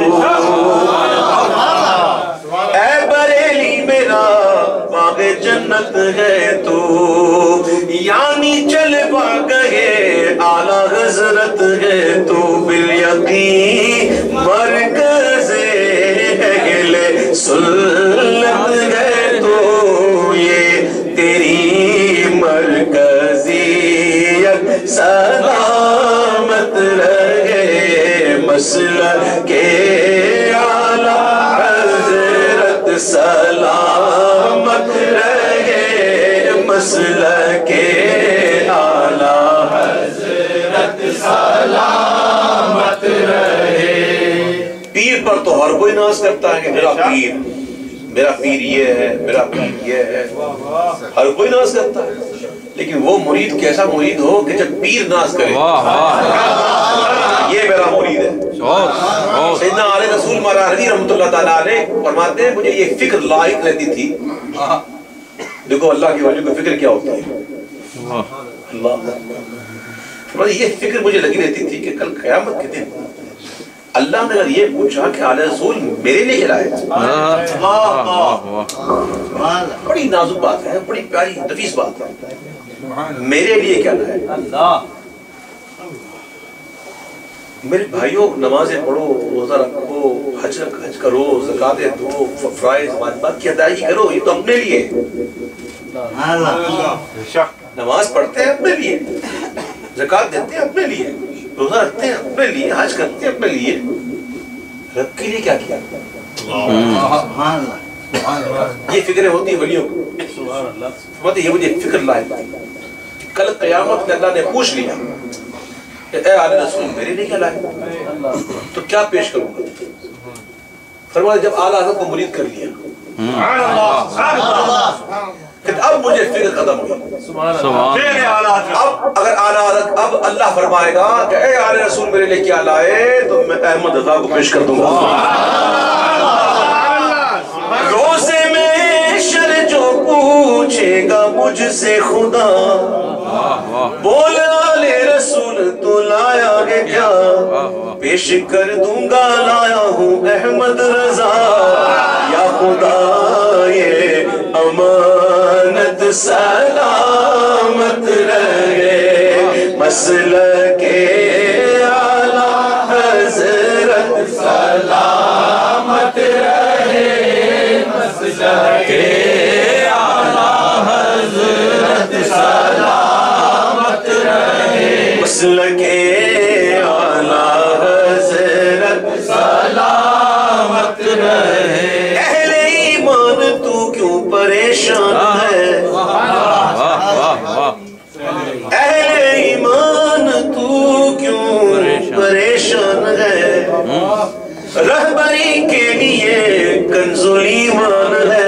اے بریلی میرا باغ جنت ہے تو، یعنی چلوا گئے اعلیٰ حضرت ہے تو، بالیقین مرکز اہل سنت ہے تو، یہ تیری مرکزیت سلامت رہے، مسلک اعلیٰ حضرت سلامت رہے، مسلک اعلیٰ حضرت سلامت رہے، پیر پر تو ہر کوئی ناز کرتا ہے کہ میرا پیر، میرا پیر یہ ہے، میرا پیر یہ ہے، ہر کوئی ناز کرتا ہے، لیکن وہ مرید کیسا مرید ہو کہ جب پیر ناز کرے، یہ میرا مرید ہے۔ سیدنا علی رسول مراردی رحمت اللہ تعالیٰ علیہ فرماتے ہیں مجھے یہ فکر لاحق رہتی تھی، دیکھو اللہ کی وجہ کو فکر کیا ہوتا ہے، اللہ یہ فکر مجھے لگی رہتی تھی کہ کل قیامت کے دن اللہ نے اگر یہ پوچھا کہ علی رسول میرے لیے لائے، بڑی نازک بات ہے، بڑی پیاری نفیس بات ہے، میرے لیے کیا لائے، میرے بھائیوں نمازیں پڑھو، روزہ رکھو، حج کرو، زکاتیں دو، فرائض واجبات کی ادائیگی کرو، یہ تو اپنے لیے۔ نماز پڑھتے ہیں اپنے لیے، زکات دیتے ہیں اپنے لیے، روزہ رکھتے ہیں اپنے لیے، حج کرتے ہیں اپنے لیے، رب کے لیے کیا کیا؟ یہ فکریں ہوتی ہیں ولیوں کو، یہ مجھے فکر لائق تھی۔ کل قیامت میں اللہ نے پوچھ لیا کہ اے آل رسول میرے لیے کیا لائے، تو کیا پیش کروں گا؟ فرمایا جب اعلیٰ حضرت کو مرید کر لیا کہ اب مجھے فکر ختم ہوئی۔ اب اگر اعلیٰ حضرت اب اللہ فرمائے گا کہ اے آل رسول میرے لیے کیا لائے، تو میں احمد رضا کو پیش کر دوں گا۔ روزے میں شر جو پوچھے گا مجھ سے خدا، بولا لے رسول تو لایا ہے کیا، پیش کر دوں گا لایا ہوں احمد رضا۔ یا خدا یہ امانت سلامت رہے، مسلک اعلیٰ حضرت سلامت رہے، مسلک اعلیٰ حضرت سلامت رہے، مسلک اعلیٰ حضرت سلامت رہے۔ اہل ایمان تو کیوں پریشان ہے، اہل ایمان تو کیوں پریشان ہے، رہبری کے لیے کنز ایمان ہے۔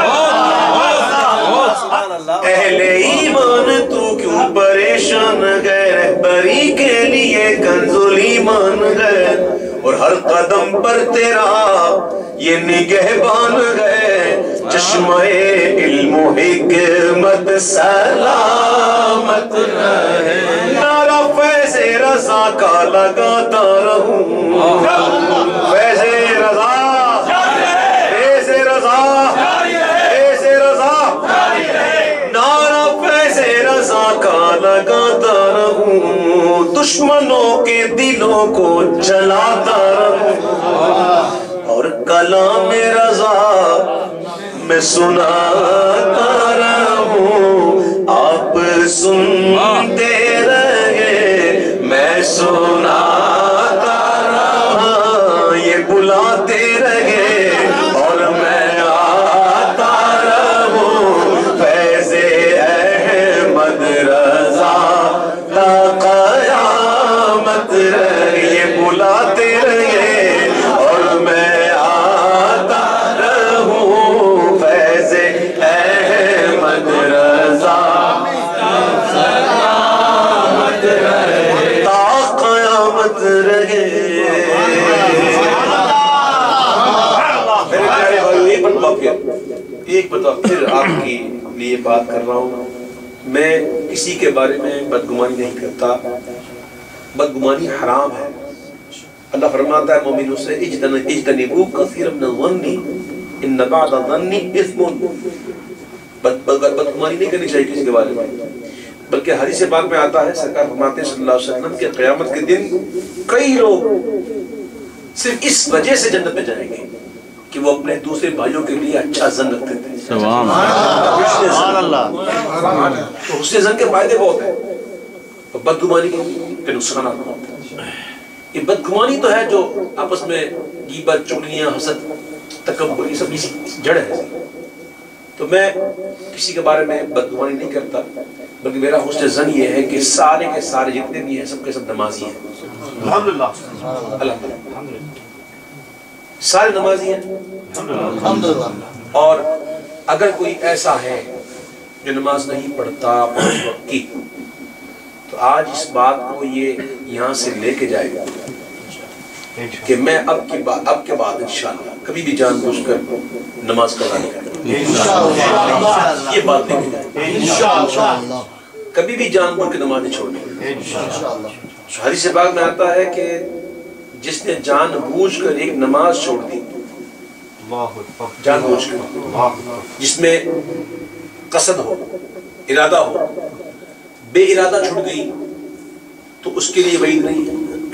اہل ایمان تو کیوں پریشان ہے، رہبری کے لیے کنز ایمان ہے، اور ہر قدم پر تیرا یہ نگہبان ہے، چشمہ علم و حکمت سلامت رہے۔ نعرہ فیض رضا کا لگاتا رہوں، فیض رضا، فیض رضا، فیض رضا، نعرہ فیض رضا کا لگاتا رہوں، دشمنوں کے دلوں کو جلاتا رہوں، اور کلام رضا میں سناتا رہوں، آپ سنتے رہے میں سناتا رہا، یہ بلاتے رہے اور میں آتا رہوں، فیض احمد رضا تا قیامت رہے، یہ بلاتے رہے اور میں آتا رہوں، فیض احمد رضا سلامت رہے، تا قیامت رہے۔ میرے پیارے بھائیو، ایک بتا پھر آپ کی لیے بات کر رہا ہوں، میں کسی کے بارے میں بدگمانی نہیں کرتا، بدگمانی حرام ہے۔ اللہ فرماتا ہے مومنوں سے اجتنبوا کثیرا من الظن ان بعض الظن اثم، بدگمانی نہیں کرنی چاہیے کسی کے بارے میں، بلکہ حدیث پاک میں آتا ہے سرکار فرماتے ہیں صلی اللہ علیہ وسلم کہ قیامت کے دن کئی لوگ صرف اس وجہ سے جنت میں جائیں گے کہ وہ اپنے دوسرے بھائیوں کے لیے اچھا ظن رکھتے تھے۔ سبحان اللہ۔ تو حسن ظن کے فائدے بہت ہیں، اور بدگمانی کے نقصانات بہت ہیں۔ یہ بدگمانی تو ہے جو آپس میں غیبت، چغلیاں، حسد، تکبر، یہ سب اسی جڑ ہے۔ تو میں کسی کے بارے میں بدگمانی نہیں کرتا، بلکہ میرا حسن ظن یہ ہے کہ سارے کے سارے جتنے بھی ہیں سب کے سب نمازی ہیں، الحمدللہ الحمدللہ، سارے نمازی ہیں۔ اور اگر کوئی ایسا ہے جو نماز نہیں پڑھتا پانچ وقت کی، تو آج اس بات کو یہ یہاں سے لے کے جائے گا کہ میں اب کے بعد انشاءاللہ کبھی بھی جان بوجھ کر نماز قضا نہیں کروں، یہ بات لے کے جائے، کبھی بھی جان بوجھ کے نماز نہیں چھوڑنی۔ حدیث پاک میں آتا ہے کہ جس نے جان بوجھ کر ایک نماز چھوڑ دی، جان بوجھ کر، جس میں قصد ہو، ارادہ ہو، بے ارادہ چھوٹ گئی، تو اس کے لیے وعید نہیں ہے۔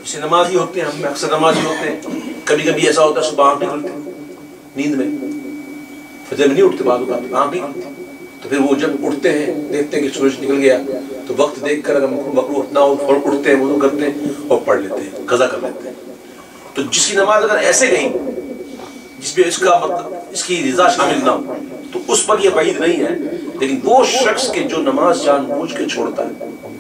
जैसे नमाजी होते हैं, हम अक्सर नमाजी होते हैं, कभी कभी ऐसा होता है सुबह आँख नहीं खुलती नींद में, फजर में नहीं उठते, बाद में आँख नहीं खुलती, तो फिर वो जब उठते हैं देखते हैं कि सूरज निकल गया, तो वक्त देख कर अगर मकरूह ना हो फौरन उठते हैं, वुज़ू करते हैं और पढ़ लेते हैं, क़ज़ा कर लेते हैं। तो जिसकी नमाज अगर ऐसे गई जिसमें इसका मतलब इसकी रिजा शामिल ना हो, तो उस पर यह वईद नहीं है। लेकिन वो शख्स के जो नमाज जानबूझ के छोड़ता है,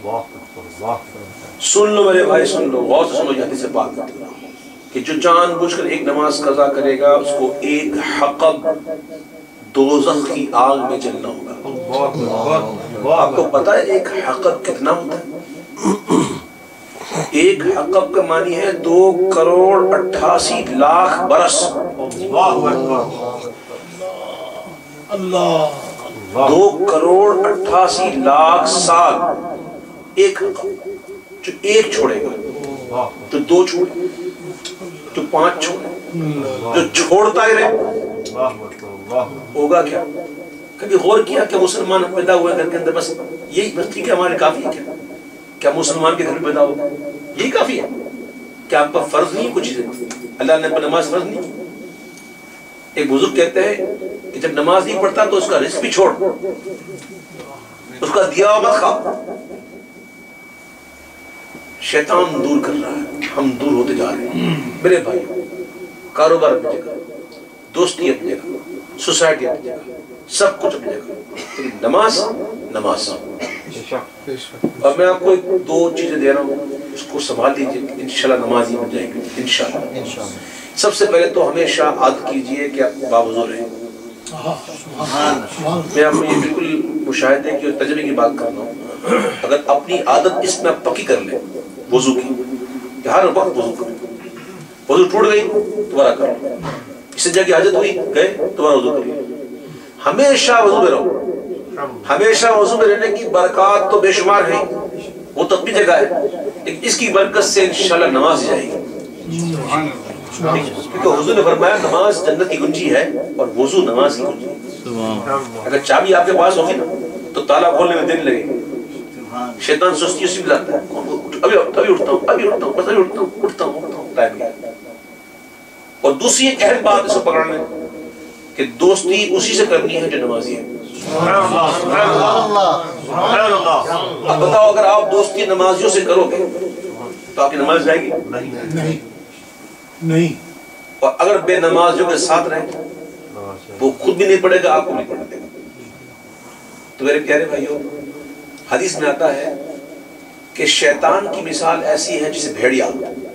सुन लो मेरे भाई, सुन लो, गौर से सुनो, हदीस से बात करते हो कि जो जानबूझकर एक नमाज कज़ा करेगा उसको एक हक़ब दोज़ख की आग में जलना होगा। आपको पता है एक हक़ब कितना होता है? एक हक़ब का मानी है 2,88,00,000 बरस। 2,88,00,000 साल एक हक़ब। जो एक छोड़ेगा, जो 2 छोड़े, जो 5 छोड़े, जो छोड़ता ही रहे, होगा क्या? कभी गौर किया क्या मुसलमान पैदा हुए घर के अंदर बस यही बस ठीक है, हमारे काफी है क्या? क्या मुसलमान के घर में पैदा हो यही काफी है? क्या आप पर फर्ज नहीं है कुछ चीजें? अल्लाह ने पर नमाज फर्ज नहीं? एक बुजुर्ग कहते हैं कि जब नमाज नहीं पढ़ता तो उसका रिस्क भी छोड़, उसका दिया मत खा। शैतान दूर कर रहा है, हम दूर होते जा रहे हैं मेरे भाई। कारोबार अपनी जगह, दोस्ती अपनी जगह, सोसाइटी अपनी जगह, सब कुछ अपनी जगह, लेकिन नमाज नमाज। और मैं आपको 2 चीजें दे रहा हूँ, उसको संभाल लीजिए, इंशाल्लाह नमाजी बन जाएंगे इंशाल्लाह। सबसे पहले तो हमेशा आदत कीजिए कि आप बावजू रहें। मैं आपको ये बिल्कुल मुशाहिदे की और तजर्बे की बात कर रहा हूँ। अगर अपनी आदत इसमें आप पक्की कर ले वजू की, हर वक्त वजू करें, वजू टूट गई दोबारा करो, इससे जाके हाजत हुई गए दोबारा वजू करिए, हमेशा वजू में रहो। हमेशा वजू में रहने की बरकत तो बेशुमार है, वो तो अपनी जगह है, लेकिन इसकी बरकत से इंशाल्लाह नमाज जाएगी। क्योंकि हुजूर ने फरमाया नमाज जन्नत की कुंजी है और वजू नमाज की कुंजी है। अगर चाबी आपके पास होगी ना तो ताला खोलने में देर लगेगी। शैतान सुस्ती उसी में लाता है, अभी उठता हूँ, अभी उठता हूँ, बस अभी उठता हूँ, टाइम गया। और दूसरी एक अहम बात इसको पकड़ना है कि दोस्ती उसी से करनी है जो नमाजी है। अब बताओ अगर आप दोस्ती नमाजियों से करोगे तो आपकी नमाज जाएगी? नहीं। और अगर बेनमाजियों के साथ रहे वो खुद भी नहीं पढ़ेगा, आपको नहीं पढ़ने देगा। तो मेरे प्यारे भाइयों, हदीस में आता है कि शैतान की मिसाल ऐसी है जैसे भेड़िया।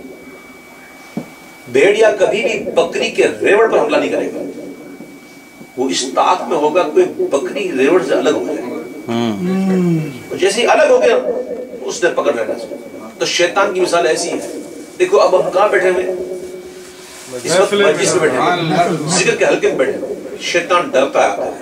भेड़िया कभी भी बकरी के रेवड़ पर हमला नहीं करेगा, वो इस ताक में होगा कोई बकरी रेवड़ से अलग हो जाएगा, जैसे ही अलग हो गया उसने पकड़ लेना। तो शैतान की मिसाल ऐसी है। देखो अब हम कहाँ बैठे हुए, इस वक्त मस्जिद में बैठे हैं, जिक्र के हल्के में बैठे हैं, शैतान डरता आता है।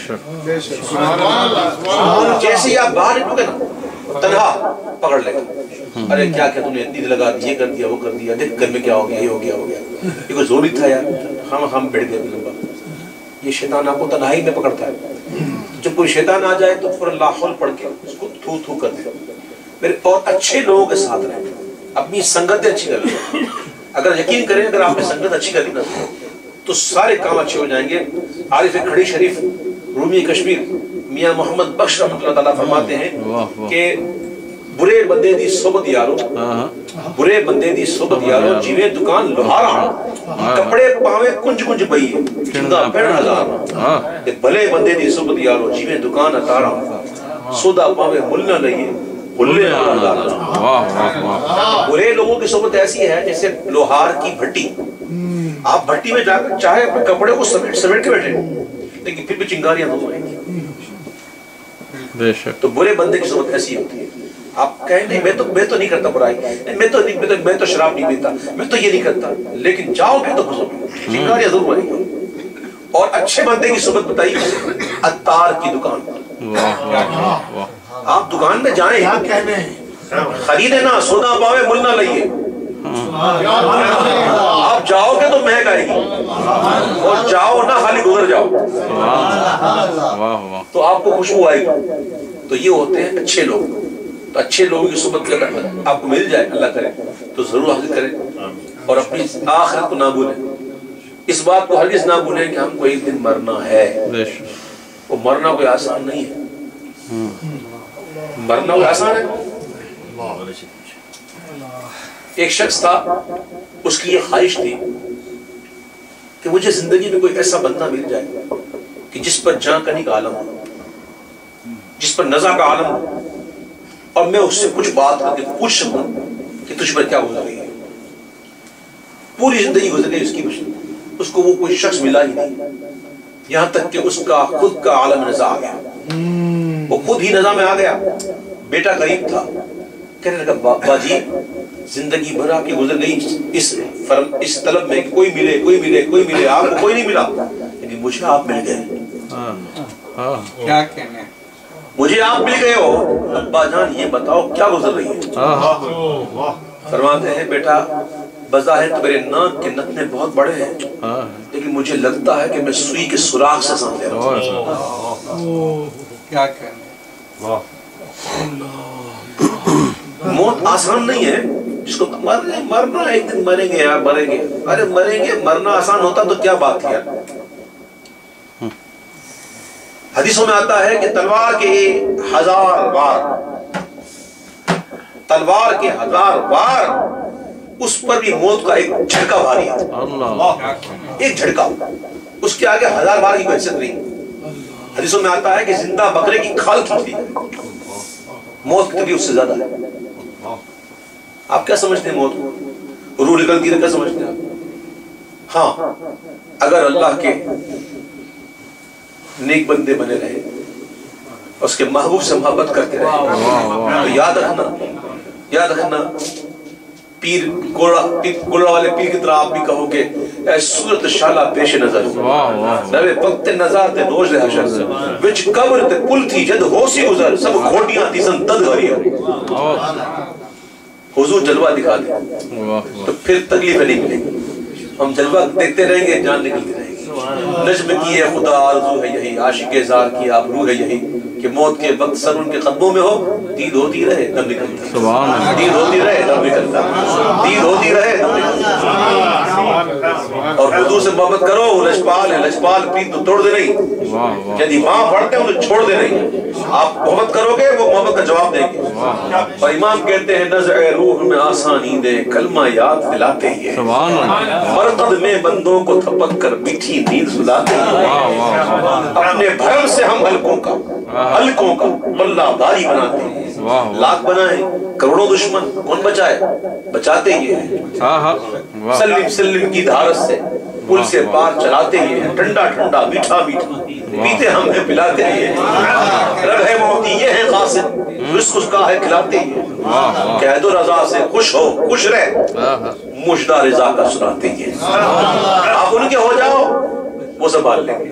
जैसे ही आप बाहर निकलोगे ना तन्हा पकड़ लेगा, अरे क्या क्या तूने इतनी लगा दी, ये कर दिया, वो कर दिया, देख घर में क्या हो गया, ये हो गया, ये कोई जोर ही था यार, हम बैठ गए लंबा। ये शैतान आपको तन्हाई में पकड़ता है। जब कोई शैतान आ जाए तो फौरन लाहौल पढ़ के उसको थू थू कर दे। फिर और अच्छे लोगों के साथ रहें, अपनी संगतें अच्छी कर लें। अगर यकीन करें अगर आपने संगत अच्छी करी ना तो सारे काम अच्छे हो जाएंगे। आरिफ खड़ी शरीफ रूमी कश्मीर मियां मोहम्मद बख्श रहमतुल्लाह ताला फरमाते हैं कि बुरे बंदे दी सोबत यारो, बुरे बंदे दी सोबत यारो जिवें दुकान लोहारा, कपड़े पावे कुंज कुंज पई जिंदा पेड़ हजार, ते भले बंदे दी सोबत यारो जिवें दुकान अतारा, सौदा पावे मुल न लइए बुल्ले हजार। बुरे लोगों की सोबत ऐसी है जैसे लोहार की भट्टी। आप भट्टी में जाकर चाहे अपने कपड़े को समेट के बैठे लेकिन फिर भी चिंगारियां दूर आएंगी। तो बुरे बंदे की सोबत ऐसी होती है। आप कहें नहीं मैं तो नहीं करता बुराई, मैं तो शराब नहीं पीता, मैं तो ये नहीं करता, लेकिन जाओगे तो चिंगारियां जरूर आएंगी। और अच्छे बंदे की सोबत बताइए, अत्तार की दुकान। आप दुकान में जाएं, खरीदे ना सौदा पावे मुल ना लइए, आप जाओगे तो महक आएगी, और जाओ ना खाली गुजर जाओ तो आपको खुशबू आएगी। तो ये होते हैं अच्छे लोग। تو اچھے لوگوں کی صحبت اگر آپ کو مل جائے اللہ کرے تو ضرور حاصل کریں اور اپنی آخرت کو نہ بھولیں. اس بات کو ہرگز نہ بھولیں کہ ہم کو ایک دن مرنا ہے. وہ مرنا کوئی آسان نہیں ہے. مرنا کوئی آسان ہے؟ ایک شخص تھا, اس کی یہ خواہش تھی کہ مجھے زندگی میں کوئی ایسا بندہ مل جائے کہ جس پر جاں کنی کا عالم ہو, جس پر نزع کا عالم ہو, اور میں اس سے کچھ بات کر کے پوچھ سکوں کہ تجھ پر کیا گزر رہی ہے. پوری زندگی گزر گئی اس کی, اس کو وہ کوئی شخص ملا ہی نہیں, یہاں تک کہ اس کا خود کا عالم نزع آ گیا. وہ خود ہی نزع میں آ گیا. بیٹا قریب تھا, کہنے لگا بابا جی زندگی بھر آپ کی گزر گئی اس طلب میں کہ کوئی ملے کوئی ملے کوئی ملے, آپ کو کوئی نہیں ملا, لیکن مجھے آپ مل گئے. کیا کہنے, مجھے آپ مل گئے ہو, ابا جان یہ بتاؤ کیا گزر رہی ہے. فرماتے ہیں بیٹا بظاہر تو میرے ناک کے نتنے بہت بڑے ہیں, لیکن مجھے لگتا ہے کہ میں سوئی کے سوراخ سے سانس لے رہا ہوں. کیا کہنے. موت آسان نہیں ہے. جس کو مرنا ایک دن مریں گے یار, مریں گے, ارے مریں گے. مرنا آسان ہوتا تو کیا بات ہے یار. حدیثوں میں آتا ہے کہ تلوار کے 1000 وار, تلوار کے 1000 وار, اس پر بھی موت کا ایک جھٹکا بھاری ہے. ایک جھٹکا, اس کے آگے 1000 وار کی کوئی حیثیت نہیں. حدیثوں میں آتا ہے کہ زندہ بکرے کی کھال کھینچ لی, موت کی تکلیف اس سے زیادہ ہے. آپ کیا سمجھتے ہیں موت کو؟ روح نکلتی ہے کیا سمجھتے ہیں آپ؟ ہاں, اگر اللہ کے نیک بندے بنے رہے, اس کے محبوب سے محبت کرتے رہے, تو یاد رکھنا پیر گوڑا والے پیر کی طرح آپ بھی کہو گے اے صورت شالہ پیش نظر نوے پکتے نظر تے نوش دے حشر وچ قبر تے پل تھی جد ہو سی گزر سب کھوٹیاں تھی سن تد ہری. حضور جلوہ دکھا دے تو پھر تکلیفیں نہیں ملیں گی. ہم جلوہ دیکھتے رہیں گے, جان نکلتی رہے گی. نجم کی ہے خدا آرزو ہے یہی, عاشق زار کی آبرو ہے یہی, کہ موت کے وقت سر ان کے قدموں میں ہو, دید ہوتی رہے دم نکلتا, دید ہوتی رہے دم نکلتا, دید ہوتی رہے دم نکلتا. اور حضور سے محبت کرو, لجپال ہے, لجپال پیر تو توڑ دے نہیں, یدی ماں پڑھتے ہیں انہیں چھوڑ دے نہیں. آپ محبت کرو گے وہ محبت کا جواب دیں گے. اور امام کہتے ہیں نزع روح میں آسانی دے, کلمہ یاد دلاتے ہی ہے, مرقد میں بندوں کو تھپک کر میٹھی نیند سلاتے ہیں. اپنے بھرم سے ہم حلقوں کا بلہ داری بناتے ہیں. لاکھ بنائیں کروڑوں دشمن, کون بچائے؟ بچاتے ہی ہیں. سلم سلم کی دھارت سے پل سے پار چلاتے ہی ہیں. ٹھنڈا ٹھنڈا میٹھا میٹھا پیتے ہم ہیں پلاتے ہی ہیں. رب ہے موتی یہ ہے قاصد, رزق اس کا ہے کھلاتے ہی ہیں. قید و رضا سے خوش ہو خوش رہ, مجدہ رضا کا سناتے ہی ہیں. آپ ان کے ہو جاؤ وہ سنبھال لیں گے.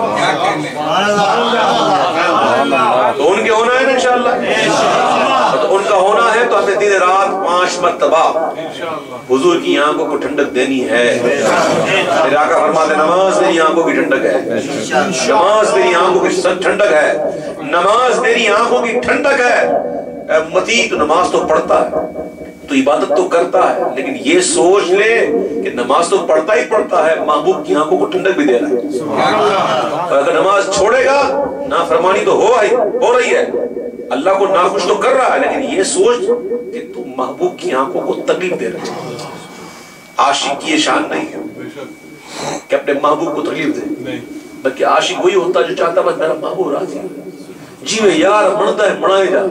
تو ان کے ہونا ہے نا انشاءاللہ, تو ان کا ہونا ہے تو ہمیں دن رات 5 مرتبہ حضور کی آنکھوں کو ٹھنڈک دینی ہے. میرے آقا فرماتے ہیں نماز میری آنکھوں کی ٹھنڈک ہے, نماز میری آنکھوں کی ٹھنڈک ہے, نماز میری آنکھوں کی ٹھنڈک ہے. متی تو نماز تو پڑھتا ہے, تو عبادت تو کرتا ہے, لیکن یہ سوچ لے کہ نماز تو پڑھتا ہی پڑھتا ہے, محبوب کی آنکھوں کو ٹھنڈک بھی دے رہا ہے. اور اگر نماز چھوڑے گا نافرمانی تو ہو رہی ہے, اللہ کو ناخوش تو کر رہا ہے, لیکن یہ سوچ کہ تو محبوب کی آنکھوں کو تکلیف دے رہا ہے. عاشق کی یہ شان نہیں ہے کہ اپنے محبوب کو تکلیف دے, بلکہ عاشق وہی ہوتا ہے جو چاہتا بس میرا محبوب راضی ہے. جی میں یار بنتا ہے بنائے جا,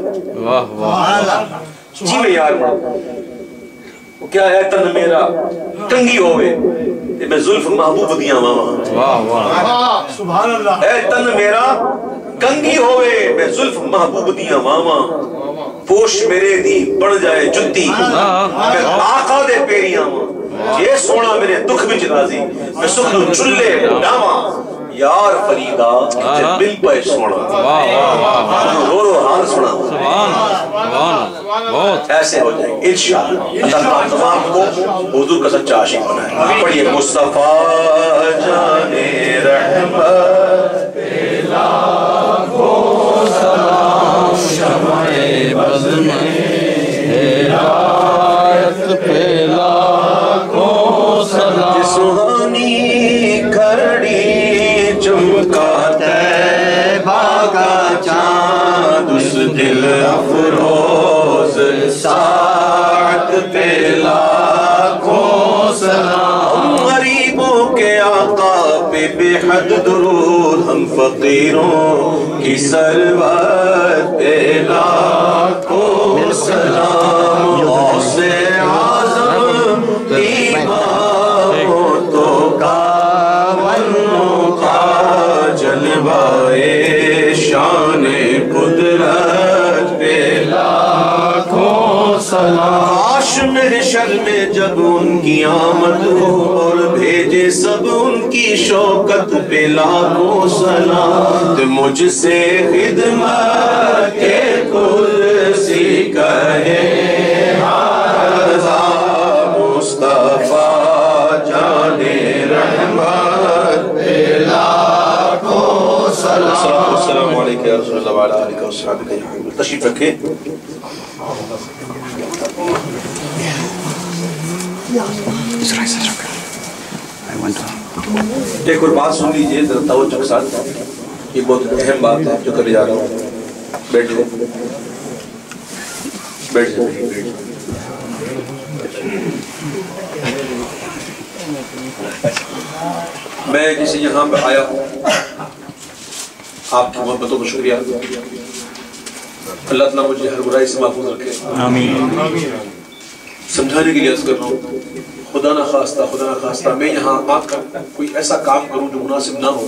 جی میں یار وہ کیا ہے تن میرا کنگی ہوئے میں زلف محبوب دیاں ماما, سبحان اللہ. اے تن میرا کنگی ہوئے میں زلف محبوب دیاں ماما, پوش میرے دی بڑھ جائے جتی میں آقا دے پیریاں ماں, یہ سونا میرے دکھ بچ راضی میں سکھ چلے ڈاما. یار فریدہ دل پہ سونا رو رو حال سنا, ایسے ہو جائیں گے انشاءاللہ. اللہ تمام کو حضور کا سچا عاشق بنائے. پڑھئے مصطفیٰ جانے رحمت لاکھوں سلام شمع بزم کا طیبہ کا چاند اس دل افروز ساعت پہ لاکھوں سلام غریبوں کے آقا پہ بے حد درود ہم فقیروں کی سرورت پہ لاکھوں سلام غوث اعظم اماموں تو کاونوں کا جلوہ شان قدرت پہ لاکھوں سلام کاش محشر میں جب ان کی آمد ہو اور بھیجے سب ان کی شوکت پہ لاکھوں سلام مجھ سے خدمت کے کرسی کہے مصطفیٰ جان رحمت پہ لاکھوں سلام السلام علیکم یا رسول اللہ وعلیہ آلہ وصحبہ اجمعین تشریف رکھیں ایک اور بات سن لیجئے ذرا توجہ کے ساتھ یہ بہت اہم بات ہے جو کرنے جا رہا ہوں بیٹھ جائیں بیٹھ جائیں میں جسے یہاں پہ آیا ہوں آپ کی محبتوں کو شکریہ اللہ تعالیٰ مجھے ہر برائی سے محفوظ رکھے آمین سمجھانے کے لیے عرض کر رہا ہوں خدا نہ خواستہ میں یہاں آ کر کوئی ایسا کام کروں جو مناسب نہ ہو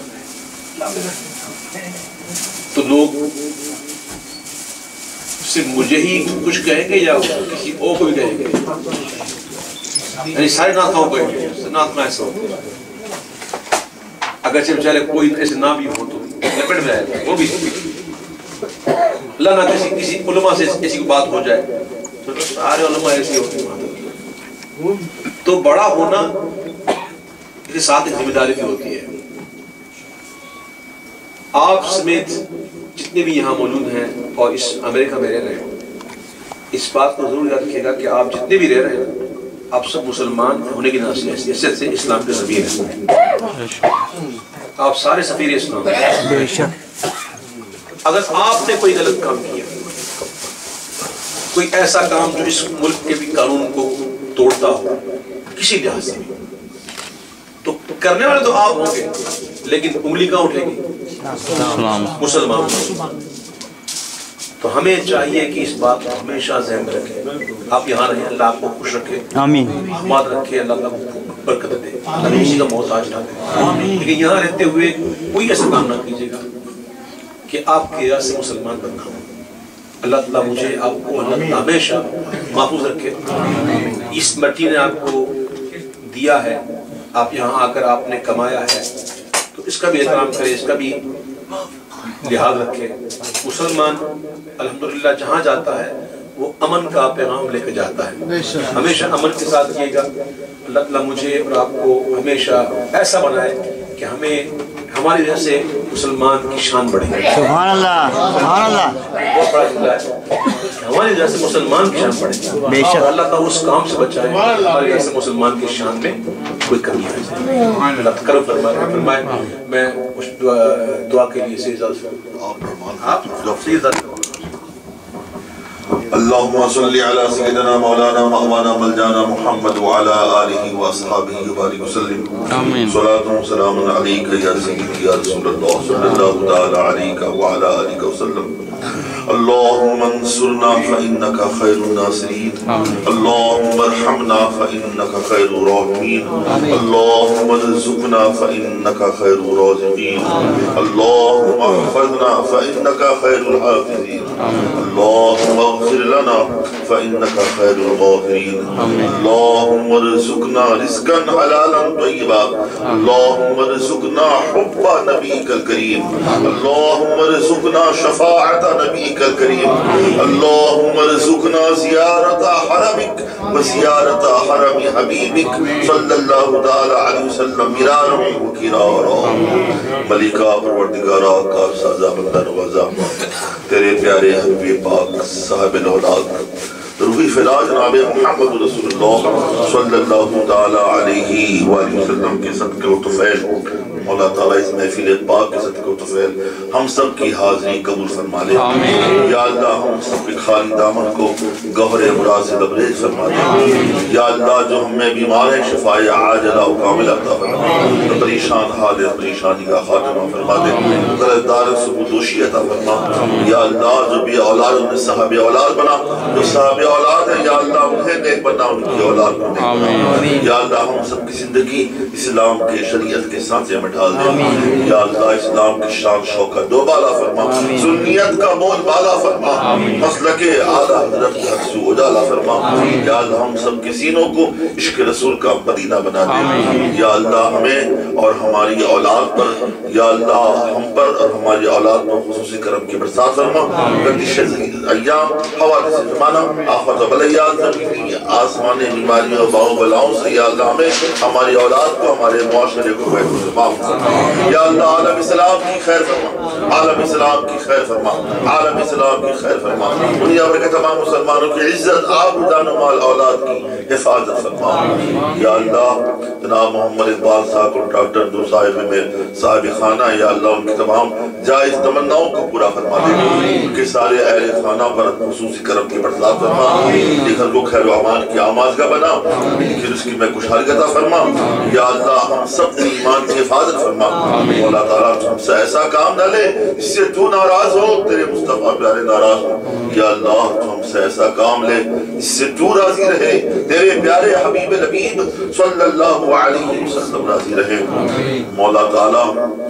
تو لوگ صرف مجھے ہی کچھ کہیں گے یا کسی اور کو بھی کہیں گے یعنی سارے نعت خواہوں کہیں گے نعت خواہ ایسا ہوتے ہیں اگرچہ بیچارے کوئی ایسے نہ بھی ہو تو لپٹ میں آئے گا وہ بھی اللہ نہ کسی علماء سے ایسی کوئی بات ہو جائے تو سارے علماء ایسی ہوتے ہیں تو بڑا ہونا اس کے ساتھ ایک ذمہ داری بھی ہوتی ہے آپ سمیت جتنے بھی یہاں موجود ہیں اور اس امریکہ میں رہ رہے ہیں اس بات کو ضرور یاد رکھیے گا کہ آپ جتنے بھی رہ رہے ہیں آپ سب مسلمان ہونے کی حیثیت سے اسلام کے سفیر ہیں آپ سارے سفیر اسلام ہیں اگر آپ نے کوئی غلط کام کیا کوئی ایسا کام جو اس ملک کے بھی قانون کو توڑتا ہو کسی لحاظ سے تو کرنے والے تو آپ ہوں گے لیکن انگلی کہاں اٹھے گی مسلمان تو ہمیں چاہیے کہ اس بات کو ہمیشہ ذہن میں رکھیں آپ یہاں رہیں اللہ آپ کو خوش رکھے آمین مات رکھے اللہ آپ کو برکت دے اللہ کسی کا محتاج نہ دے لیکن یہاں رہتے ہوئے کوئی ایسا کام نہ کیجیے گا کہ آپ کے راہ سے مسلمان بننا ہو اللہ تعالیٰ مجھے آپ کو ہمیشہ محفوظ رکھے اس مٹی نے آپ کو دیا ہے آپ یہاں آ کر آپ نے کمایا ہے تو اس کا بھی احترام کرے اس کا بھی لحاظ رکھے مسلمان الحمدللہ جہاں جاتا ہے وہ امن کا پیغام لے کے جاتا ہے ہمیشہ امن کے ساتھ کیے گا اللہ تعالیٰ مجھے اور آپ کو ہمیشہ ایسا بنائے کہ ہمیں ہماری وجہ سے مسلمان کی شان بڑھے سبحان اللہ سبحان اللہ بہت بڑا جملہ ہے ہماری وجہ سے مسلمان کی شان بڑھے اور اللہ تعالیٰ اس کام سے بچائے ہماری وجہ سے مسلمان کی شان میں کوئی کمی آ جائے اللہ کرم فرمائے میں اس دعا کے لیے سے اجازت آپ سے اجازت اللهم صل على سيدنا مولانا مغوانا ملجانا محمد وعلى آله وأصحابه وبارك وسلم صلاة وسلام عليك يا سيدي يا رسول الله صلى الله تعالى عليك وعلى آله وسلم اللهم انصرنا فإنك خير الناصرين اللهم ارحمنا فإنك خير الراحمين اللهم ارزقنا فإنك خير الرازقين اللهم احفظنا فإنك خير الحافظين اللهم اغفر لنا فإنك خير الغافرين اللهم ارزقنا رزقا حلالا طيبا اللهم ارزقنا حب نبيك الكريم اللهم ارزقنا شفاعة نبيك الكريم اللهم ارزقنا زيارة حرمك وزيارة حرم حبيبك صلى الله تعالى عليه وسلم مرارا وكرارا ملکہ پروردگارہ کار سازا بندہ نوازا تیرے پیارے حبیب پاک صاحب الاولاد روحی فدا جناب محمد رسول اللہ صلی اللہ تعالی علیہ وآلہ وسلم کے صدقے و طفیل مولا تعالیٰ اس محفل پاک کے صدقہ و طفیل ہم سب کی حاضری قبول فرما لے. یا اللہ ہم سب کے خالی دامن کو گوہر امراض سے لبریز فرما دے. یا اللہ جو ہم میں بیمار ہیں شفائے عاجلہ و کاملہ عطا فرما دے. پریشان حال پریشانی کا خاتمہ فرما دے. قرضدار سبودوشی عطا فرما. یا اللہ جو بھی اولاد انہیں صاحب اولاد بنا, جو صاحب اولاد ہیں یا اللہ انہیں نیک بنا, ان کی اولاد کو نیک بنا. یا اللہ ہم سب کی زندگی اسلام کے شریعت کے سانچے میں ڈال دے. یا اللہ اسلام کی شان شوکت دو بالا فرما, سنیت کا بول بالا فرما, مسلک اعلیٰ حضرت کے حق سے اجالا فرما. یا اللہ ہم سب کے سینوں کو عشق رسول کا مدینہ بنا دے. یا اللہ ہمیں اور ہماری اولاد پر, یا اللہ ہم پر اور ہماری اولاد پر خصوصی کرم کی برسات فرما. گردش ایام حوادث زمانہ آفت و بلیات زمینی آسمانی بیماریوں باؤں بلاؤں سے یا اللہ ہمیں ہماری اولاد کو ہمارے معاشرے کو محفوظ فرما. یا اللہ عالم اسلام کی خیر فرما, عالم اسلام کی خیر فرما, عالم اسلام کی خیر فرما. دنیا بھر کے تمام مسلمانوں کی عزت آبرو و مال اولاد کی حفاظت فرما. یا اللہ جناب محمد اقبال صاحب اور ڈاکٹر دو صاحب میں صاحب خانہ, یا اللہ ان کی تمام جائز تمناؤں کو پورا فرما دے. ان کے سارے اہل خانہ پر خصوصی کرم کی برسات فرما. لیکن کو خیر و امان کی آمازگاہ بنا, ان کی رزق میں خوشحالی عطا فرما. یا اللہ ہم سب کی ایمان کی حفاظت فرما. مولا تعالیٰ ہم سے ایسا کام نہ لے جس سے تو ناراض ہو, تیرے مصطفیٰ پیارے ناراض ہو. یا اللہ ہم سے ایسا کام لے جس سے تو راضی رہے, تیرے پیارے حبیب لبیب صلی اللہ علیہ وسلم راضی رہے. مولا تعالیٰ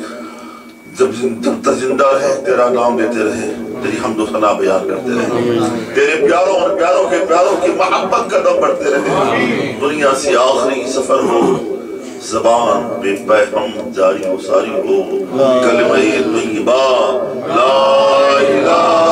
جب تک زندہ رہے تیرا نام لیتے رہے, تیری حمد و ثنا بیان کرتے رہے, تیرے پیاروں اور پیاروں کی محبت کا دم بڑھتے رہے. دنیا سے آخری سفر ہو, زبان بے پیغام جاری و ساری ہو, کلمہ طیبہ لا الہ